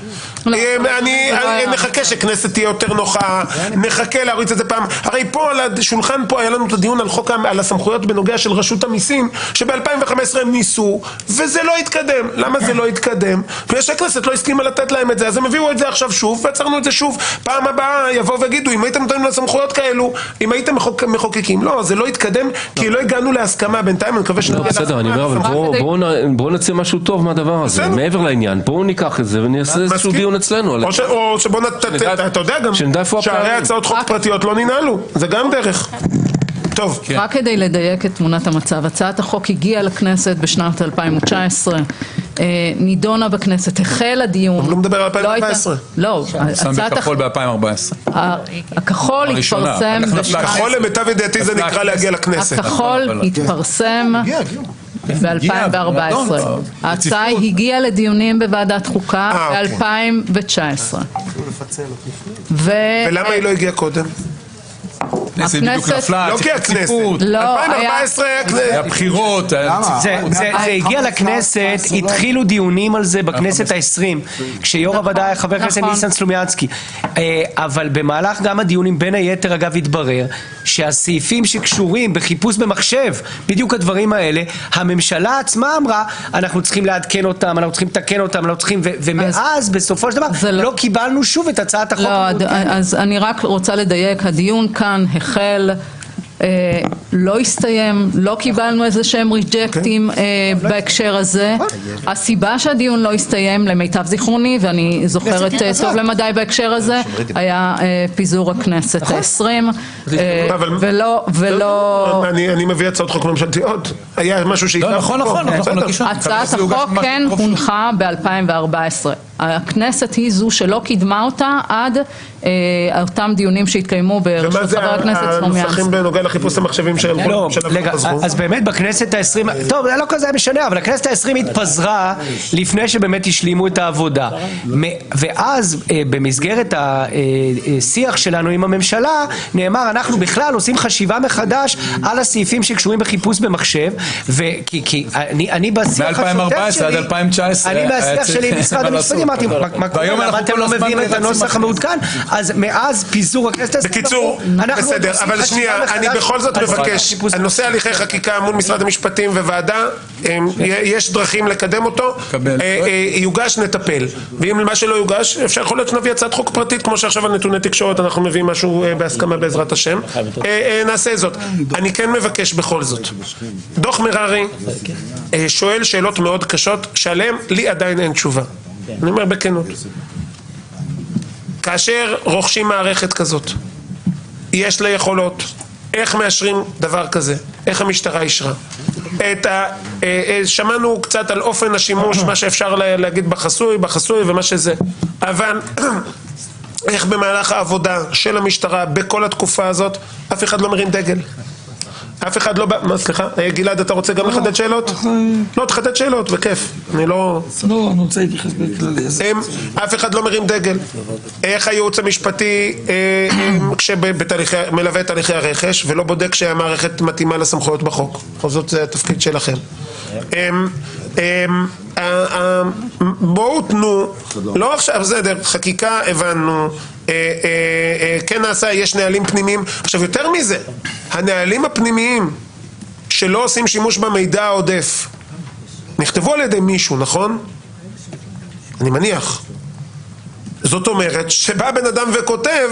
Speaker 1: אני נחכה שכנסת תהיה יותר נוחה, נחכה להריץ את זה פעם. הרי פה על השולחן פה היה לנו את הדיון על חוק על הסמכויות בנוגע של רשות המיסים, שב-אלפיים וחמש עשרה הם ניסו וזה לא התקדם. למה זה לא התקדם? ויש הכנסת לא הסכימה לתת להם את זה, אז הם הביאו את זה עכשיו שוב ועצרנו את זה שוב. פעם הבאה יבואו ויגידו אם הייתם נותנים לסמכויות כאלו, אם הייתם מחוקקים. לא, זה לא התקדם כי לא הגענו להסכמה. בינתיים אני מקווה שנגיע להסכמה.
Speaker 2: בסדר, אני אומר, אבל בואו נצא משהו טוב מהדבר הזה, מעבר לעניין. בואו ניקח את זה ונעשה איזשהו דיון אצלנו.
Speaker 1: או שבוא נתת, אתה יודע גם שהרי הצעות חוק פרטיות לא ננהלו, זה גם דרך. טוב.
Speaker 8: רק כדי לדייק את תמונת המצב, הצעת החוק הגיעה לכנסת בשנת אלפיים תשע עשרה, נידונה בכנסת, החל הדיון.
Speaker 1: אבל לא מדבר על אלפיים ארבע עשרה.
Speaker 8: לא,
Speaker 6: שם בכחול ב-אלפיים וארבע עשרה.
Speaker 8: הכחול התפרסם בשנת...
Speaker 1: הכחול למיטב ידיעתי זה נקרא להגיע לכנסת.
Speaker 8: הכחול התפרסם ב-אלפיים וארבע עשרה. ההצעה הגיעה לדיונים בוועדת חוקה ב-אלפיים תשע עשרה.
Speaker 1: ולמה היא לא הגיעה קודם?
Speaker 6: הכנסת בדיוק נפלה,
Speaker 1: לא כי הכנסת.
Speaker 8: אלפיים
Speaker 1: וארבע עשרה
Speaker 6: היה בחירות.
Speaker 12: זה הגיע לכנסת, התחילו דיונים על זה בכנסת העשרים, כשיו"ר הוועדה היה חבר הכנסת ניסן סלומינסקי. אבל במהלך גם הדיונים, בין היתר אגב התברר, שהסעיפים שקשורים בחיפוש במחשב, בדיוק הדברים האלה, הממשלה עצמה אמרה, אנחנו צריכים לעדכן אותם, אנחנו צריכים לתקן אותם, אנחנו צריכים, ומאז בסופו של דבר לא קיבלנו שוב את הצעת החוק.
Speaker 8: אז אני רק רוצה לדייק, הדיון כאן החל, אה, לא הסתיים, לא קיבלנו איזה שהם ריג'קטים אה, בהקשר הזה. הסיבה שהדיון לא הסתיים, למיטב זיכרוני, ואני זוכרת טוב למדי בהקשר הזה, היה אה, פיזור הכנסת העשרים, אה, ולא, ולא...
Speaker 1: אני, אני מביא הצעות חוק ממשלתיות. היה משהו שהיא...
Speaker 6: נכון, נכון, נכון.
Speaker 8: הצעת החוק כן הונחה ב-אלפיים וארבע עשרה. הכנסת היא זו שלא קידמה אותה עד אה, אותם דיונים שהתקיימו ברשות חבר הכנסת סלומינסקי.
Speaker 1: ומה זה הנוסחים בנוגע לחיפוש המחשבים שהם
Speaker 12: לא, רגע, אז באמת בכנסת העשרים, טוב, זה לא כזה משנה, אבל הכנסת העשרים התפזרה לפני שבאמת השלימו את העבודה. ואז אה, במסגרת השיח שלנו עם הממשלה, נאמר, אנחנו בכלל עושים חשיבה מחדש על הסעיפים שקשורים בחיפוש במחשב, וכי כי, אני, אני בשיח
Speaker 6: מ-אלפיים וארבע עשרה עד אלפיים תשע עשרה,
Speaker 12: אני בשיח שלי עם משרד המשפטים, אמרתי, למה אתם לא מביאים את הנוסח המעודכן? אז מאז פיזור הכנסת העשרים...
Speaker 1: בקיצור, בסדר, אבל שנייה, אני בכל זאת מבקש, הנושא הליכי חקיקה מול משרד המשפטים וועדה, יש דרכים לקדם אותו, יוגש נטפל, ואם מה שלא יוגש, אפשר יכול להיות שנביא הצעת חוק פרטית, כמו שעכשיו על נתוני תקשורת אנחנו מביאים משהו בהסכמה בעזרת השם, נעשה זאת. אני כן מבקש בכל זאת, דוח מררי שואל שאלות מאוד קשות, שעליהם לי עדיין אין תשובה. אני אומר בכנות. כאשר רוכשים מערכת כזאת, יש לה יכולות, איך מאשרים דבר כזה? איך המשטרה אישרה? את ה, שמענו קצת על אופן השימוש, מה שאפשר להגיד בחסוי, בחסוי ומה שזה. אבל איך במהלך העבודה של המשטרה בכל התקופה הזאת, אף אחד לא מרים דגל. אף אחד לא בא... מה, סליחה? גלעד, אתה רוצה גם לחדד שאלות? לא, תחדד שאלות, בכיף. אני לא...
Speaker 3: לא, אני רוצה להתייחס בכללי.
Speaker 1: אף אחד לא מרים דגל. איך הייעוץ המשפטי כשמלווה את תהליכי הרכש, ולא בודק שהמערכת מתאימה לסמכויות בחוק. או זאת זה התפקיד שלכם. בואו תנו, לא עכשיו, זה דרך חקיקה, הבנו, כן נעשה, יש נהלים פנימיים. עכשיו יותר מזה, הנהלים הפנימיים שלא עושים שימוש במידע העודף נכתבו על ידי מישהו, נכון? אני מניח. זאת אומרת שבא בן אדם וכותב,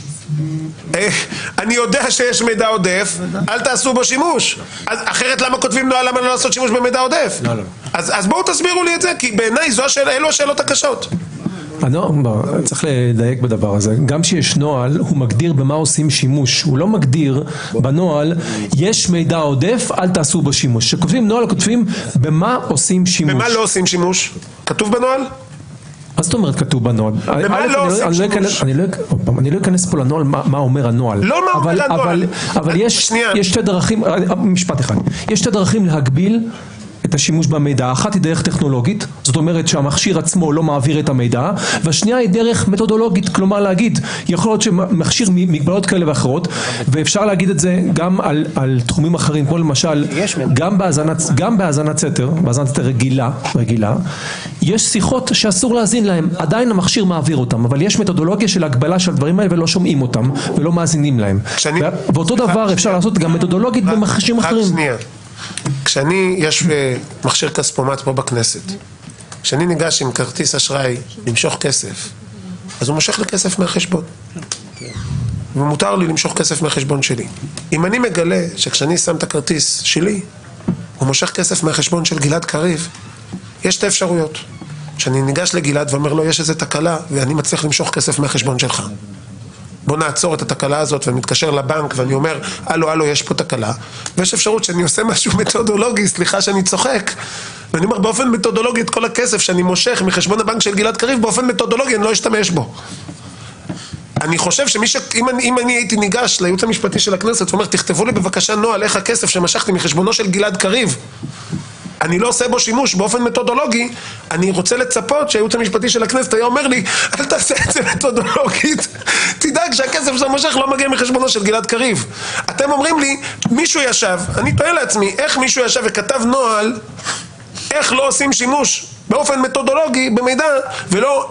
Speaker 1: אני יודע שיש מידע עודף, אל תעשו בו שימוש. אחרת למה כותבים נוהל למה לא לעשות שימוש במידע עודף? אז בואו תסבירו לי את זה, כי בעיניי אלו השאלות הקשות.
Speaker 13: צריך לדייק בדבר הזה. גם שיש נוהל, הוא מגדיר במה עושים שימוש. הוא לא מגדיר בנוהל, יש מידע עודף, אל תעשו בו שימוש. כשכותבים נוהל, כותבים במה עושים שימוש.
Speaker 1: במה לא עושים שימוש? כתוב בנוהל?
Speaker 13: מה זאת אומרת כתוב בנוהל?
Speaker 1: במה לא עושים שימוש?
Speaker 13: אני לא אכנס פה לנוהל מה אומר הנוהל.
Speaker 1: לא מה אומר הנוהל.
Speaker 13: אבל יש שתי דרכים, משפט אחד, יש שתי דרכים להגביל את את השימוש במידע. אחת היא דרך טכנולוגית, זאת אומרת שהמכשיר עצמו לא מעביר את המידע, והשנייה היא דרך מתודולוגית, כלומר להגיד, יכול להיות שמכשיר מגבלות כאלה ואחרות, ואפשר להגיד את זה גם על, על תחומים אחרים, כמו למשל, גם בהאזנת, גם בהאזנת סתר, בהאזנת סתר רגילה, רגילה, יש שיחות שאסור להאזין להם, עדיין המכשיר מעביר אותם, אבל יש מתודולוגיה של הגבלה של הדברים האלה ולא שומעים אותם, ולא מאזינים להם. כשאני, ואותו דבר אפשר לעשות גם מתודולוגית במכשירים אחרים.
Speaker 1: שנייה. כשאני, יש מכשיר כספומט פה בכנסת, כשאני ניגש עם כרטיס אשראי למשוך כסף, אז הוא מושך לי כסף מהחשבון. ומותר לי למשוך כסף מהחשבון שלי. אם אני מגלה שכשאני שם את הכרטיס שלי, הוא מושך כסף מהחשבון של גלעד קריב, יש שתי אפשרויות. כשאני ניגש לגלעד ואומר לו, יש איזו תקלה, ואני מצליח למשוך כסף מהחשבון שלך. בוא נעצור את התקלה הזאת, ומתקשר לבנק, ואני אומר, הלו, הלו, יש פה תקלה. ויש אפשרות שאני עושה משהו מתודולוגי, סליחה שאני צוחק, ואני אומר, באופן מתודולוגי, את כל הכסף שאני מושך מחשבון הבנק של גלעד קריב, באופן מתודולוגי, אני לא אשתמש בו. אני חושב שמי ש... אם אני, אם אני הייתי ניגש לייעוץ המשפטי של הכנסת, ואומר, תכתבו לי בבקשה נוהל איך הכסף שמשכתי מחשבונו של גלעד קריב, אני לא עושה בו שימוש באופן מתודולוגי, אני רוצה לצפות שהייעוץ המשפטי של הכנסת היה אומר לי, אל תעשה את זה מתודולוגית, תדאג שהכסף שאתה מושך לא מגיע מחשבונו של גלעד קריב. אתם אומרים לי, מישהו ישב, אני תוהה לעצמי, איך מישהו ישב וכתב נוהל, איך לא עושים שימוש באופן מתודולוגי במידע, ולא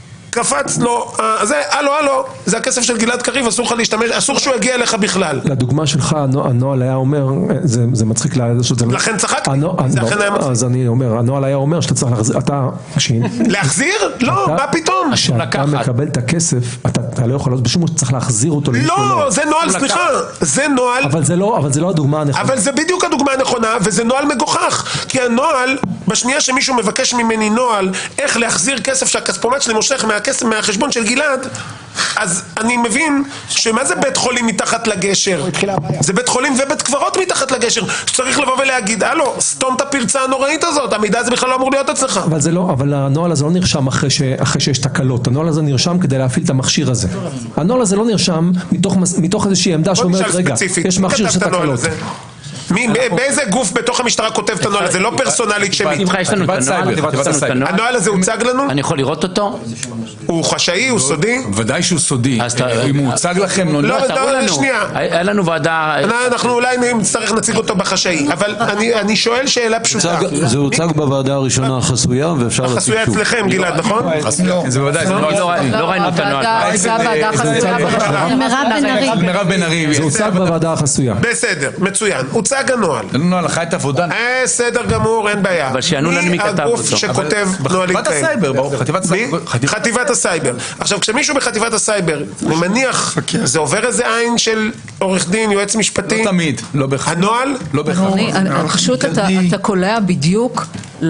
Speaker 1: קפץ לו, זה, הלו, הלו, זה הכסף של גלעד קריב, אסור לך להשתמש, אסור שהוא יגיע אליך בכלל.
Speaker 13: לדוגמה שלך, הנוהל היה אומר, זה, זה מצחיק לה...
Speaker 1: לכן צחקתי,
Speaker 13: זה אכן היה מצחיק. אז אני אומר, הנוהל היה אומר שאתה צריך להחזיר, אתה...
Speaker 1: להחזיר? לא, מה פתאום?
Speaker 13: כשאתה מקבל את הכסף, אתה לא יכול לעשות בשום שאתה צריך להחזיר אותו למישהו.
Speaker 1: לא, זה נוהל, סליחה, זה נוהל...
Speaker 13: אבל זה לא, אבל זה לא הדוגמה הנכונה.
Speaker 1: אבל זה בדיוק הדוגמה הנכונה, וזה נוהל מגוחך, כי הנוהל, בשנייה שמישהו מבקש ממני נוהל, איך להחזיר כסף שהכספומט שלי מושך מהכסף מהחשבון של גלעד, אז אני מבין שמה זה בית חולים מתחת לגשר? זה בית חולים ובית קברות מתחת לגשר, שצריך לבוא ולהגיד, הלו, סתום את הפרצה הנוראית הזאת, המידע הזה בכלל לא אמור להיות אצלך.
Speaker 13: אבל זה לא, אבל הנוהל הזה לא נרשם אחרי ש, אחרי שיש תקלות, הנוהל הזה נרשם כדי להפעיל את המכשיר הזה. הנוהל הזה לא נרשם מתוך, מתוך איזושהי עמדה שאומרת, רגע, יש מכשיר של תקלות.
Speaker 1: מי, באיזה גוף בתוך המשטרה כותב את הנוהל? זה לא פרסונלית שמית.
Speaker 7: יש לנו את הנוהל.
Speaker 1: הנוהל הזה הוצג לנו?
Speaker 7: אני יכול לראות אותו?
Speaker 1: הוא חשאי, הוא סודי?
Speaker 6: ודאי שהוא סודי. אם הוא הוצג לכם,
Speaker 1: לא, לא, שנייה.
Speaker 7: היה לנו ועדה...
Speaker 1: אנחנו אולי נצטרך נציג אותו בחשאי, אבל אני שואל שאלה פשוטה.
Speaker 14: זה הוצג בוועדה הראשונה החסויה, ואפשר להציג שוב.
Speaker 1: החסויה אצלכם, גלעד, נכון?
Speaker 6: זה בוודאי, זה
Speaker 7: לא ראינו את הנוהל.
Speaker 8: זה הוועדה החסויה.
Speaker 6: מירב בן ארי.
Speaker 13: זה הוצג בוועדה החסויה.
Speaker 1: בסדר, מצוין. הוצג הנוהל.
Speaker 6: הנוהל אחראי את עבודה.
Speaker 1: בסדר גמור, אין בעיה.
Speaker 7: אבל שיענו לנו מי כתב אותו.
Speaker 1: מי הגוף שכותב נהלים כאלה?
Speaker 6: חטיבת הסייבר, ברור.
Speaker 1: חטיבת הסייבר. עכשיו, כשמישהו בחטיבת הסייבר, אני מניח, זה עובר איזה עין של עורך דין, יועץ משפטי?
Speaker 6: לא תמיד, לא בהכרח.
Speaker 1: הנוהל?
Speaker 6: לא בהכרח.
Speaker 8: פשוט אתה קולע בדיוק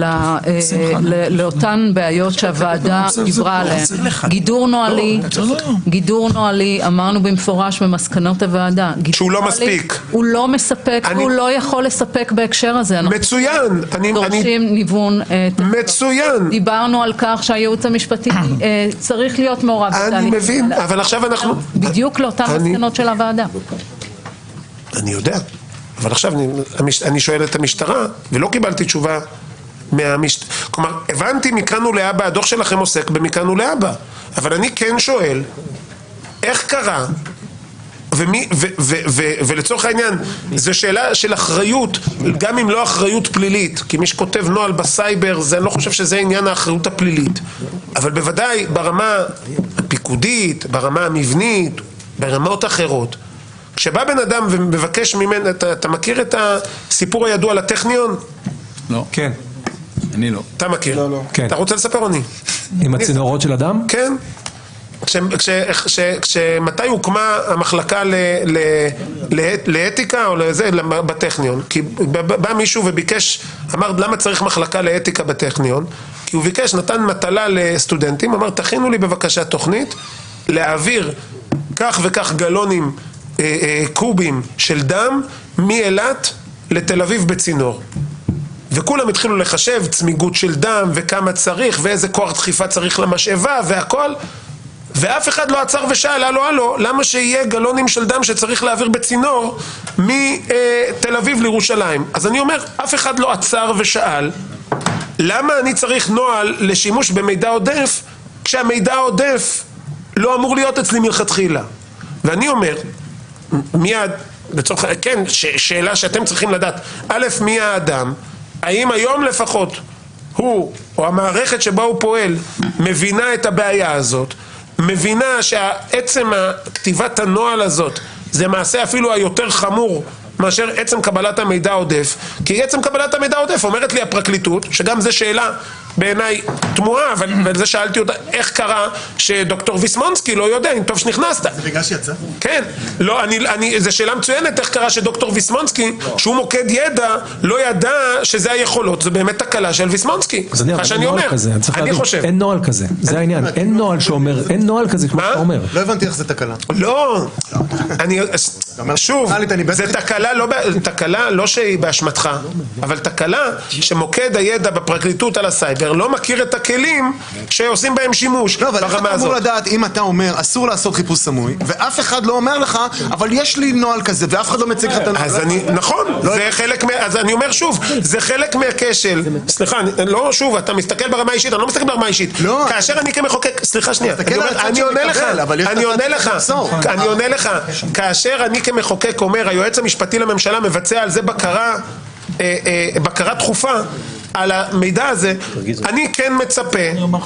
Speaker 8: לאותן בעיות שהוועדה דיברה עליהן. גידור נוהלי, גידור נוהלי, אמרנו במפורש במסקנות הוועדה.
Speaker 1: שהוא לא מספיק.
Speaker 8: הוא לא מספק, הוא לא יכול לספק בהקשר הזה.
Speaker 1: מצוין.
Speaker 8: דורשים ניוון.
Speaker 1: מצוין.
Speaker 8: דיברנו על כך שהייעוץ המשפטי צריך להיות מעורב.
Speaker 1: אני מבין, אבל עכשיו אנחנו...
Speaker 8: בדיוק לאותן מסקנות של הוועדה.
Speaker 1: אני יודע, אבל עכשיו אני שואל את המשטרה, ולא קיבלתי תשובה מהמשטרה. כלומר, הבנתי מכאן ולהבא, הדוח שלכם עוסק במכאן ולהבא, אבל אני כן שואל, איך קרה, ומי, ו, ו, ו, ולצורך העניין, זו שאלה של אחריות, גם אם לא אחריות פלילית, כי מי שכותב נוהל בסייבר, זה, אני לא חושב שזה עניין האחריות הפלילית, אבל בוודאי ברמה הפיקודית, ברמה המבנית, ברמות אחרות, כשבא בן אדם ומבקש ממנו, אתה, אתה מכיר את הסיפור הידוע על הטכניון?
Speaker 6: לא.
Speaker 13: כן.
Speaker 6: אני לא.
Speaker 1: אתה מכיר?
Speaker 13: לא, לא. כן.
Speaker 1: אתה רוצה לספר או אני?
Speaker 13: עם הצינורות של אדם?
Speaker 1: כן. כשמתי הוקמה המחלקה לאתיקה או לזה בטכניון? כי בא מישהו וביקש, אמר למה צריך מחלקה לאתיקה בטכניון? כי הוא ביקש, נתן מטלה לסטודנטים, אמר תכינו לי בבקשה תוכנית להעביר כך וכך גלונים קובים של דם מאילת לתל אביב בצינור. וכולם התחילו לחשב צמיגות של דם וכמה צריך ואיזה כוח דחיפה צריך למשאבה והכל, ואף אחד לא עצר ושאל, הלו הלו, למה שיהיה גלונים של דם שצריך להעביר בצינור מתל אביב לירושלים? אז אני אומר, אף אחד לא עצר ושאל, למה אני צריך נוהל לשימוש במידע עודף, כשהמידע העודף לא אמור להיות אצלי מלכתחילה? ואני אומר, מיד, לצורך, כן, ש- שאלה שאתם צריכים לדעת, א', מי האדם? האם היום לפחות הוא, או המערכת שבה הוא פועל, מבינה את הבעיה הזאת, מבינה שעצם כתיבת הנוהל הזאת, זה מעשה אפילו היותר חמור, מאשר עצם קבלת המידע העודף, כי עצם קבלת המידע העודף אומרת לי הפרקליטות, שגם זו שאלה בעיניי תמוהה, אבל ועל זה שאלתי אותה, איך קרה שדוקטור ויסמונסקי לא יודע, אם טוב שנכנסת.
Speaker 9: זה בגלל שיצא?
Speaker 1: כן, לא, אני, אני, זו שאלה מצוינת, איך קרה שדוקטור ויסמונסקי, שהוא מוקד ידע, לא ידע שזה היכולות, זה באמת תקלה של ויסמונסקי.
Speaker 13: אז אני אומר,
Speaker 1: שאני אומר,
Speaker 13: כזה, אני,
Speaker 1: אני חושב.
Speaker 13: אין נוהל כזה, זה העניין, אין נוהל שאומר, אין נוהל כזה כמו שאתה אומר.
Speaker 9: לא הבנתי איך זה תקלה.
Speaker 1: לא, אני, שוב, זה תקלה לא, תקלה לא שהיא באשמתך, אבל תקלה שמוקד הידע בפרקליטות על הסייבר לא מכיר את הכלים שעושים בהם שימוש.
Speaker 9: לא, אבל איך אתה אמור לדעת אם אתה אומר אסור לעשות חיפוש סמוי, ואף אחד לא אומר לך, אבל יש לי נוהל כזה, ואף אחד לא מציג לך את הנוהל.
Speaker 1: אז אני, נכון, זה חלק, אז אני אומר שוב, זה חלק מהכשל, סליחה, לא שוב, אתה מסתכל ברמה האישית, אני לא מסתכל ברמה האישית, כאשר אני כמחוקק, סליחה שנייה, אני עונה לך, אני עונה לך, אני עונה לך, כאשר אני כמחוקק אומר, היועץ המשפטי לממשלה מבצע על זה בקרה, בקרה דחופה, על המידע הזה, אני כן מצפה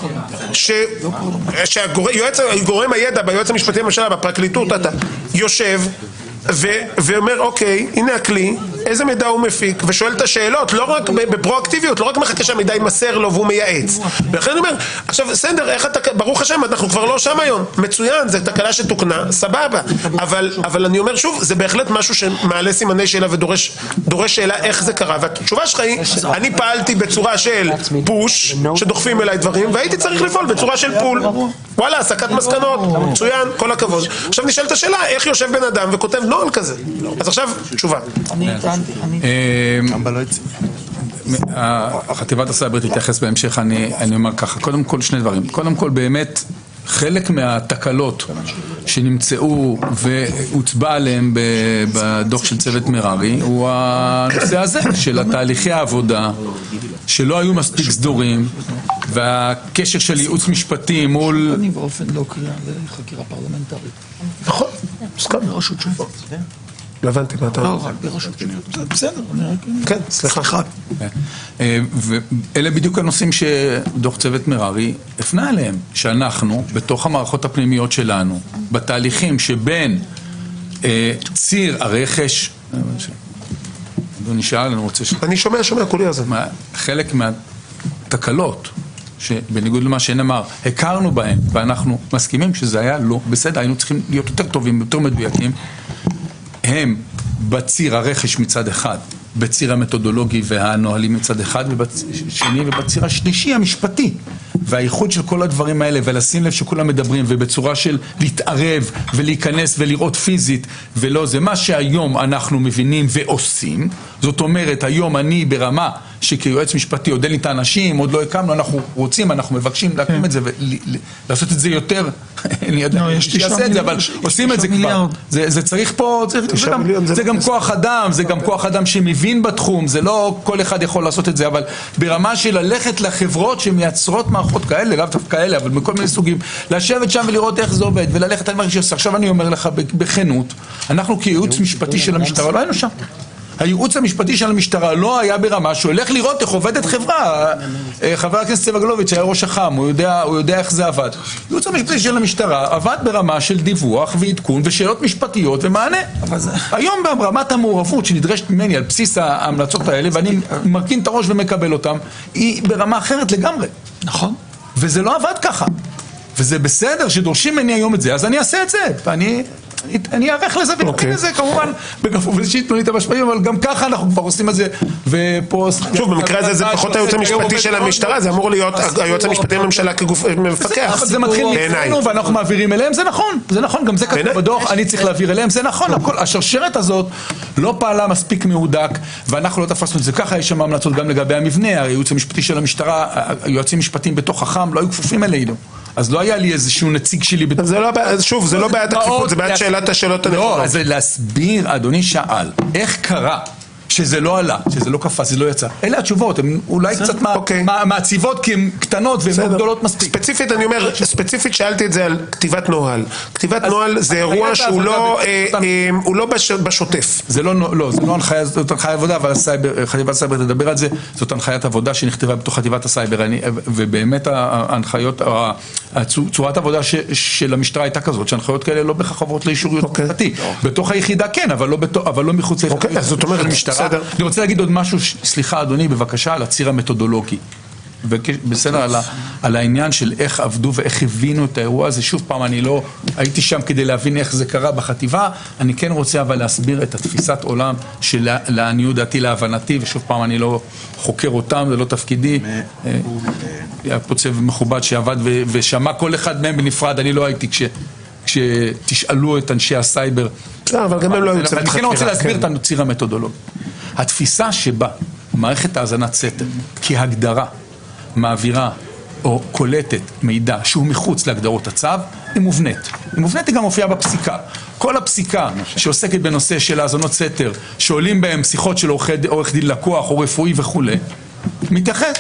Speaker 1: שגורם הידע ביועץ המשפטי לממשלה, בפרקליטות, אתה יושב ואומר, אוקיי, הנה הכלי, איזה מידע הוא מפיק, ושואל את השאלות, לא רק בפרואקטיביות, לא רק מחכה שהמידע יימסר לו והוא מייעץ. ולכן אני אומר, עכשיו, סדר, איך אתה, ברוך השם, אנחנו כבר לא שם היום, מצוין, זה תקלה שתוקנה, סבבה, אבל, אבל אני אומר שוב, זה בהחלט משהו שמעלה סימני שאלה ודורש, דורש שאלה איך זה קרה, והתשובה שלך היא, אני פעלתי בצורה של פוש, שדוחפים אליי דברים, והייתי צריך לפעול בצורה של פול. וואלה, הסקת מסקנות, מצוין, כל הכבוד. עכשיו נשאלת השאלה, איך יושב בן אדם וכותב נוהל כזה? אז עכשיו, תשובה.
Speaker 6: חטיבת הסייבר תתייחס בהמשך, אני אומר ככה, קודם כל שני דברים. קודם כל באמת, חלק מהתקלות שנמצאו והוצבע עליהם בדוח של צוות מררי הוא הנושא הזה של התהליכי העבודה שלא היו מספיק סדורים והקשר של ייעוץ משפטי מול...
Speaker 3: אני באופן לא קריאה לחקירה פרלמנטרית.
Speaker 1: נכון, סתם.
Speaker 3: ברשות שופט.
Speaker 1: לא הבנתי מה אתה אומר.
Speaker 3: לא, רק ברשות שופט. בסדר.
Speaker 1: כן, סליחה.
Speaker 6: ואלה בדיוק הנושאים שדוח צוות מררי הפנה אליהם, שאנחנו בתוך המערכות הפנימיות שלנו, בתהליכים שבין ציר הרכש, אדוני שאל, אני רוצה ש...
Speaker 1: אני שומע, שומע, כולי הזה.
Speaker 6: חלק מהתקלות, שבניגוד למה שנאמר, הכרנו בהם, ואנחנו מסכימים שזה היה לא בסדר, היינו צריכים להיות יותר טובים, יותר מדויקים, הם בציר הרכש מצד אחד, בציר המתודולוגי והנוהלים מצד אחד, ובשני ובציר השלישי המשפטי. והאיחוד של כל הדברים האלה, ולשים לב שכולם מדברים, ובצורה של להתערב ולהיכנס ולראות פיזית, ולא זה מה שהיום אנחנו מבינים ועושים. זאת אומרת, היום אני ברמה שכיועץ משפטי עוד אין לי את האנשים, עוד לא הקמנו, אנחנו רוצים, אנחנו מבקשים להקים את זה ולעשות את זה יותר, אני יודע שיעשה את זה, אבל עושים את זה כבר. זה צריך פה, זה גם כוח אדם, זה גם כוח אדם שמבין בתחום, זה לא כל אחד יכול לעשות את זה, אבל ברמה של ללכת לחברות שמייצרות מערכות כאלה, לאו דווקא כאלה, אבל מכל מיני סוגים, לשבת שם ולראות איך זה עובד, וללכת על מה שעושה. עכשיו אני אומר לך בכנות, אנחנו כייעוץ משפטי של המשטרה לא היינו שם. הייעוץ המשפטי של המשטרה לא היה ברמה שהוא הולך לראות איך עובדת חברה. חבר הכנסת סגלוביץ' היה ראש אח"ם, הוא יודע, הוא יודע איך זה עבד. הייעוץ המשפטי של המשטרה עבד ברמה של דיווח ועדכון ושאלות משפטיות ומענה. היום ברמת המעורבות שנדרשת ממני על בסיס ההמלצות האלה, ואני מרכין את הראש ומקבל אותם, היא ברמה אחרת לגמרי.
Speaker 3: נכון.
Speaker 6: וזה לא עבד ככה. וזה בסדר שדורשים ממני היום את זה, אז אני אעשה את זה. ואני... אני אערך לזה ונתחיל לזה כמובן בכפוף לשיתנו לי את המשפטים, אבל גם ככה אנחנו כבר עושים את זה ופה...
Speaker 1: שוב, במקרה הזה זה פחות היועץ המשפטי של המשטרה, זה אמור להיות היועץ המשפטי לממשלה כגוף מפקח.
Speaker 6: אבל זה מתחיל מאצלנו ואנחנו מעבירים אליהם, זה נכון, זה נכון, גם זה כתוב בדוח, אני צריך להעביר אליהם, זה נכון, השרשרת הזאת לא פעלה מספיק מהודק ואנחנו לא תפסנו את זה ככה, יש שם המלצות גם לגבי המבנה, הייעוץ המשפטי של המשטרה, היועצים משפטיים בתוך אח"ם לא היו כפופים אלינו. אז לא היה לי איזשהו נציג שלי.
Speaker 1: זה לא, שוב, זה לא בעיית הכפיפות, זה בעיית שאלת השאלות הנכונות.
Speaker 6: לא, אז להסביר, אדוני שאל, איך קרה שזה לא עלה, שזה לא קפץ, זה לא יצא. אלה התשובות, הן אולי קצת מעציבות כי הן קטנות והן לא גדולות מספיק.
Speaker 1: ספציפית, אני אומר, ספציפית שאלתי את זה על כתיבת נוהל. כתיבת נוהל זה אירוע שהוא לא בשוטף.
Speaker 6: זה לא, זה לא הנחיה, זאת הנחיה עבודה, אבל חטיבת הסייבר תדבר על זה, זאת הנחיית עבודה שנכתבה בתוך חטיבת הסייבר, ובאמת ההנחיות, צורת העבודה של המשטרה הייתה כזאת, שההנחיות כאלה לא בהכרח עוברות לאישור משפטי. בתוך היחידה כן, אבל לא מחוץ ליחידה. זאת אומרת, אני רוצה להגיד עוד משהו, סליחה אדוני, בבקשה, על הציר המתודולוגי. בסדר, על, על העניין של איך עבדו ואיך הבינו את האירוע הזה. שוב פעם, אני לא הייתי שם כדי להבין איך זה קרה בחטיבה, אני כן רוצה אבל להסביר את התפיסת עולם של לעניות דעתי, להבנתי, ושוב פעם, אני לא חוקר אותם, זה לא תפקידי. היה פה צוות מכובד שעבד ושמע כל אחד מהם בנפרד, אני לא הייתי כש... כשתשאלו את אנשי הסייבר.
Speaker 1: אבל גם הם לא היו צוות חקירה.
Speaker 6: אני כן רוצה להסביר את הציר המתודולוגי. התפיסה שבה מערכת האזנת סתר כהגדרה מעבירה או קולטת מידע שהוא מחוץ להגדרות הצו, היא מובנית. היא מובנית, היא גם מופיעה בפסיקה. כל הפסיקה שעוסקת בנושא של האזנות סתר, שעולים בהם שיחות של עורך דין לקוח או רפואי וכו', מתייחס.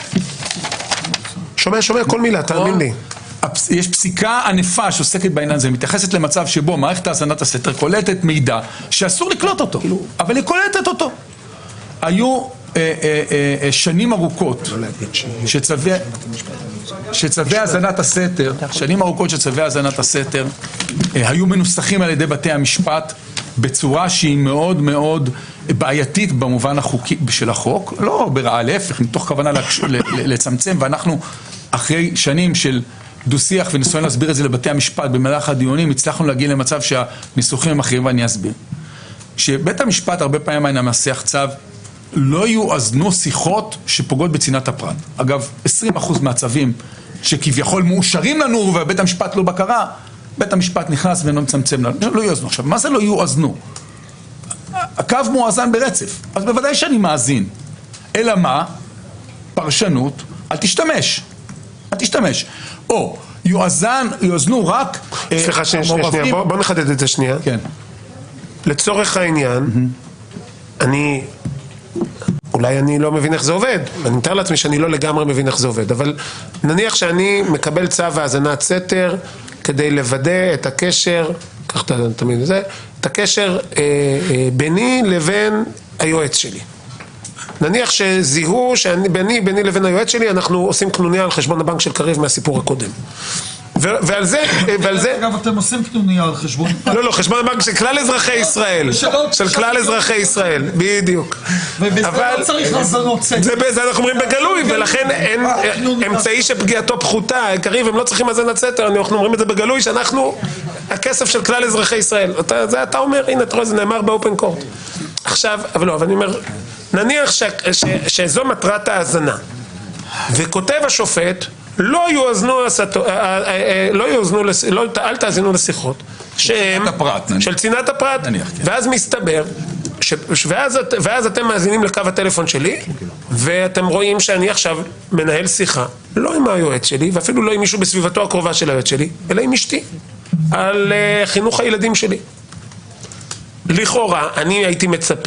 Speaker 1: שומע, שומע כל מילה, תאמין לי.
Speaker 6: יש פסיקה ענפה שעוסקת בעניין הזה, מתייחסת למצב שבו מערכת האזנת הסתר קולטת מידע שאסור לקלוט אותו, אבל היא קולטת אותו. היו אה, אה, אה, שנים ארוכות שצווי, שצווי האזנת הסתר, שנים ארוכות שצווי האזנת הסתר אה, היו מנוסחים על ידי בתי המשפט בצורה שהיא מאוד מאוד בעייתית במובן החוקי של החוק, לא ברעה, להפך, מתוך כוונה לצמצם, ואנחנו אחרי שנים של דו-שיח וניסיון להסביר את זה לבתי המשפט במהלך הדיונים, הצלחנו להגיע למצב שהניסוחים הם אחרים, ואני אסביר. שבית המשפט הרבה פעמים היה מנסח צו, לא יואזנו שיחות שפוגעות בצנעת הפרט. אגב, עשרים אחוז מהצווים שכביכול מאושרים לנו ובית המשפט לא בקרה, בית המשפט נכנס ולא מצמצם לנו. לא יואזנו. עכשיו, מה זה לא יואזנו? הקו מואזן ברצף, אז בוודאי שאני מאזין. אלא מה? פרשנות, אל תשתמש. אל תשתמש. או יואזן, יואזנו רק...
Speaker 1: סליחה, שנייה, שנייה, בוא נחדד את זה שנייה.
Speaker 6: כן.
Speaker 1: לצורך העניין, אני... אולי אני לא מבין איך זה עובד, אני מתאר לעצמי שאני לא לגמרי מבין איך זה עובד, אבל נניח שאני מקבל צו האזנת סתר כדי לוודא את הקשר, כך תמיד זה, את הקשר אה, אה, ביני לבין היועץ שלי. נניח שזיהו שביני ביני לבין היועץ שלי אנחנו עושים קנוניה על חשבון הבנק של קריב מהסיפור הקודם. ועל זה, ועל זה...
Speaker 3: אגב, אתם עושים קנוניה על חשבון...
Speaker 1: לא, לא, חשבון הבנק של כלל אזרחי ישראל. של כלל אזרחי ישראל, בדיוק.
Speaker 3: ובזה לא צריך האזנות סתר.
Speaker 1: זה אנחנו אומרים בגלוי, ולכן אין אמצעי שפגיעתו פחותה. קריב, הם לא צריכים האזנת סתר, אנחנו אומרים את זה בגלוי, שאנחנו הכסף של כלל אזרחי ישראל. זה אתה אומר, הנה, תראה, זה נאמר באופן קורט. עכשיו, אבל לא, אבל אני אומר, נניח שזו מטרת האזנה, וכותב השופט, לא יואזנו, לא יואזנו, אל תאזינו לשיחות שהם של צנעת הפרט, ואז מסתבר, ואז אתם מאזינים לקו הטלפון שלי, ואתם רואים שאני עכשיו מנהל שיחה, לא עם היועץ שלי, ואפילו לא עם מישהו בסביבתו הקרובה של היועץ שלי, אלא עם אשתי, על חינוך הילדים שלי. לכאורה, אני הייתי מצפה,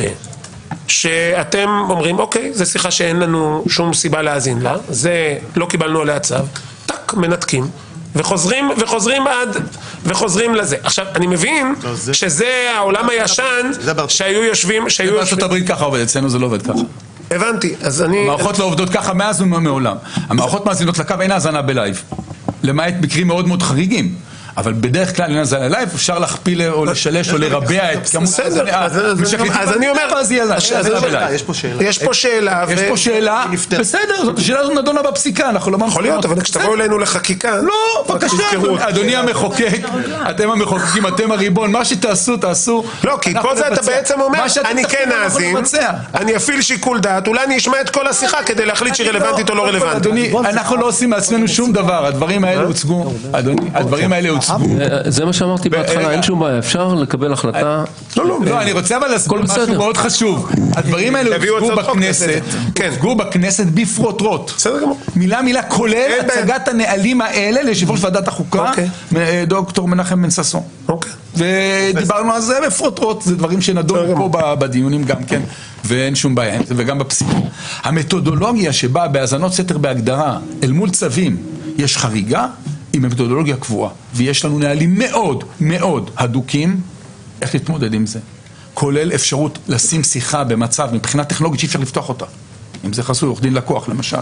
Speaker 1: שאתם אומרים, אוקיי, זו שיחה שאין לנו שום סיבה להאזין לה, זה לא קיבלנו עליה צו, טק, מנתקים, וחוזרים, וחוזרים עד, וחוזרים לזה. עכשיו, אני מבין שזה העולם הישן, שהיו יושבים, שהיו יושבים...
Speaker 6: בארצות הברית ככה עובד, אצלנו זה לא עובד ככה.
Speaker 1: הבנתי, אז אני...
Speaker 6: המערכות לא עובדות ככה מאז ומעולם. המערכות מאזינות לקו, אין האזנה בלייב. למעט מקרים מאוד מאוד חריגים. אבל בדרך כלל, לנזל ללייב, אפשר להכפיל או לשלש או לרבע את כמות...
Speaker 1: בסדר, אז אני אומר, יש פה שאלה,
Speaker 6: יש פה שאלה, בסדר, זאת השאלה הזאת נדונה בפסיקה, אנחנו לא...
Speaker 1: יכול להיות, אבל כשתבואו אלינו לחקיקה...
Speaker 6: לא, בבקשה, אדוני המחוקק, אתם המחוקקים, אתם הריבון, מה שתעשו, תעשו.
Speaker 1: לא, כי פה זה אתה בעצם אומר, אני כן אאזין, אני אפעיל שיקול דעת, אולי אני אשמע את כל השיחה כדי להחליט שהיא רלוונטית או לא רלוונטית.
Speaker 6: אדוני, אנחנו לא עושים מעצמנו שום דבר, הדברים האלה הוצגו, אדוני, הדברים האלה הוצגו
Speaker 2: זה מה שאמרתי בהתחלה, אין שום בעיה, אפשר לקבל החלטה.
Speaker 6: לא, לא, לא, אני רוצה אבל להסביר משהו מאוד חשוב. הדברים האלה הוצגו בכנסת, הוצגו בכנסת בפרוטרוט.
Speaker 1: בסדר גמור.
Speaker 6: מילה מילה, כולל הצגת הנהלים האלה ליושב ראש ועדת החוקה, דוקטור מנחם בן ששון. ודיברנו על זה בפרוטרוט, זה דברים שנדונו פה בדיונים גם כן, ואין שום בעיה, וגם בפסיקה. המתודולוגיה שבה בהאזנות סתר בהגדרה, אל מול צווים, יש חריגה, היא מתודולוגיה קבועה, ויש לנו נהלים מאוד מאוד הדוקים, איך להתמודד עם זה. כולל אפשרות לשים שיחה במצב, מבחינה טכנולוגית שאי אפשר לפתוח אותה. אם זה חסוי, עורך דין לקוח למשל.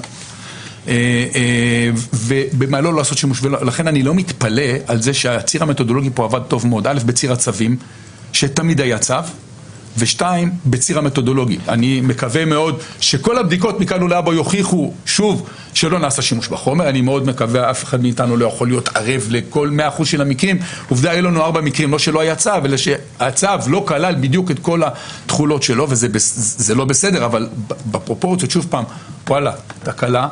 Speaker 6: ובמה לא לעשות שימוש, ולכן אני לא מתפלא על זה שהציר המתודולוגי פה עבד טוב מאוד, א', בציר הצווים, שתמיד היה צו, ושתיים, בציר המתודולוגי. אני מקווה מאוד שכל הבדיקות מכאן ולהבא יוכיחו, שוב, שלא נעשה שימוש בחומר. אני מאוד מקווה, אף אחד מאיתנו לא יכול להיות ערב לכל מאה אחוז של המקרים. עובדה, היה לנו ארבע מקרים, לא שלא היה צו, אלא שהצו לא כלל בדיוק את כל התכולות שלו, וזה זה לא בסדר, אבל בפרופורציות, שוב פעם, וואלה, תקלה.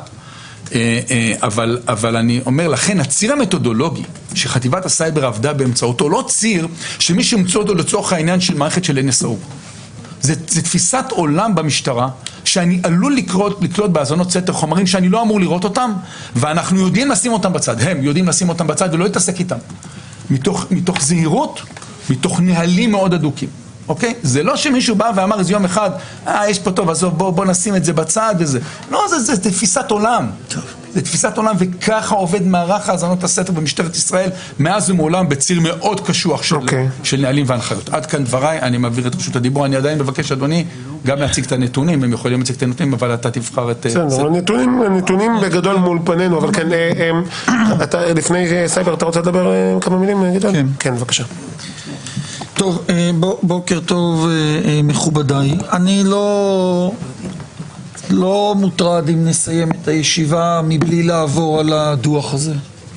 Speaker 6: אבל, אבל אני אומר, לכן הציר המתודולוגי שחטיבת הסייבר עבדה באמצעותו, לא ציר שמי שימצא אותו לצורך העניין של מערכת של אן אס או. זה, זה תפיסת עולם במשטרה, שאני עלול לקלוט, לקלוט בהאזנות סתר חומרים שאני לא אמור לראות אותם, ואנחנו יודעים לשים אותם בצד, הם יודעים לשים אותם בצד ולא להתעסק איתם. מתוך, מתוך זהירות, מתוך נהלים מאוד אדוקים. אוקיי? זה לא שמישהו בא ואמר איזה יום אחד, אה, יש פה טוב, אז בוא, בוא נשים את זה בצד וזה. לא, זה, זה, זה תפיסת עולם. זה תפיסת עולם, וככה עובד מערך האזנות הסתר במשטרת ישראל, מאז ומעולם בציר מאוד קשוח של, okay. של נהלים והנחיות. עד כאן דבריי, אני מעביר את רשות הדיבור, אני עדיין מבקש, אדוני, גם להציג את הנתונים, הם יכולים להציג את הנתונים, אבל אתה תבחר את...
Speaker 1: בסדר, הנתונים, הנתונים בגדול מול פנינו, אבל כן, אתה, לפני סייבר, אתה רוצה לדבר כמה מילים, גדעון?
Speaker 3: כן.
Speaker 1: כן, בבקשה.
Speaker 3: טוב, בוקר טוב מכובדיי. אני לא לא מוטרד אם נסיים את הישיבה מבלי לעבור על הדוח הזה.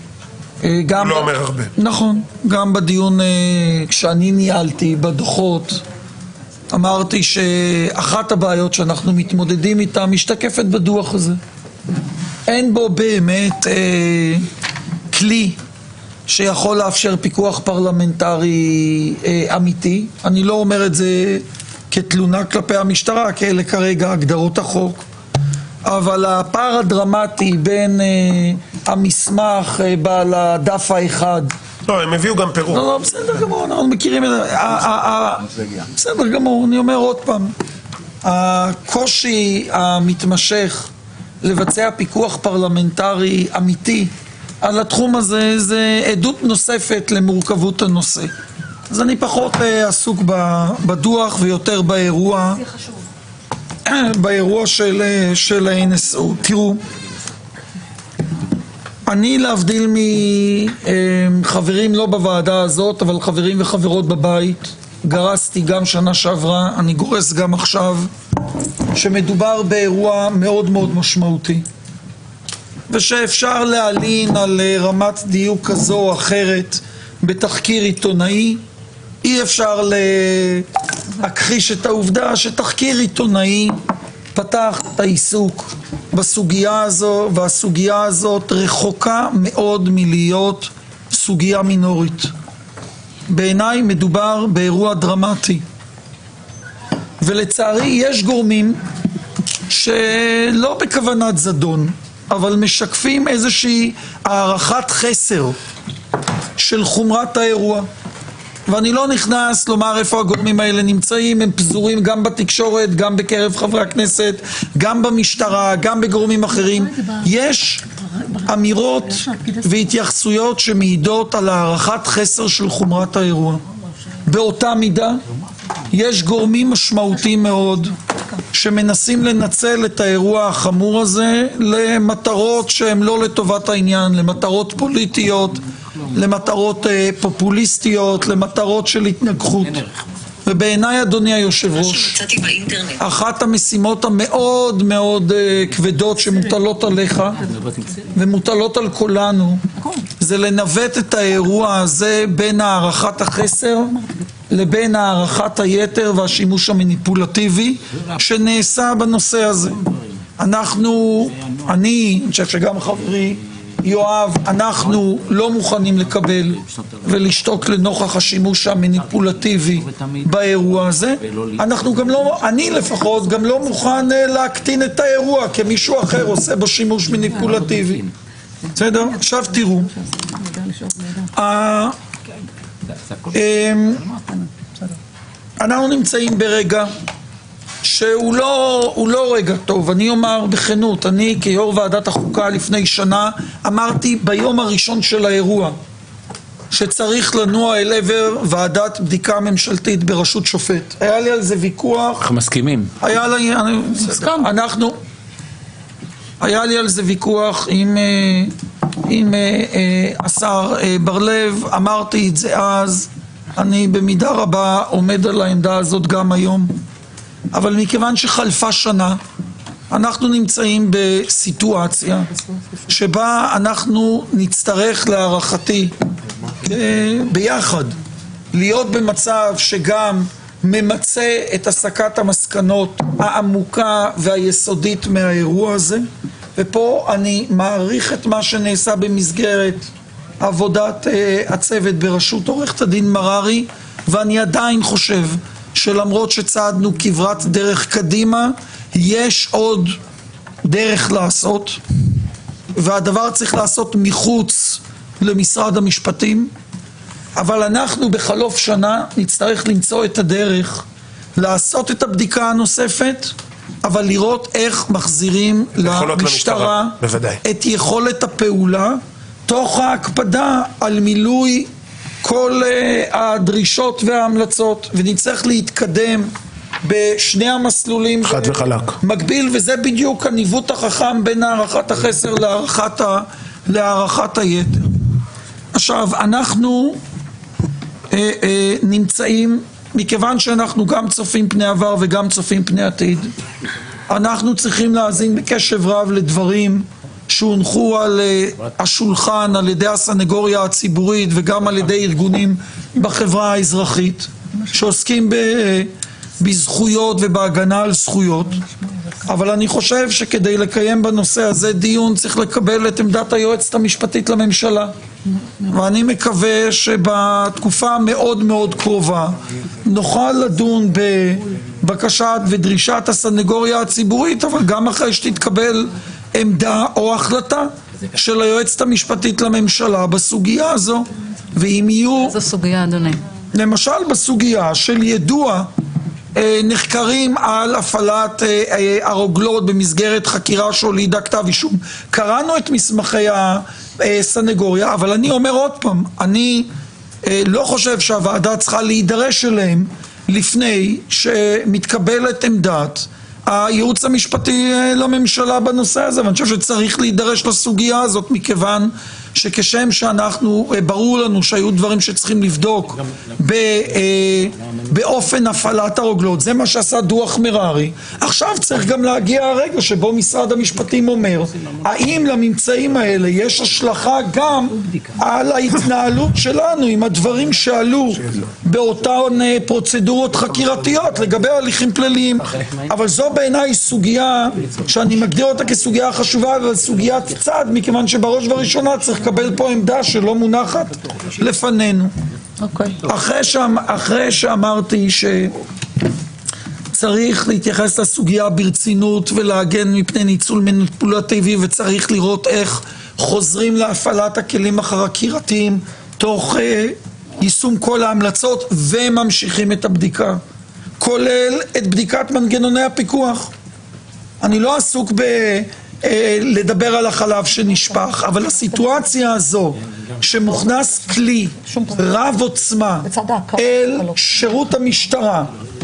Speaker 3: גם
Speaker 1: לא אומר הרבה.
Speaker 3: נכון, גם בדיון כשאני ניהלתי בדוחות אמרתי שאחת הבעיות שאנחנו מתמודדים איתה משתקפת בדוח הזה. אין בו באמת אה, כלי שיכול לאפשר פיקוח פרלמנטרי אה, אמיתי. אני לא אומר את זה כתלונה כלפי המשטרה, כי אלה כרגע הגדרות החוק. אבל הפער הדרמטי בין אה, המסמך אה, בעל הדף האחד...
Speaker 1: לא, הם הביאו גם פירוק.
Speaker 3: לא, לא, בסדר גמור, אנחנו מכירים את זה. בסדר גמור, אני אומר עוד פעם. הקושי המתמשך לבצע פיקוח פרלמנטרי אמיתי על התחום הזה, זה עדות נוספת למורכבות הנושא. אז אני פחות עסוק בדוח ויותר באירוע, באירוע של, של ה-אן אס או. תראו, אני להבדיל מחברים לא בוועדה הזאת, אבל חברים וחברות בבית, גרסתי גם שנה שעברה, אני גורס גם עכשיו, שמדובר באירוע מאוד מאוד משמעותי. ושאפשר להלין על רמת דיוק כזו או אחרת בתחקיר עיתונאי, אי אפשר להכחיש את העובדה שתחקיר עיתונאי פתח את העיסוק בסוגיה הזו, והסוגיה הזאת רחוקה מאוד מלהיות סוגיה מינורית. בעיניי מדובר באירוע דרמטי. ולצערי יש גורמים שלא בכוונת זדון, אבל משקפים איזושהי הערכת חסר של חומרת האירוע. ואני לא נכנס לומר איפה הגורמים האלה נמצאים, הם פזורים גם בתקשורת, גם בקרב חברי הכנסת, גם במשטרה, גם בגורמים אחרים. יש אמירות והתייחסויות שמעידות על הערכת חסר של חומרת האירוע. באותה מידה, יש גורמים משמעותיים מאוד שמנסים לנצל את האירוע החמור הזה למטרות שהן לא לטובת העניין, למטרות פוליטיות, למטרות פופוליסטיות, למטרות של התנגחות. ובעיניי, אדוני היושב ראש, אחת המשימות המאוד מאוד כבדות שמוטלות עליך ומוטלות על כולנו, זה לנווט את האירוע הזה בין הערכת החסר לבין הערכת היתר והשימוש המניפולטיבי שנעשה בנושא הזה. אנחנו, אני, אני חושב שגם חברי יואב, אנחנו לא מוכנים לקבל ולשתוק לנוכח השימוש המניפולטיבי באירוע הזה. אנחנו גם לא, אני לפחות, גם לא מוכן להקטין את האירוע כי מישהו אחר עושה בו שימוש מניפולטיבי. בסדר? עכשיו תראו. אנחנו נמצאים ברגע שהוא לא, הוא לא רגע טוב. אני אומר בכנות, אני כיו"ר ועדת החוקה לפני שנה אמרתי ביום הראשון של האירוע שצריך לנוע אל עבר ועדת בדיקה ממשלתית בראשות שופט. היה לי על זה ויכוח.
Speaker 7: אנחנו מסכימים.
Speaker 3: היה לי, אנחנו, היה לי על זה ויכוח עם, עם השר בר לב, אמרתי את זה אז, אני במידה רבה עומד על העמדה הזאת גם היום. אבל מכיוון שחלפה שנה, אנחנו נמצאים בסיטואציה שבה אנחנו נצטרך להערכתי ביחד להיות במצב שגם ממצה את הסקת המסקנות העמוקה והיסודית מהאירוע הזה, ופה אני מעריך את מה שנעשה במסגרת עבודת הצוות בראשות עורכת הדין מררי, ואני עדיין חושב שלמרות שצעדנו כברת דרך קדימה, יש עוד דרך לעשות, והדבר צריך לעשות מחוץ למשרד המשפטים, אבל אנחנו בחלוף שנה נצטרך למצוא את הדרך לעשות את הבדיקה הנוספת, אבל לראות איך מחזירים למשטרה את יכולת הפעולה, תוך ההקפדה על מילוי כל הדרישות וההמלצות, ונצטרך להתקדם בשני המסלולים
Speaker 1: חד וחלק
Speaker 3: מקביל, וזה בדיוק הניווט החכם בין הערכת החסר להערכת, ה, להערכת היתר. עכשיו, אנחנו אה, אה, נמצאים, מכיוון שאנחנו גם צופים פני עבר וגם צופים פני עתיד, אנחנו צריכים להאזין בקשב רב לדברים שהונחו על השולחן על ידי הסנגוריה הציבורית וגם על ידי ארגונים בחברה האזרחית שעוסקים בזכויות ובהגנה על זכויות, אבל אני חושב שכדי לקיים בנושא הזה דיון צריך לקבל את עמדת היועצת המשפטית לממשלה, ואני מקווה שבתקופה המאוד מאוד קרובה נוכל לדון בבקשת ודרישת הסנגוריה הציבורית, אבל גם אחרי שתתקבל עמדה או החלטה של היועצת המשפטית לממשלה בסוגיה הזו. ואם יהיו...
Speaker 8: איזו סוגיה, אדוני?
Speaker 3: למשל בסוגיה של יידוע אה, נחקרים על הפעלת אה, אה, הרוגלות במסגרת חקירה שהולידה כתב אישום. קראנו את מסמכי הסנגוריה, אבל אני אומר עוד פעם, אני אה, לא חושב שהוועדה צריכה להידרש אליהם לפני שמתקבלת עמדת הייעוץ המשפטי לממשלה בנושא הזה, ואני חושב שצריך להידרש לסוגיה הזאת, מכיוון שכשם שאנחנו, ברור לנו שהיו דברים שצריכים לבדוק באופן הפעלת הרוגלות, זה מה שעשה דוח מררי, עכשיו צריך גם להגיע הרגע שבו משרד המשפטים אומר, האם לממצאים האלה יש השלכה גם על ההתנהלות שלנו עם הדברים שעלו באותן פרוצדורות חקירתיות לגבי הליכים פליליים. אבל זו בעיניי סוגיה שאני מגדיר אותה כסוגיה חשובה, אבל סוגיית צד, מכיוון שבראש ובראשונה צריך לקבל פה עמדה שלא מונחת לפנינו.
Speaker 8: אוקיי.
Speaker 3: אחרי, שאמ... אחרי שאמרתי שצריך להתייחס לסוגיה ברצינות ולהגן מפני ניצול מניפולטיבי, וצריך לראות איך חוזרים להפעלת הכלים החקירתיים תוך אה, יישום כל ההמלצות וממשיכים את הבדיקה, כולל את בדיקת מנגנוני הפיקוח. אני לא עסוק ב... לדבר על החלב שנשפך, אבל הסיטואציה הזו שמוכנס כלי רב עוצמה אל שירות המשטרה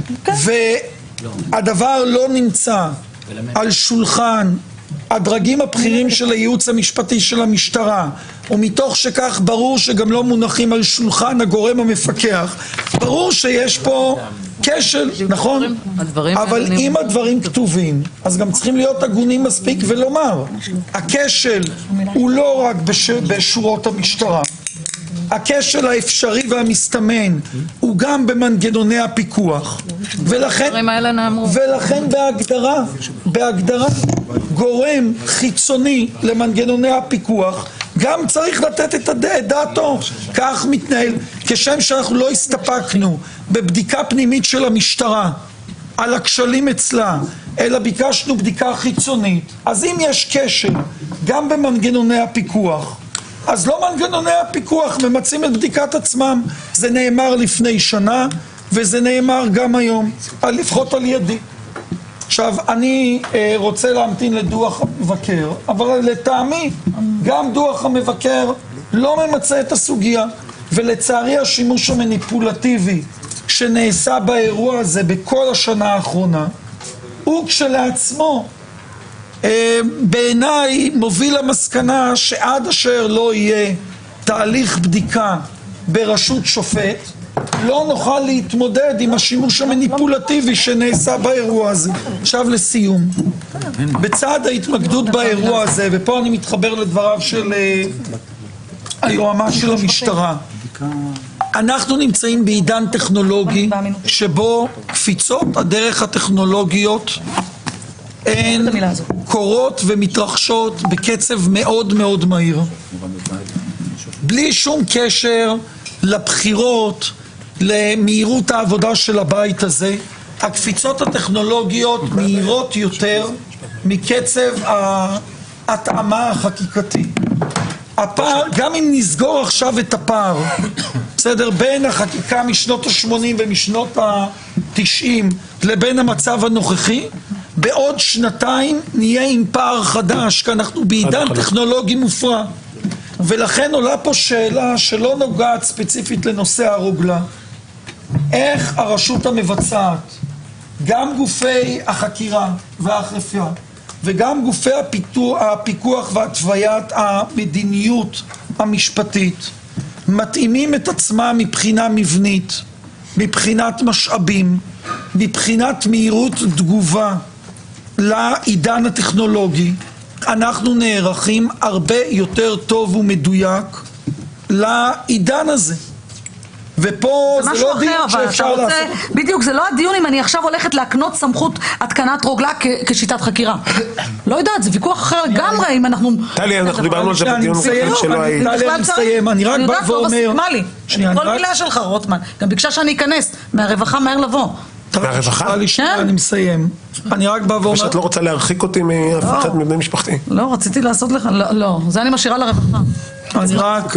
Speaker 3: והדבר לא נמצא על שולחן הדרגים הבכירים של הייעוץ המשפטי של המשטרה, ומתוך שכך ברור שגם לא מונחים על שולחן הגורם המפקח, ברור שיש פה כשל, נכון? אבל אם הדברים כתובים, אז גם צריכים להיות הגונים מספיק ולומר, הכשל הוא לא רק בשורות המשטרה, הכשל האפשרי והמסתמן הוא גם במנגנוני הפיקוח, ולכן, ולכן בהגדרה, בהגדרה גורם חיצוני למנגנוני הפיקוח גם צריך לתת את דעתו. כך מתנהל, כשם שאנחנו לא הסתפקנו בבדיקה פנימית של המשטרה על הכשלים אצלה, אלא ביקשנו בדיקה חיצונית. אז אם יש קשר גם במנגנוני הפיקוח, אז לא מנגנוני הפיקוח ממצים את בדיקת עצמם. זה נאמר לפני שנה וזה נאמר גם היום, לפחות על ידי. עכשיו, אני אה, רוצה להמתין לדוח המבקר, אבל לטעמי גם דוח המבקר לא ממצא את הסוגיה, ולצערי השימוש המניפולטיבי שנעשה באירוע הזה בכל השנה האחרונה הוא כשלעצמו אה, בעיניי מוביל למסקנה שעד אשר לא יהיה תהליך בדיקה בראשות שופט לא נוכל להתמודד עם השימוש המניפולטיבי שנעשה באירוע הזה. עכשיו לסיום, בצד ההתמקדות באירוע הזה, ופה אני מתחבר לדבריו של היועמ"ש של המשטרה, אנחנו נמצאים בעידן טכנולוגי שבו קפיצות הדרך הטכנולוגיות הן קורות ומתרחשות בקצב מאוד מאוד מהיר, בלי שום קשר לבחירות, למהירות העבודה של הבית הזה. הקפיצות הטכנולוגיות מהירות יותר מקצב ההתאמה החקיקתי. הפער, גם אם נסגור עכשיו את הפער, בסדר, בין החקיקה משנות ה-שמונים ומשנות ה-תשעים לבין המצב הנוכחי, בעוד שנתיים נהיה עם פער חדש, כי אנחנו בעידן טכנולוגי מופרע. ולכן עולה פה שאלה שלא נוגעת ספציפית לנושא הרוגלה. איך הרשות המבצעת, גם גופי החקירה והאכיפה וגם גופי הפיקוח והתוויית המדיניות המשפטית מתאימים את עצמם מבחינה מבנית, מבחינת משאבים, מבחינת מהירות תגובה לעידן הטכנולוגי. אנחנו נערכים הרבה יותר טוב ומדויק לעידן הזה. ופה זה, זה לא דיון שאפשר
Speaker 15: רוצה,
Speaker 3: לעשות.
Speaker 15: בדיוק, זה לא הדיון אם אני עכשיו הולכת להקנות סמכות התקנת רוגלה כשיטת חקירה. לא יודעת, זה ויכוח אחר לגמרי אם אנחנו...
Speaker 1: טלי, אנחנו דיברנו על זה בדיון אחר שלא היית.
Speaker 3: טלי, אני מסיים, אני רק בא ואומר...
Speaker 15: כל מילה שלך, רוטמן. גם ביקשה שאני אכנס מהרווחה מהר לבוא.
Speaker 1: מהרווחה?
Speaker 3: אני מסיים. אני רק בא ואומר...
Speaker 1: שאת לא רוצה להרחיק אותי מאף אחד מבני משפחתי.
Speaker 15: לא, רציתי לעשות לך... לא, זה אני משאירה לרווחה.
Speaker 3: אני רק...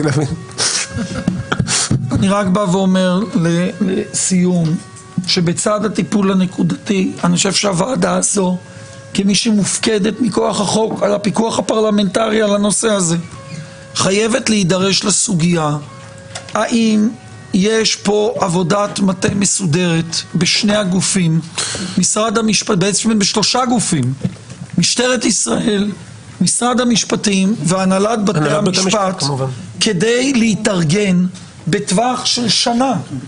Speaker 3: אני רק בא ואומר לסיום, שבצד הטיפול הנקודתי, אני חושב שהוועדה הזו, כמי שמופקדת מכוח החוק על הפיקוח הפרלמנטרי על הנושא הזה, חייבת להידרש לסוגיה, האם יש פה עבודת מטה מסודרת בשני הגופים, משרד המשפט, בעצם בשלושה גופים, משטרת ישראל, משרד המשפטים והנהלת בתי המשפט, כדי להתארגן בטווח של שנה,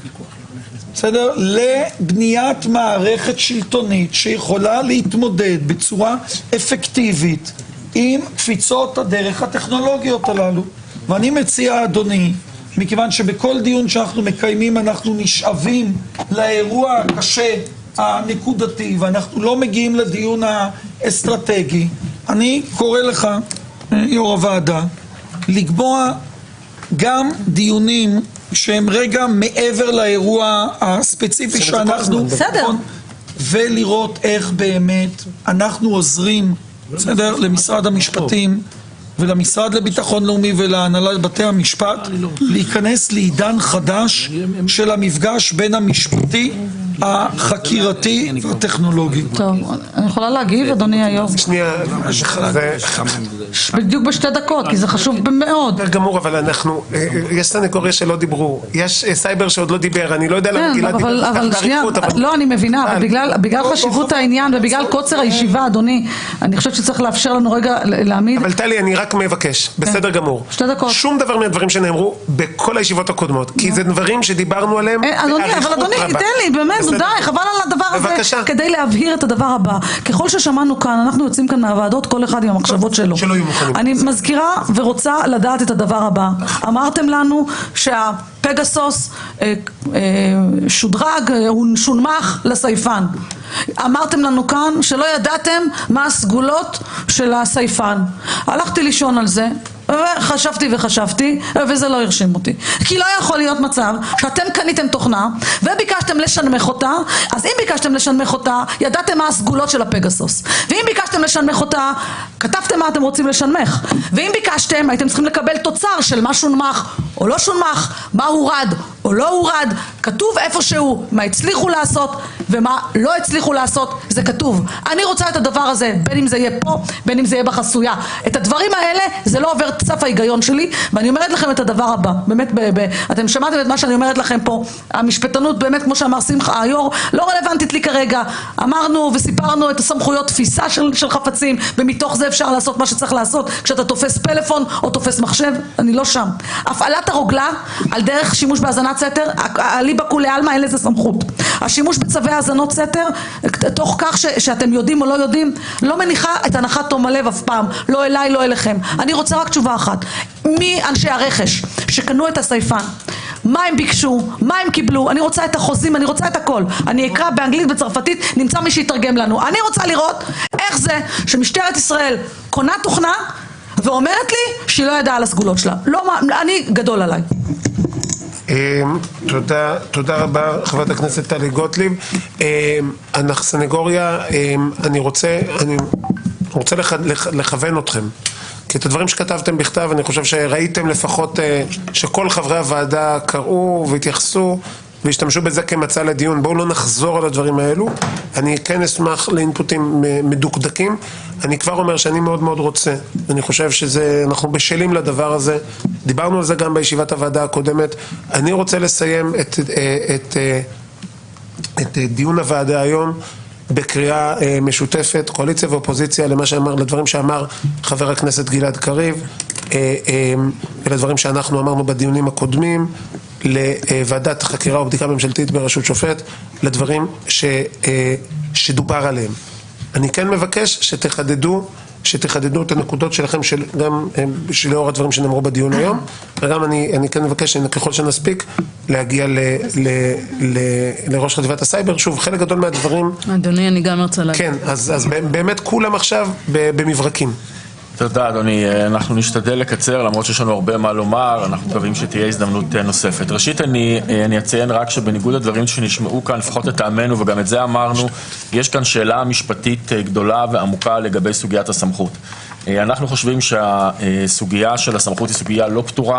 Speaker 3: בסדר? לבניית מערכת שלטונית שיכולה להתמודד בצורה אפקטיבית עם קפיצות הדרך הטכנולוגיות הללו. ואני מציע, אדוני, מכיוון שבכל דיון שאנחנו מקיימים אנחנו נשאבים לאירוע הקשה הנקודתי ואנחנו לא מגיעים לדיון האסטרטגי, אני קורא לך, יו"ר הוועדה, לקבוע גם דיונים שהם רגע מעבר לאירוע הספציפי שאנחנו...
Speaker 15: בסדר.
Speaker 3: ולראות איך באמת אנחנו עוזרים, בסדר, למשרד המשפטים ולמשרד לביטחון לאומי ולהנהלת בתי המשפט להיכנס לעידן חדש של המפגש בין המשפטי, החקירתי והטכנולוגי.
Speaker 15: טוב, אני יכולה להגיב, אדוני היו"ר?
Speaker 1: שנייה, זה...
Speaker 15: בדיוק בשתי דקות, כי זה חשוב מאוד.
Speaker 1: גמור, אבל אנחנו... יש סנגוריה שלא דיברו, יש סייבר שעוד לא דיבר, אני לא יודע למה גלעד דיבר.
Speaker 15: אבל שנייה, לא, אני מבינה, אבל בגלל חשיבות העניין ובגלל קוצר הישיבה, אדוני, אני חושבת שצריך לאפשר לנו רגע להעמיד...
Speaker 1: אבל טלי, אני רק מבקש, בסדר גמור.
Speaker 15: שתי דקות.
Speaker 1: שום דבר מהדברים שנאמרו בכל הישיבות הקודמות, כי זה דברים שדיברנו עליהם
Speaker 15: באריכות רבה. תן לי, באמת, די, חבל על הדבר הזה,
Speaker 1: בבקשה.
Speaker 15: כדי להבהיר את הדבר הבא. ככל ששמענו כאן, אנחנו יוצאים כאן מהוועדות, כל אחד עם המחשבות שלו.
Speaker 1: שלא יהיו מוכנים.
Speaker 15: אני מזכירה ורוצה לדעת את הדבר הבא. אמרתם לנו שהפגסוס אה, אה, שודרג, הוא שונמך לסייפן. אמרתם לנו כאן שלא ידעתם מה הסגולות של הסייפן. הלכתי לישון על זה, חשבתי וחשבתי, וזה לא הרשים אותי. כי לא יכול להיות מצב שאתם קניתם תוכנה וביקשתם לשנמך אותה, אז אם ביקשתם לשנמך אותה, ידעתם מה הסגולות של הפגסוס. ואם ביקשתם לשנמך אותה, כתבתם מה אתם רוצים לשנמך. ואם ביקשתם, הייתם צריכים לקבל תוצר של מה שונמך או לא שונמך, מה הורד או לא הורד, כתוב איפשהו מה הצליחו לעשות ומה לא הצליחו לעשות, זה כתוב. אני רוצה את הדבר הזה, בין אם זה יהיה פה, בין אם זה יהיה בחסויה. את הדברים האלה, זה לא עובר סף ההיגיון שלי, ואני אומרת לכם את הדבר הבא, באמת, ב- ב- אתם שמעתם את מה שאני אומרת לכם פה, המשפטנות באמת, כמו שאמר שמחה היור, לא רלוונטית לי כרגע. אמרנו וסיפרנו את הסמכויות תפיסה של, של חפצים, ומתוך זה אפשר לעשות מה שצריך לעשות, כשאתה תופס פלאפון או תופס מחשב, אני לא שם. הפעלת הרוגלה, על דרך שימוש בהאזנת סתר, אליבא כולי עלמא, אין לזה סמכות. השימוש בצווי האזנות סתר, תוך כך ש- שאתם יודעים או לא יודעים, לא מניחה את הנחת תום הלב אף פעם, לא אליי, לא אליכם. אני רוצה רק תשובה אחת. מי אנשי הרכש שקנו את הסייפן? מה הם ביקשו? מה הם קיבלו? אני רוצה את החוזים, אני רוצה את הכל. אני אקרא באנגלית, בצרפתית, נמצא מי שיתרגם לנו. אני רוצה לראות איך זה שמשטרת ישראל קונה תוכנה ואומרת לי שהיא לא ידעה על הסגולות שלה. לא, אני גדול עליי.
Speaker 1: תודה, תודה רבה חברת הכנסת טלי גוטליב. אנחנו סנגוריה, אני רוצה, אני רוצה לכוון אתכם. כי את הדברים שכתבתם בכתב, אני חושב שראיתם לפחות שכל חברי הוועדה קראו והתייחסו והשתמשו בזה כמצע לדיון. בואו לא נחזור על הדברים האלו. אני כן אשמח לאינפוטים מדוקדקים. אני כבר אומר שאני מאוד מאוד רוצה, אני חושב שזה, אנחנו בשלים לדבר הזה, דיברנו על זה גם בישיבת הוועדה הקודמת. אני רוצה לסיים את, את, את, את דיון הוועדה היום בקריאה משותפת, קואליציה ואופוזיציה, למה שאמר, לדברים שאמר חבר הכנסת גלעד קריב, ולדברים שאנחנו אמרנו בדיונים הקודמים, לוועדת חקירה או בדיקה ממשלתית בראשות שופט, לדברים ש, שדובר עליהם. אני כן מבקש שתחדדו, שתחדדו את הנקודות שלכם, של, גם שלאור הדברים שנאמרו בדיון היום, וגם אני, אני כן מבקש שככל שנספיק להגיע ל, ל, ל, לראש חטיבת הסייבר. שוב, חלק גדול מהדברים...
Speaker 8: אדוני, אני גם רוצה להגיד.
Speaker 1: כן, אז, אז באמת כולם עכשיו במברקים.
Speaker 16: תודה אדוני, אנחנו נשתדל לקצר למרות שיש לנו הרבה מה לומר, אנחנו מקווים שתהיה הזדמנות נוספת. ראשית אני, אני אציין רק שבניגוד לדברים שנשמעו כאן, לפחות לטעמנו וגם את זה אמרנו, יש כאן שאלה משפטית גדולה ועמוקה לגבי סוגיית הסמכות. אנחנו חושבים שהסוגיה של הסמכות היא סוגיה לא פתורה,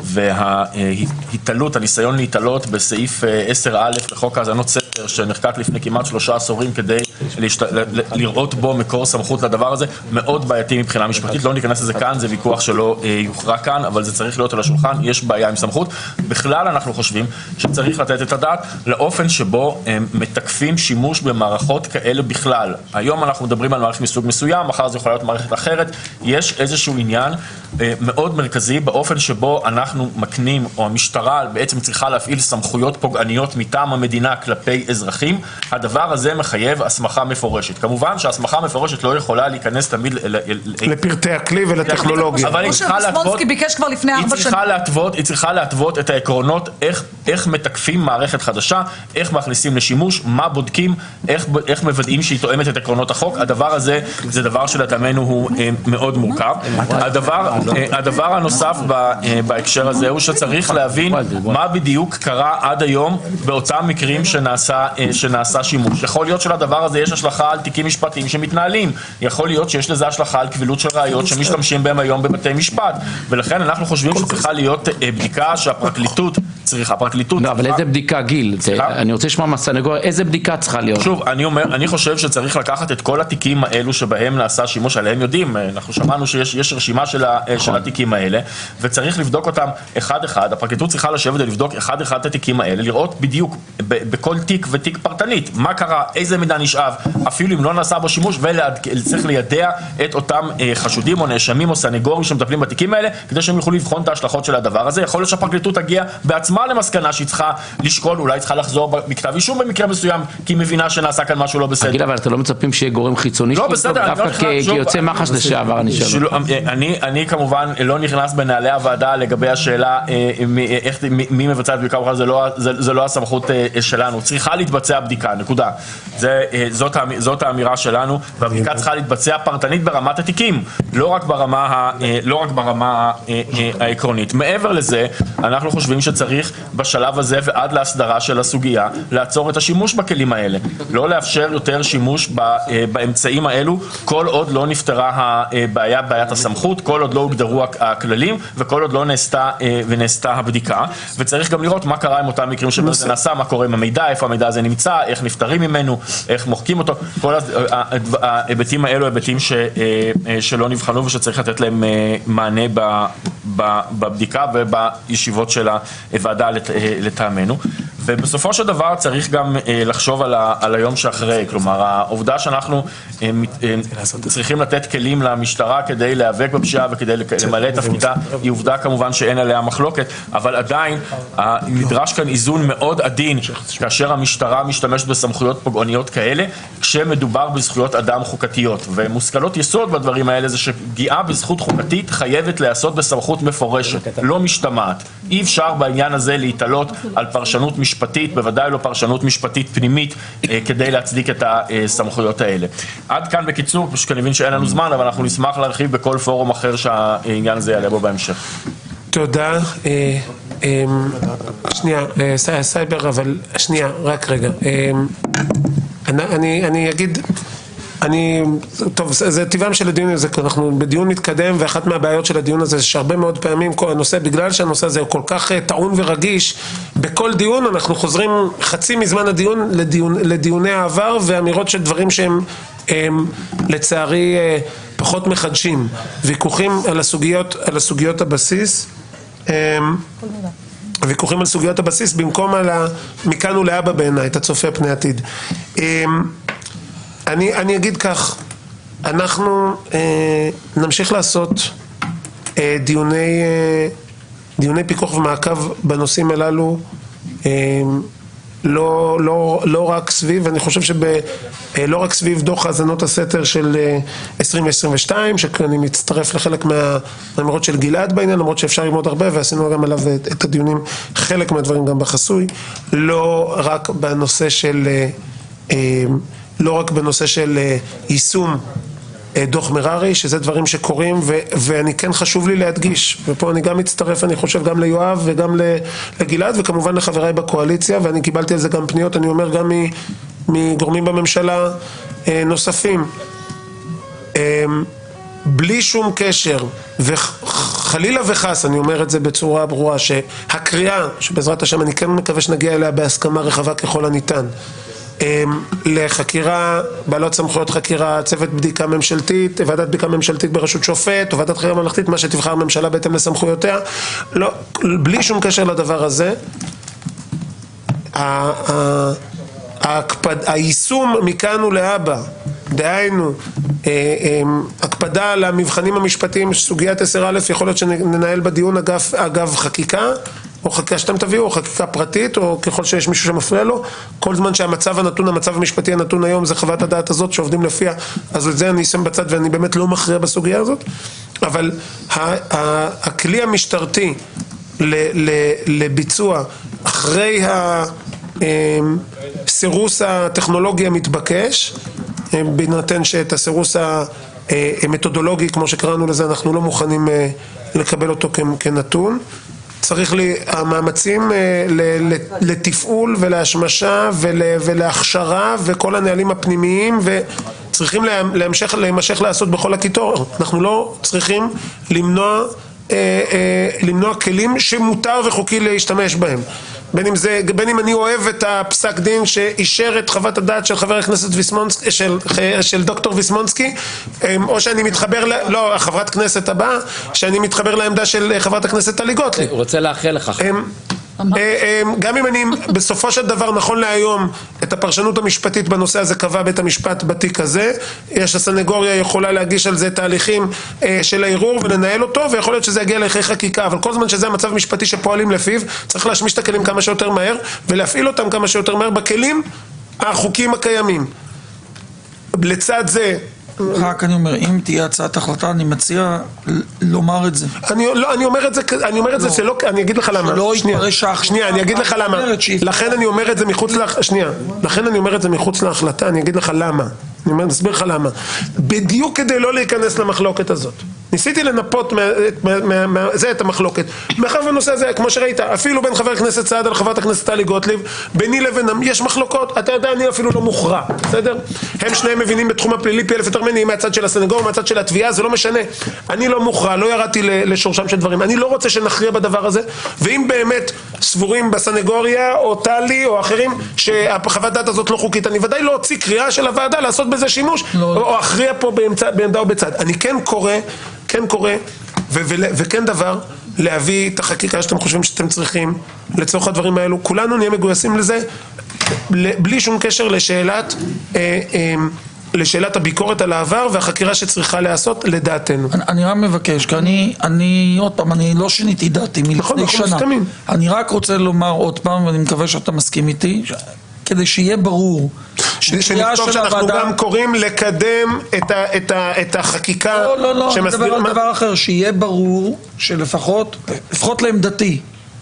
Speaker 16: וההתעלות, הניסיון להתעלות בסעיף עשר א' לחוק האזנות סתר שנחקק לפני כמעט שלושה עשורים כדי להשת... לראות בו מקור סמכות לדבר הזה, מאוד בעייתי מבחינה משפטית. לא ניכנס לזה כאן, זה ויכוח שלא יוכרע כאן, אבל זה צריך להיות על השולחן, יש בעיה עם סמכות. בכלל אנחנו חושבים שצריך לתת את הדעת לאופן שבו הם מתקפים שימוש במערכות כאלה בכלל. היום אנחנו מדברים על מערכת מסוג מסוים, מחר זה יכול להיות מערכת אחרת. יש איזשהו עניין מאוד מרכזי באופן שבו אנחנו מקנים, או המשטרה בעצם צריכה להפעיל סמכויות פוגעניות מטעם המדינה כלפי אזרחים. הדבר הזה מחייב הסמכה מפורשת. כמובן שההסמכה מפורשת לא יכולה להיכנס תמיד
Speaker 1: לפרטי הכלי ולטכנולוגיה.
Speaker 15: אבל היא צריכה להתוות, ביקש כבר לפני ארבע שנים.
Speaker 16: היא צריכה להתוות את העקרונות, איך, איך מתקפים מערכת חדשה, איך מכניסים לשימוש, מה בודקים, איך, איך מוודאים שהיא תואמת את עקרונות החוק. הדבר הזה זה דבר שלטעמנו הוא מאוד מורכב. הדבר, הדבר הנוסף בהקשר הזה הוא שצריך להבין מה בדיוק קרה עד היום באותם מקרים שנעשה, שנעשה שימוש. יכול להיות שלדבר הזה יש השלכה על תיקים משפטיים שמתנהלים. יכול להיות שיש לזה השלכה על קבילות של ראיות שמשתמשים בהם היום בבתי משפט. ולכן אנחנו חושבים שצריכה להיות בדיקה שהפרקליטות צריכה, הפרקליטות...
Speaker 7: לא, אבל איזה בדיקה, גיל? אני רוצה לשמוע מהסנגוריה, איזה בדיקה צריכה להיות?
Speaker 16: שוב, אני אומר, אני חושב שצריך לקחת את כל התיקים האלו שבהם נעשה שימוש, עליהם יודעים, אנחנו שמענו שיש יש רשימה של, ה, של התיקים האלה, וצריך לבדוק אותם אחד אחד. הפרקליטות צריכה לשבת ולבדוק אחד אחד את התיקים האלה, לראות בדיוק ב, בכל תיק ותיק פרטנית, מה קרה, איזה מידע נשאב, אפילו אם לא נעשה בו שימוש, וצריך לידע את אותם חשודים או נאשמים או סנגורים שמטפלים בתיקים האלה, כדי שהם יוכלו לבחון את ההשלכות של הדבר הזה. יכול להיות שהפרקליטות תגיע בעצמה אמר למסקנה שהיא צריכה לשקול, אולי צריכה לחזור מכתב אישום במקרה מסוים, כי היא מבינה שנעשה כאן משהו לא בסדר.
Speaker 7: תגיד, אבל אתם לא מצפים שיהיה גורם חיצוני?
Speaker 16: לא, בסדר.
Speaker 7: דווקא כיוצא מח"ש לשעבר, אני שואל.
Speaker 16: אני כמובן לא נכנס בנעלי הוועדה לגבי השאלה מי מבצע את בדיקה, זה לא הסמכות שלנו. צריכה להתבצע בדיקה, נקודה. זאת האמירה שלנו, והבדיקה צריכה להתבצע פרטנית ברמת התיקים, לא רק ברמה, לא רק ברמה העקרונית. מעבר לזה, אנחנו חושבים שצריך בשלב הזה ועד להסדרה של הסוגיה, לעצור את השימוש בכלים האלה. לא לאפשר יותר שימוש באמצעים האלו, כל עוד לא נפתרה הבעיה, בעיית הסמכות, כל עוד לא הוגדרו הכללים, וכל עוד לא נעשתה ונעשתה הבדיקה. וצריך גם לראות מה קרה עם אותם מקרים שבהם זה נעשה, מה קורה עם המידע, איפה המידע הזה נמצא, איך נפטרים ממנו, איך מוחקים אותו. כל ההיבטים האלו, היבטים שלא נבחנו ושצריך לתת להם מענה בבדיקה ובישיבות של הוועדה לטעמנו. ובסופו של דבר צריך גם לחשוב על, ה, על היום שאחרי, כלומר העובדה שאנחנו צריכים לתת כלים למשטרה כדי להיאבק בפשיעה וכדי למלא את תפקידה היא עובדה כמובן שאין עליה מחלוקת, אבל עדיין נדרש כאן איזון מאוד עדין כאשר המשטרה משתמשת בסמכויות פוגעניות כאלה כשמדובר בזכויות אדם חוקתיות, ומושכלות יסוד בדברים האלה זה שפגיעה בזכות חוקתית חייבת להיעשות בסמכות מפורשת, לא משתמעת. אי אפשר בעניין הזה להתעלות על פרשנות משפטית, בוודאי לא פרשנות משפטית פנימית, כדי להצדיק את הסמכויות האלה. עד כאן בקיצור, פשוט אני מבין שאין לנו זמן, אבל אנחנו נשמח להרחיב בכל פורום אחר שהעניין הזה יעלה בו בהמשך.
Speaker 1: תודה. שנייה, סייבר, אבל שנייה, רק רגע. אני אגיד... אני, טוב, זה טבעם של הדיון הזה, אנחנו בדיון מתקדם, ואחת מהבעיות של הדיון הזה, שהרבה מאוד פעמים, כל הנושא, בגלל שהנושא הזה הוא כל כך טעון ורגיש, בכל דיון אנחנו חוזרים חצי מזמן הדיון לדיון, לדיוני העבר, ואמירות של דברים שהם, הם, לצערי, פחות מחדשים, ויכוחים על הסוגיות, על הסוגיות הבסיס, הם, ויכוחים על סוגיות הבסיס, במקום על מכאן ולהבא בעיניי, את הצופה פני עתיד. הם, אני, אני אגיד כך, אנחנו אה, נמשיך לעשות אה, דיוני, אה, דיוני פיקוח ומעקב בנושאים הללו, אה, לא, לא, לא רק סביב, אני חושב שלא רק סביב דוח האזנות הסתר של אה, עשרים עשרים ושתיים, שאני מצטרף לחלק מהאמירות של גלעד בעניין, למרות שאפשר ללמוד הרבה, ועשינו גם עליו את, את הדיונים, חלק מהדברים גם בחסוי, לא רק בנושא של... אה, אה, לא רק בנושא של יישום דוח מררי, שזה דברים שקורים, ו- ואני כן חשוב לי להדגיש, ופה אני גם מצטרף, אני חושב, גם ליואב וגם לגלעד, וכמובן לחבריי בקואליציה, ואני קיבלתי על זה גם פניות, אני אומר גם מגורמים בממשלה נוספים, בלי שום קשר, וחלילה וחס, אני אומר את זה בצורה ברורה, שהקריאה, שבעזרת השם אני כן מקווה שנגיע אליה בהסכמה רחבה ככל הניתן, לחקירה, בעלות סמכויות חקירה, צוות בדיקה ממשלתית, ועדת בדיקה ממשלתית בראשות שופט, או ועדת חקירה ממלכתית, מה שתבחר ממשלה בהתאם לסמכויותיה, לא, בלי שום קשר לדבר הזה, היישום מכאן ולהבא, דהיינו, הקפדה על המבחנים המשפטיים, סוגיית עשר א', יכול להיות שננהל בדיון אגב, אגב חקיקה, או חקיקה שאתם תביאו, או חקיקה פרטית, או ככל שיש מישהו שמפריע לו, כל זמן שהמצב הנתון, המצב המשפטי הנתון היום, זה חוות הדעת הזאת שעובדים לפיה, אז את זה אני אשם בצד, ואני באמת לא מכריע בסוגיה הזאת, אבל הכלי המשטרתי לביצוע, אחרי הסירוס הטכנולוגי המתבקש, בהינתן שאת הסירוס המתודולוגי, כמו שקראנו לזה, אנחנו לא מוכנים לקבל אותו כנתון, צריך לי המאמצים לתפעול ולהשמשה ולהכשרה וכל הנהלים הפנימיים, וצריכים להמשך, להמשך לעשות בכל הקיטור. אנחנו לא צריכים למנוע, למנוע כלים שמותר וחוקי להשתמש בהם. בין אם זה, בין אם אני אוהב את הפסק דין שאישר את חוות הדעת של חבר הכנסת ויסמונסקי, של, של דוקטור ויסמונסקי, או שאני מתחבר, ל, לא, חברת כנסת הבאה, שאני מתחבר לעמדה של חברת הכנסת טלי גוטליב.
Speaker 7: רוצה לאחל לך.
Speaker 1: גם אם אני בסופו של דבר נכון להיום את הפרשנות המשפטית בנושא הזה קבע בית המשפט בתיק הזה, יש הסנגוריה יכולה להגיש על זה תהליכים של הערעור ולנהל אותו, ויכול להיות שזה יגיע להליכי חקיקה, אבל כל זמן שזה המצב המשפטי שפועלים לפיו, צריך להשמיש את הכלים כמה שיותר מהר ולהפעיל אותם כמה שיותר מהר בכלים החוקים הקיימים. לצד זה
Speaker 3: רק אני אומר, אם תהיה הצעת החלטה, אני מציע לומר את זה.
Speaker 1: אני לא, אני אומר את זה, אני אומר את זה, זה לא, אני אגיד לך למה.
Speaker 3: שלא יתפרש ההחלטה.
Speaker 1: שנייה, אני אגיד לך למה. לכן אני אומר את זה מחוץ להחלטה, שנייה. לכן אני אומר את זה מחוץ להחלטה, אני אגיד לך למה. אני אומר, נסביר לך למה. בדיוק כדי לא להיכנס למחלוקת הזאת. ניסיתי לנפות זה את המחלוקת. מאחר בנושא הזה, כמו שראית, אפילו בין חבר הכנסת סעדה לחברת הכנסת טלי גוטליב, ביני לבינם יש מחלוקות, אתה יודע, אני אפילו לא מוכרע, בסדר? הם שניהם מבינים בתחום הפלילי פי אלף יותר ממני, מהצד של הסנגור, מהצד של התביעה, זה לא משנה. אני לא מוכרע, לא ירדתי לשורשם של דברים. אני לא רוצה שנכריע בדבר הזה, ואם באמת סבורים בסנגוריה או טלי או אחרים שהחוות דעת הזאת לא חוקית, אני ודאי לא הוציא קריאה של הוועדה לעשות בזה שימוש, או אכריע פה בעמדה או בצד. אני כן קורא כן קורא, וכן דבר, להביא את החקיקה שאתם חושבים שאתם צריכים לצורך הדברים האלו. כולנו נהיה מגויסים לזה, בלי שום קשר לשאלת, לשאלת הביקורת על העבר והחקירה שצריכה להיעשות לדעתנו.
Speaker 3: אני, אני רק מבקש, כי אני, אני, עוד פעם, אני לא שיניתי דעתי מלפני שנה. אני רק רוצה לומר עוד פעם, ואני מקווה שאתה מסכים איתי, כדי שיהיה ברור.
Speaker 1: שנכתוב שאנחנו גם קוראים לקדם את, ה, את, ה, את החקיקה.
Speaker 3: לא, לא, לא,
Speaker 1: שמסביר...
Speaker 3: דבר, מה... דבר אחר, שיהיה ברור שלפחות, לפחות לעמדתי,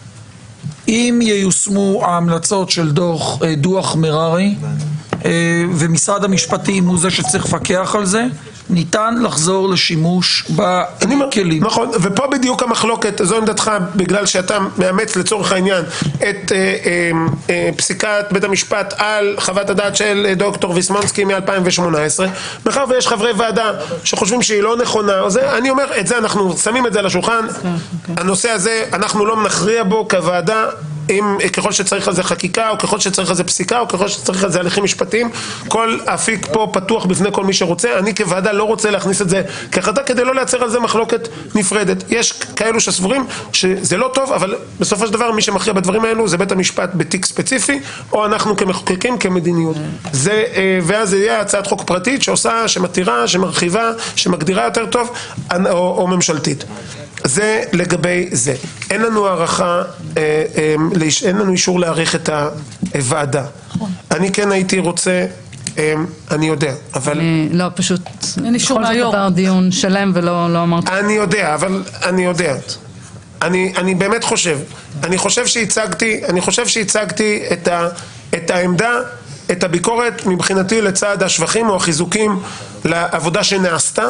Speaker 3: אם ייושמו ההמלצות של דוח, דוח מררי, ומשרד המשפטים הוא זה שצריך לפקח על זה, ניתן לחזור לשימוש בכלים.
Speaker 1: נכון, ופה בדיוק המחלוקת, זו עמדתך, בגלל שאתה מאמץ לצורך העניין את אה, אה, אה, פסיקת בית המשפט על חוות הדעת של דוקטור ויסמונסקי מ-אלפיים שמונה עשרה, מאחר ויש חברי ועדה שחושבים שהיא לא נכונה, או זה, אני אומר, את זה אנחנו שמים את זה על השולחן, הנושא הזה, אנחנו לא נכריע בו כוועדה, אם ככל שצריך על זה חקיקה, או ככל שצריך על זה פסיקה, או ככל שצריך על זה הליכים משפטיים, כל אפיק פה פתוח בפני כל מי שרוצה. אני כוועדה לא רוצה להכניס את זה כהחלטה כדי לא לייצר על זה מחלוקת נפרדת. יש כאלו שסבורים שזה לא טוב, אבל בסופו של דבר מי שמכריע בדברים האלו זה בית המשפט בתיק ספציפי, או אנחנו כמחוקקים כמדיניות. זה, ואז זה יהיה הצעת חוק פרטית שעושה, שמתירה, שמרחיבה, שמגדירה יותר טוב, או, או ממשלתית. זה לגבי זה. אין לנו הערכה, אין לנו אישור להעריך את הוועדה. אני כן הייתי רוצה, אני יודע, אבל...
Speaker 8: לא, פשוט... אין אישור מהיום. בכל דיון שלם ולא אמרתי...
Speaker 1: אני יודע, אבל אני יודע. אני, אני באמת חושב. אני חושב שהצגתי, אני חושב שהצגתי את ה, את העמדה, את הביקורת מבחינתי לצד השבחים או החיזוקים לעבודה שנעשתה.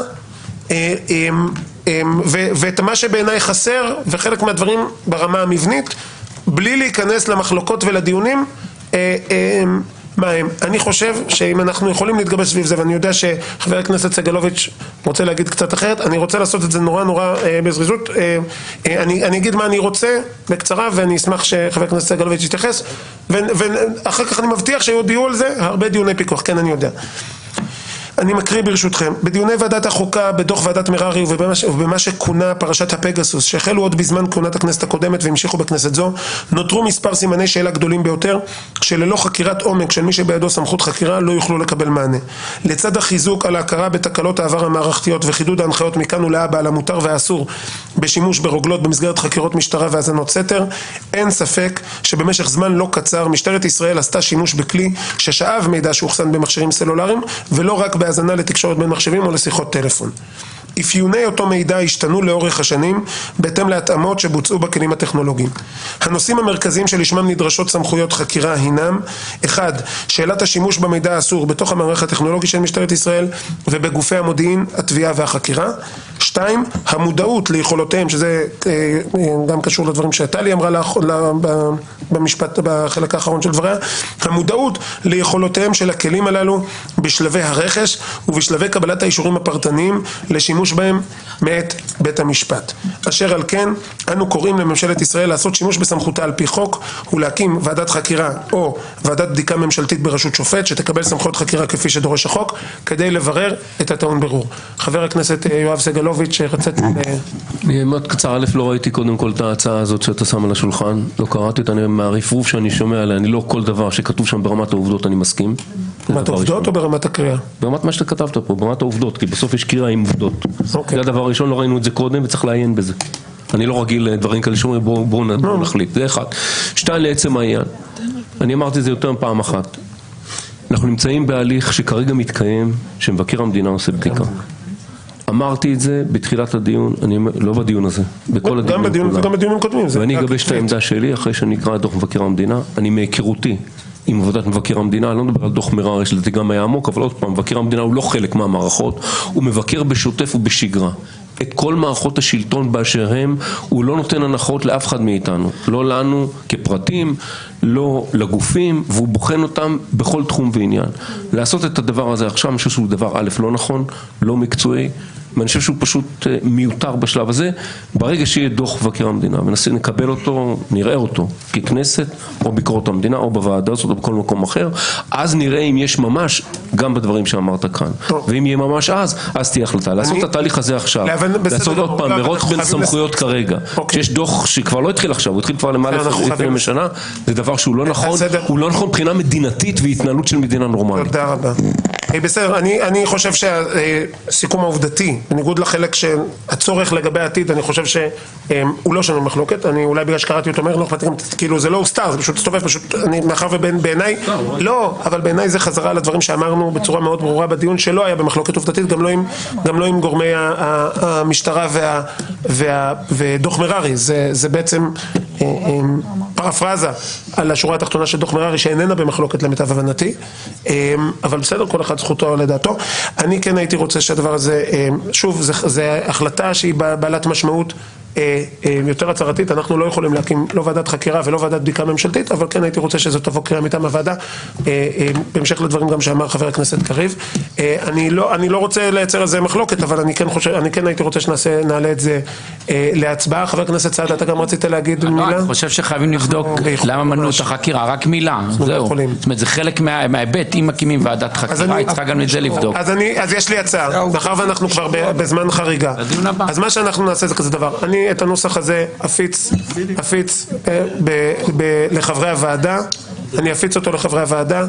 Speaker 1: ואת מה שבעיניי חסר וחלק מהדברים ברמה המבנית בלי להיכנס למחלוקות ולדיונים מה הם. אני חושב שאם אנחנו יכולים להתגבש סביב זה, ואני יודע שחבר הכנסת סגלוביץ' רוצה להגיד קצת אחרת, אני רוצה לעשות את זה נורא נורא בזריזות. אני, אני אגיד מה אני רוצה בקצרה, ואני אשמח שחבר הכנסת סגלוביץ' יתייחס, ואחר כך אני מבטיח שיהיו על זה הרבה דיוני פיקוח. כן, אני יודע. אני מקריא ברשותכם. בדיוני ועדת החוקה, בדוח ועדת מררי ובמה, ובמה שכונה פרשת הפגסוס, שהחלו עוד בזמן כהונת הכנסת הקודמת והמשיכו בכנסת זו, נותרו מספר סימני שאלה גדולים ביותר, שללא חקירת עומק של מי שבידו סמכות חקירה לא יוכלו לקבל מענה. לצד החיזוק על ההכרה בתקלות העבר המערכתיות וחידוד ההנחיות מכאן ולהבא על המותר והאסור בשימוש ברוגלות במסגרת חקירות משטרה והאזנות סתר, אין ספק שבמשך זמן לא קצר משטרת ישראל עשתה שימוש בכלי ששאב מידע שהוחסן במכשירים סלולריים, ולא רק בהאזנה לתקשורת בין מחשבים או לשיחות טלפון. אפיוני אותו מידע השתנו לאורך השנים בהתאם להתאמות שבוצעו בכלים הטכנולוגיים. הנושאים המרכזיים שלשמם נדרשות סמכויות חקירה הינם: אחד, שאלת השימוש במידע האסור בתוך המערך הטכנולוגי של משטרת ישראל ובגופי המודיעין, התביעה והחקירה. שתיים, המודעות ליכולותיהם, שזה גם קשור לדברים שטלי אמרה במשפט, בחלק האחרון של דבריה, המודעות ליכולותיהם של הכלים הללו בשלבי הרכש ובשלבי קבלת האישורים הפרטניים לשימוש בהם מאת בית המשפט. אשר על כן, אנו קוראים לממשלת ישראל לעשות שימוש בסמכותה על פי חוק ולהקים ועדת חקירה או ועדת בדיקה ממשלתית בראשות שופט שתקבל סמכויות חקירה כפי שדורש החוק כדי לברר את הטעון ברור. חבר הכנסת יואב סגלוביץ' סגלוביץ' רצית...
Speaker 2: אני מאוד קצר, א', לא ראיתי קודם כל את ההצעה הזאת שאתה שם על השולחן, לא קראתי אותה, מהרפרוף שאני שומע עליה, אני לא כל דבר שכתוב שם ברמת העובדות אני מסכים.
Speaker 1: ברמת העובדות או ברמת הקריאה?
Speaker 2: ברמת מה שאתה כתבת פה, ברמת העובדות, כי בסוף יש קריאה עם עובדות. זה הדבר הראשון, לא ראינו את זה קודם וצריך לעיין בזה. אני לא רגיל לדברים כאלה שאומרים בואו נחליט, זה אחד. שתיים, לעצם העניין. אני אמרתי את זה יותר מפעם אחת. אנחנו נמצאים בהליך שכרגע מתקיים, שמבקר המדינה עושה בדיקה. אמרתי את זה בתחילת הדיון, אני לא בדיון הזה, בכל הדיונים.
Speaker 1: גם בדיון וגם בדיונים קודמים.
Speaker 2: ואני אגבש את העמדה שלי אחרי שאני אקרא את דוח מבקר המדינה. אני מהיכרותי עם עבודת מבקר המדינה, אני לא מדבר על דוח מרר, יש לזה גם היה עמוק, אבל עוד פעם, מבקר המדינה הוא לא חלק מהמערכות, הוא מבקר בשוטף ובשגרה. את כל מערכות השלטון באשר הם, הוא לא נותן הנחות לאף אחד מאיתנו. לא לנו כפרטים, לא לגופים, והוא בוחן אותם בכל תחום ועניין. לעשות את הדבר הזה עכשיו, אני חושב שהוא דבר א' לא נכון, לא מקצועי, ואני חושב שהוא פשוט מיותר בשלב הזה. ברגע שיהיה דוח מבקר המדינה, וננסה נקבל אותו, נראה אותו, ככנסת, או ביקורת המדינה, או בוועדה הזאת, או בכל מקום אחר, אז נראה אם יש ממש, גם בדברים שאמרת כאן. ואם יהיה ממש אז, אז תהיה החלטה. לעשות את התהליך הזה עכשיו, לעשות עוד פעם, מרוץ בין סמכויות כרגע. כשיש דוח שכבר לא התחיל עכשיו, הוא התחיל כבר למעלה לפני שנה, זה דבר שהוא לא נכון, הוא לא נכון מבחינה מדינתית והתנהלות של מדינה נורמלית.
Speaker 1: תודה רבה. בסדר, אני חושב שהסיכום העובדתי, בניגוד לחלק שהצורך לגבי העתיד, אני חושב שהוא לא שנוי מחלוקת, אני אולי בגלל שקראתי אותו אומר, כאילו זה לא הוסתר, זה פשוט סתובב, פשוט, מאחר ובעיניי, לא, אבל בעיניי זה חזרה לדברים שאמרנו בצורה מאוד ברורה בדיון, שלא היה במחלוקת עובדתית, גם לא עם גורמי המשטרה ודוח מררי, זה בעצם פרפרזה על השורה התחתונה של דוח מררי, שאיננה במחלוקת למיטב הבנתי, אבל בסדר, כל אחד זכותו לדעתו. אני כן הייתי רוצה שהדבר הזה, שוב, זו החלטה שהיא בעלת משמעות יותר הצהרתית, אנחנו לא יכולים להקים לא ועדת חקירה ולא ועדת בדיקה ממשלתית, אבל כן הייתי רוצה שזאת תבוא קריאה מטעם הוועדה, בהמשך לדברים גם שאמר חבר הכנסת קריב. אני לא, אני לא רוצה לייצר על זה מחלוקת, אבל אני כן חושב, אני כן הייתי רוצה שנעשה, נעלה את זה להצבעה. חבר הכנסת סעדה, אתה גם רצית להגיד מילה?
Speaker 7: אני חושב שחייבים לבדוק למה מנעו את החקירה, רק מילה, זהו. זאת אומרת, זה חלק מההיבט, אם מקימים ועדת חקירה, היא צריכה גם את זה לבדוק.
Speaker 1: אז יש לי הצעה, מאחר ואנחנו כבר בזמן חריגה. אז מה שאנחנו נעשה זה כזה דבר. אני את הנוסח הזה אפיץ, אפיץ לחברי הוועדה, אני אפיץ אותו לחברי הוועדה,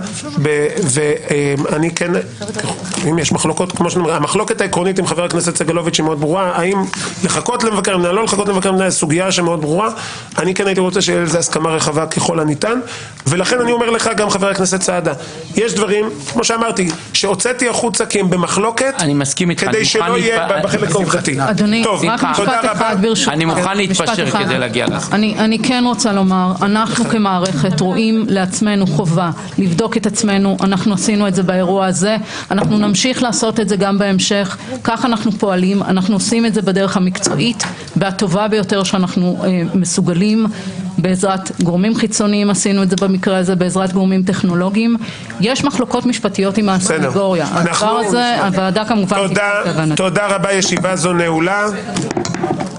Speaker 1: ואני כן, אם יש מחלוקות, כמו שאני אומר, המחלוקת העקרונית עם חבר הכנסת סגלוביץ' היא מאוד ברורה, האם לחכות למבקר המדינה, לא לחכות למבקר המדינה, סוגיה שמאוד ברורה, אני כן הייתי רוצה שיהיה לזה הסכמה רחבה ככל הניתן, ולכן אני אומר לך גם חבר הכנסת סעדה, יש דברים, כמו שאמרתי, שהוצאתי החוצה כי הם במחלוקת,
Speaker 7: אני מסכים איתך,
Speaker 1: כדי שלא יהיה בחלק העובדתי.
Speaker 8: אדוני, רק משפט אחד ברשותך.
Speaker 7: אני מוכן להתפשר כדי להגיע לך.
Speaker 8: אני כן רוצה לומר, אנחנו כמערכת רואים לעצמנו חובה לבדוק את עצמנו, אנחנו עשינו את זה באירוע הזה, אנחנו נמשיך לעשות את זה גם בהמשך, כך אנחנו פועלים, אנחנו עושים את זה בדרך המקצועית, והטובה ביותר שאנחנו אה, מסוגלים, בעזרת גורמים חיצוניים עשינו את זה במקרה הזה, בעזרת גורמים טכנולוגיים. יש מחלוקות משפטיות עם הסנגוריה. הדבר הזה, הוועדה כמובן...
Speaker 1: תודה, תודה רבה, ישיבה זו נעולה.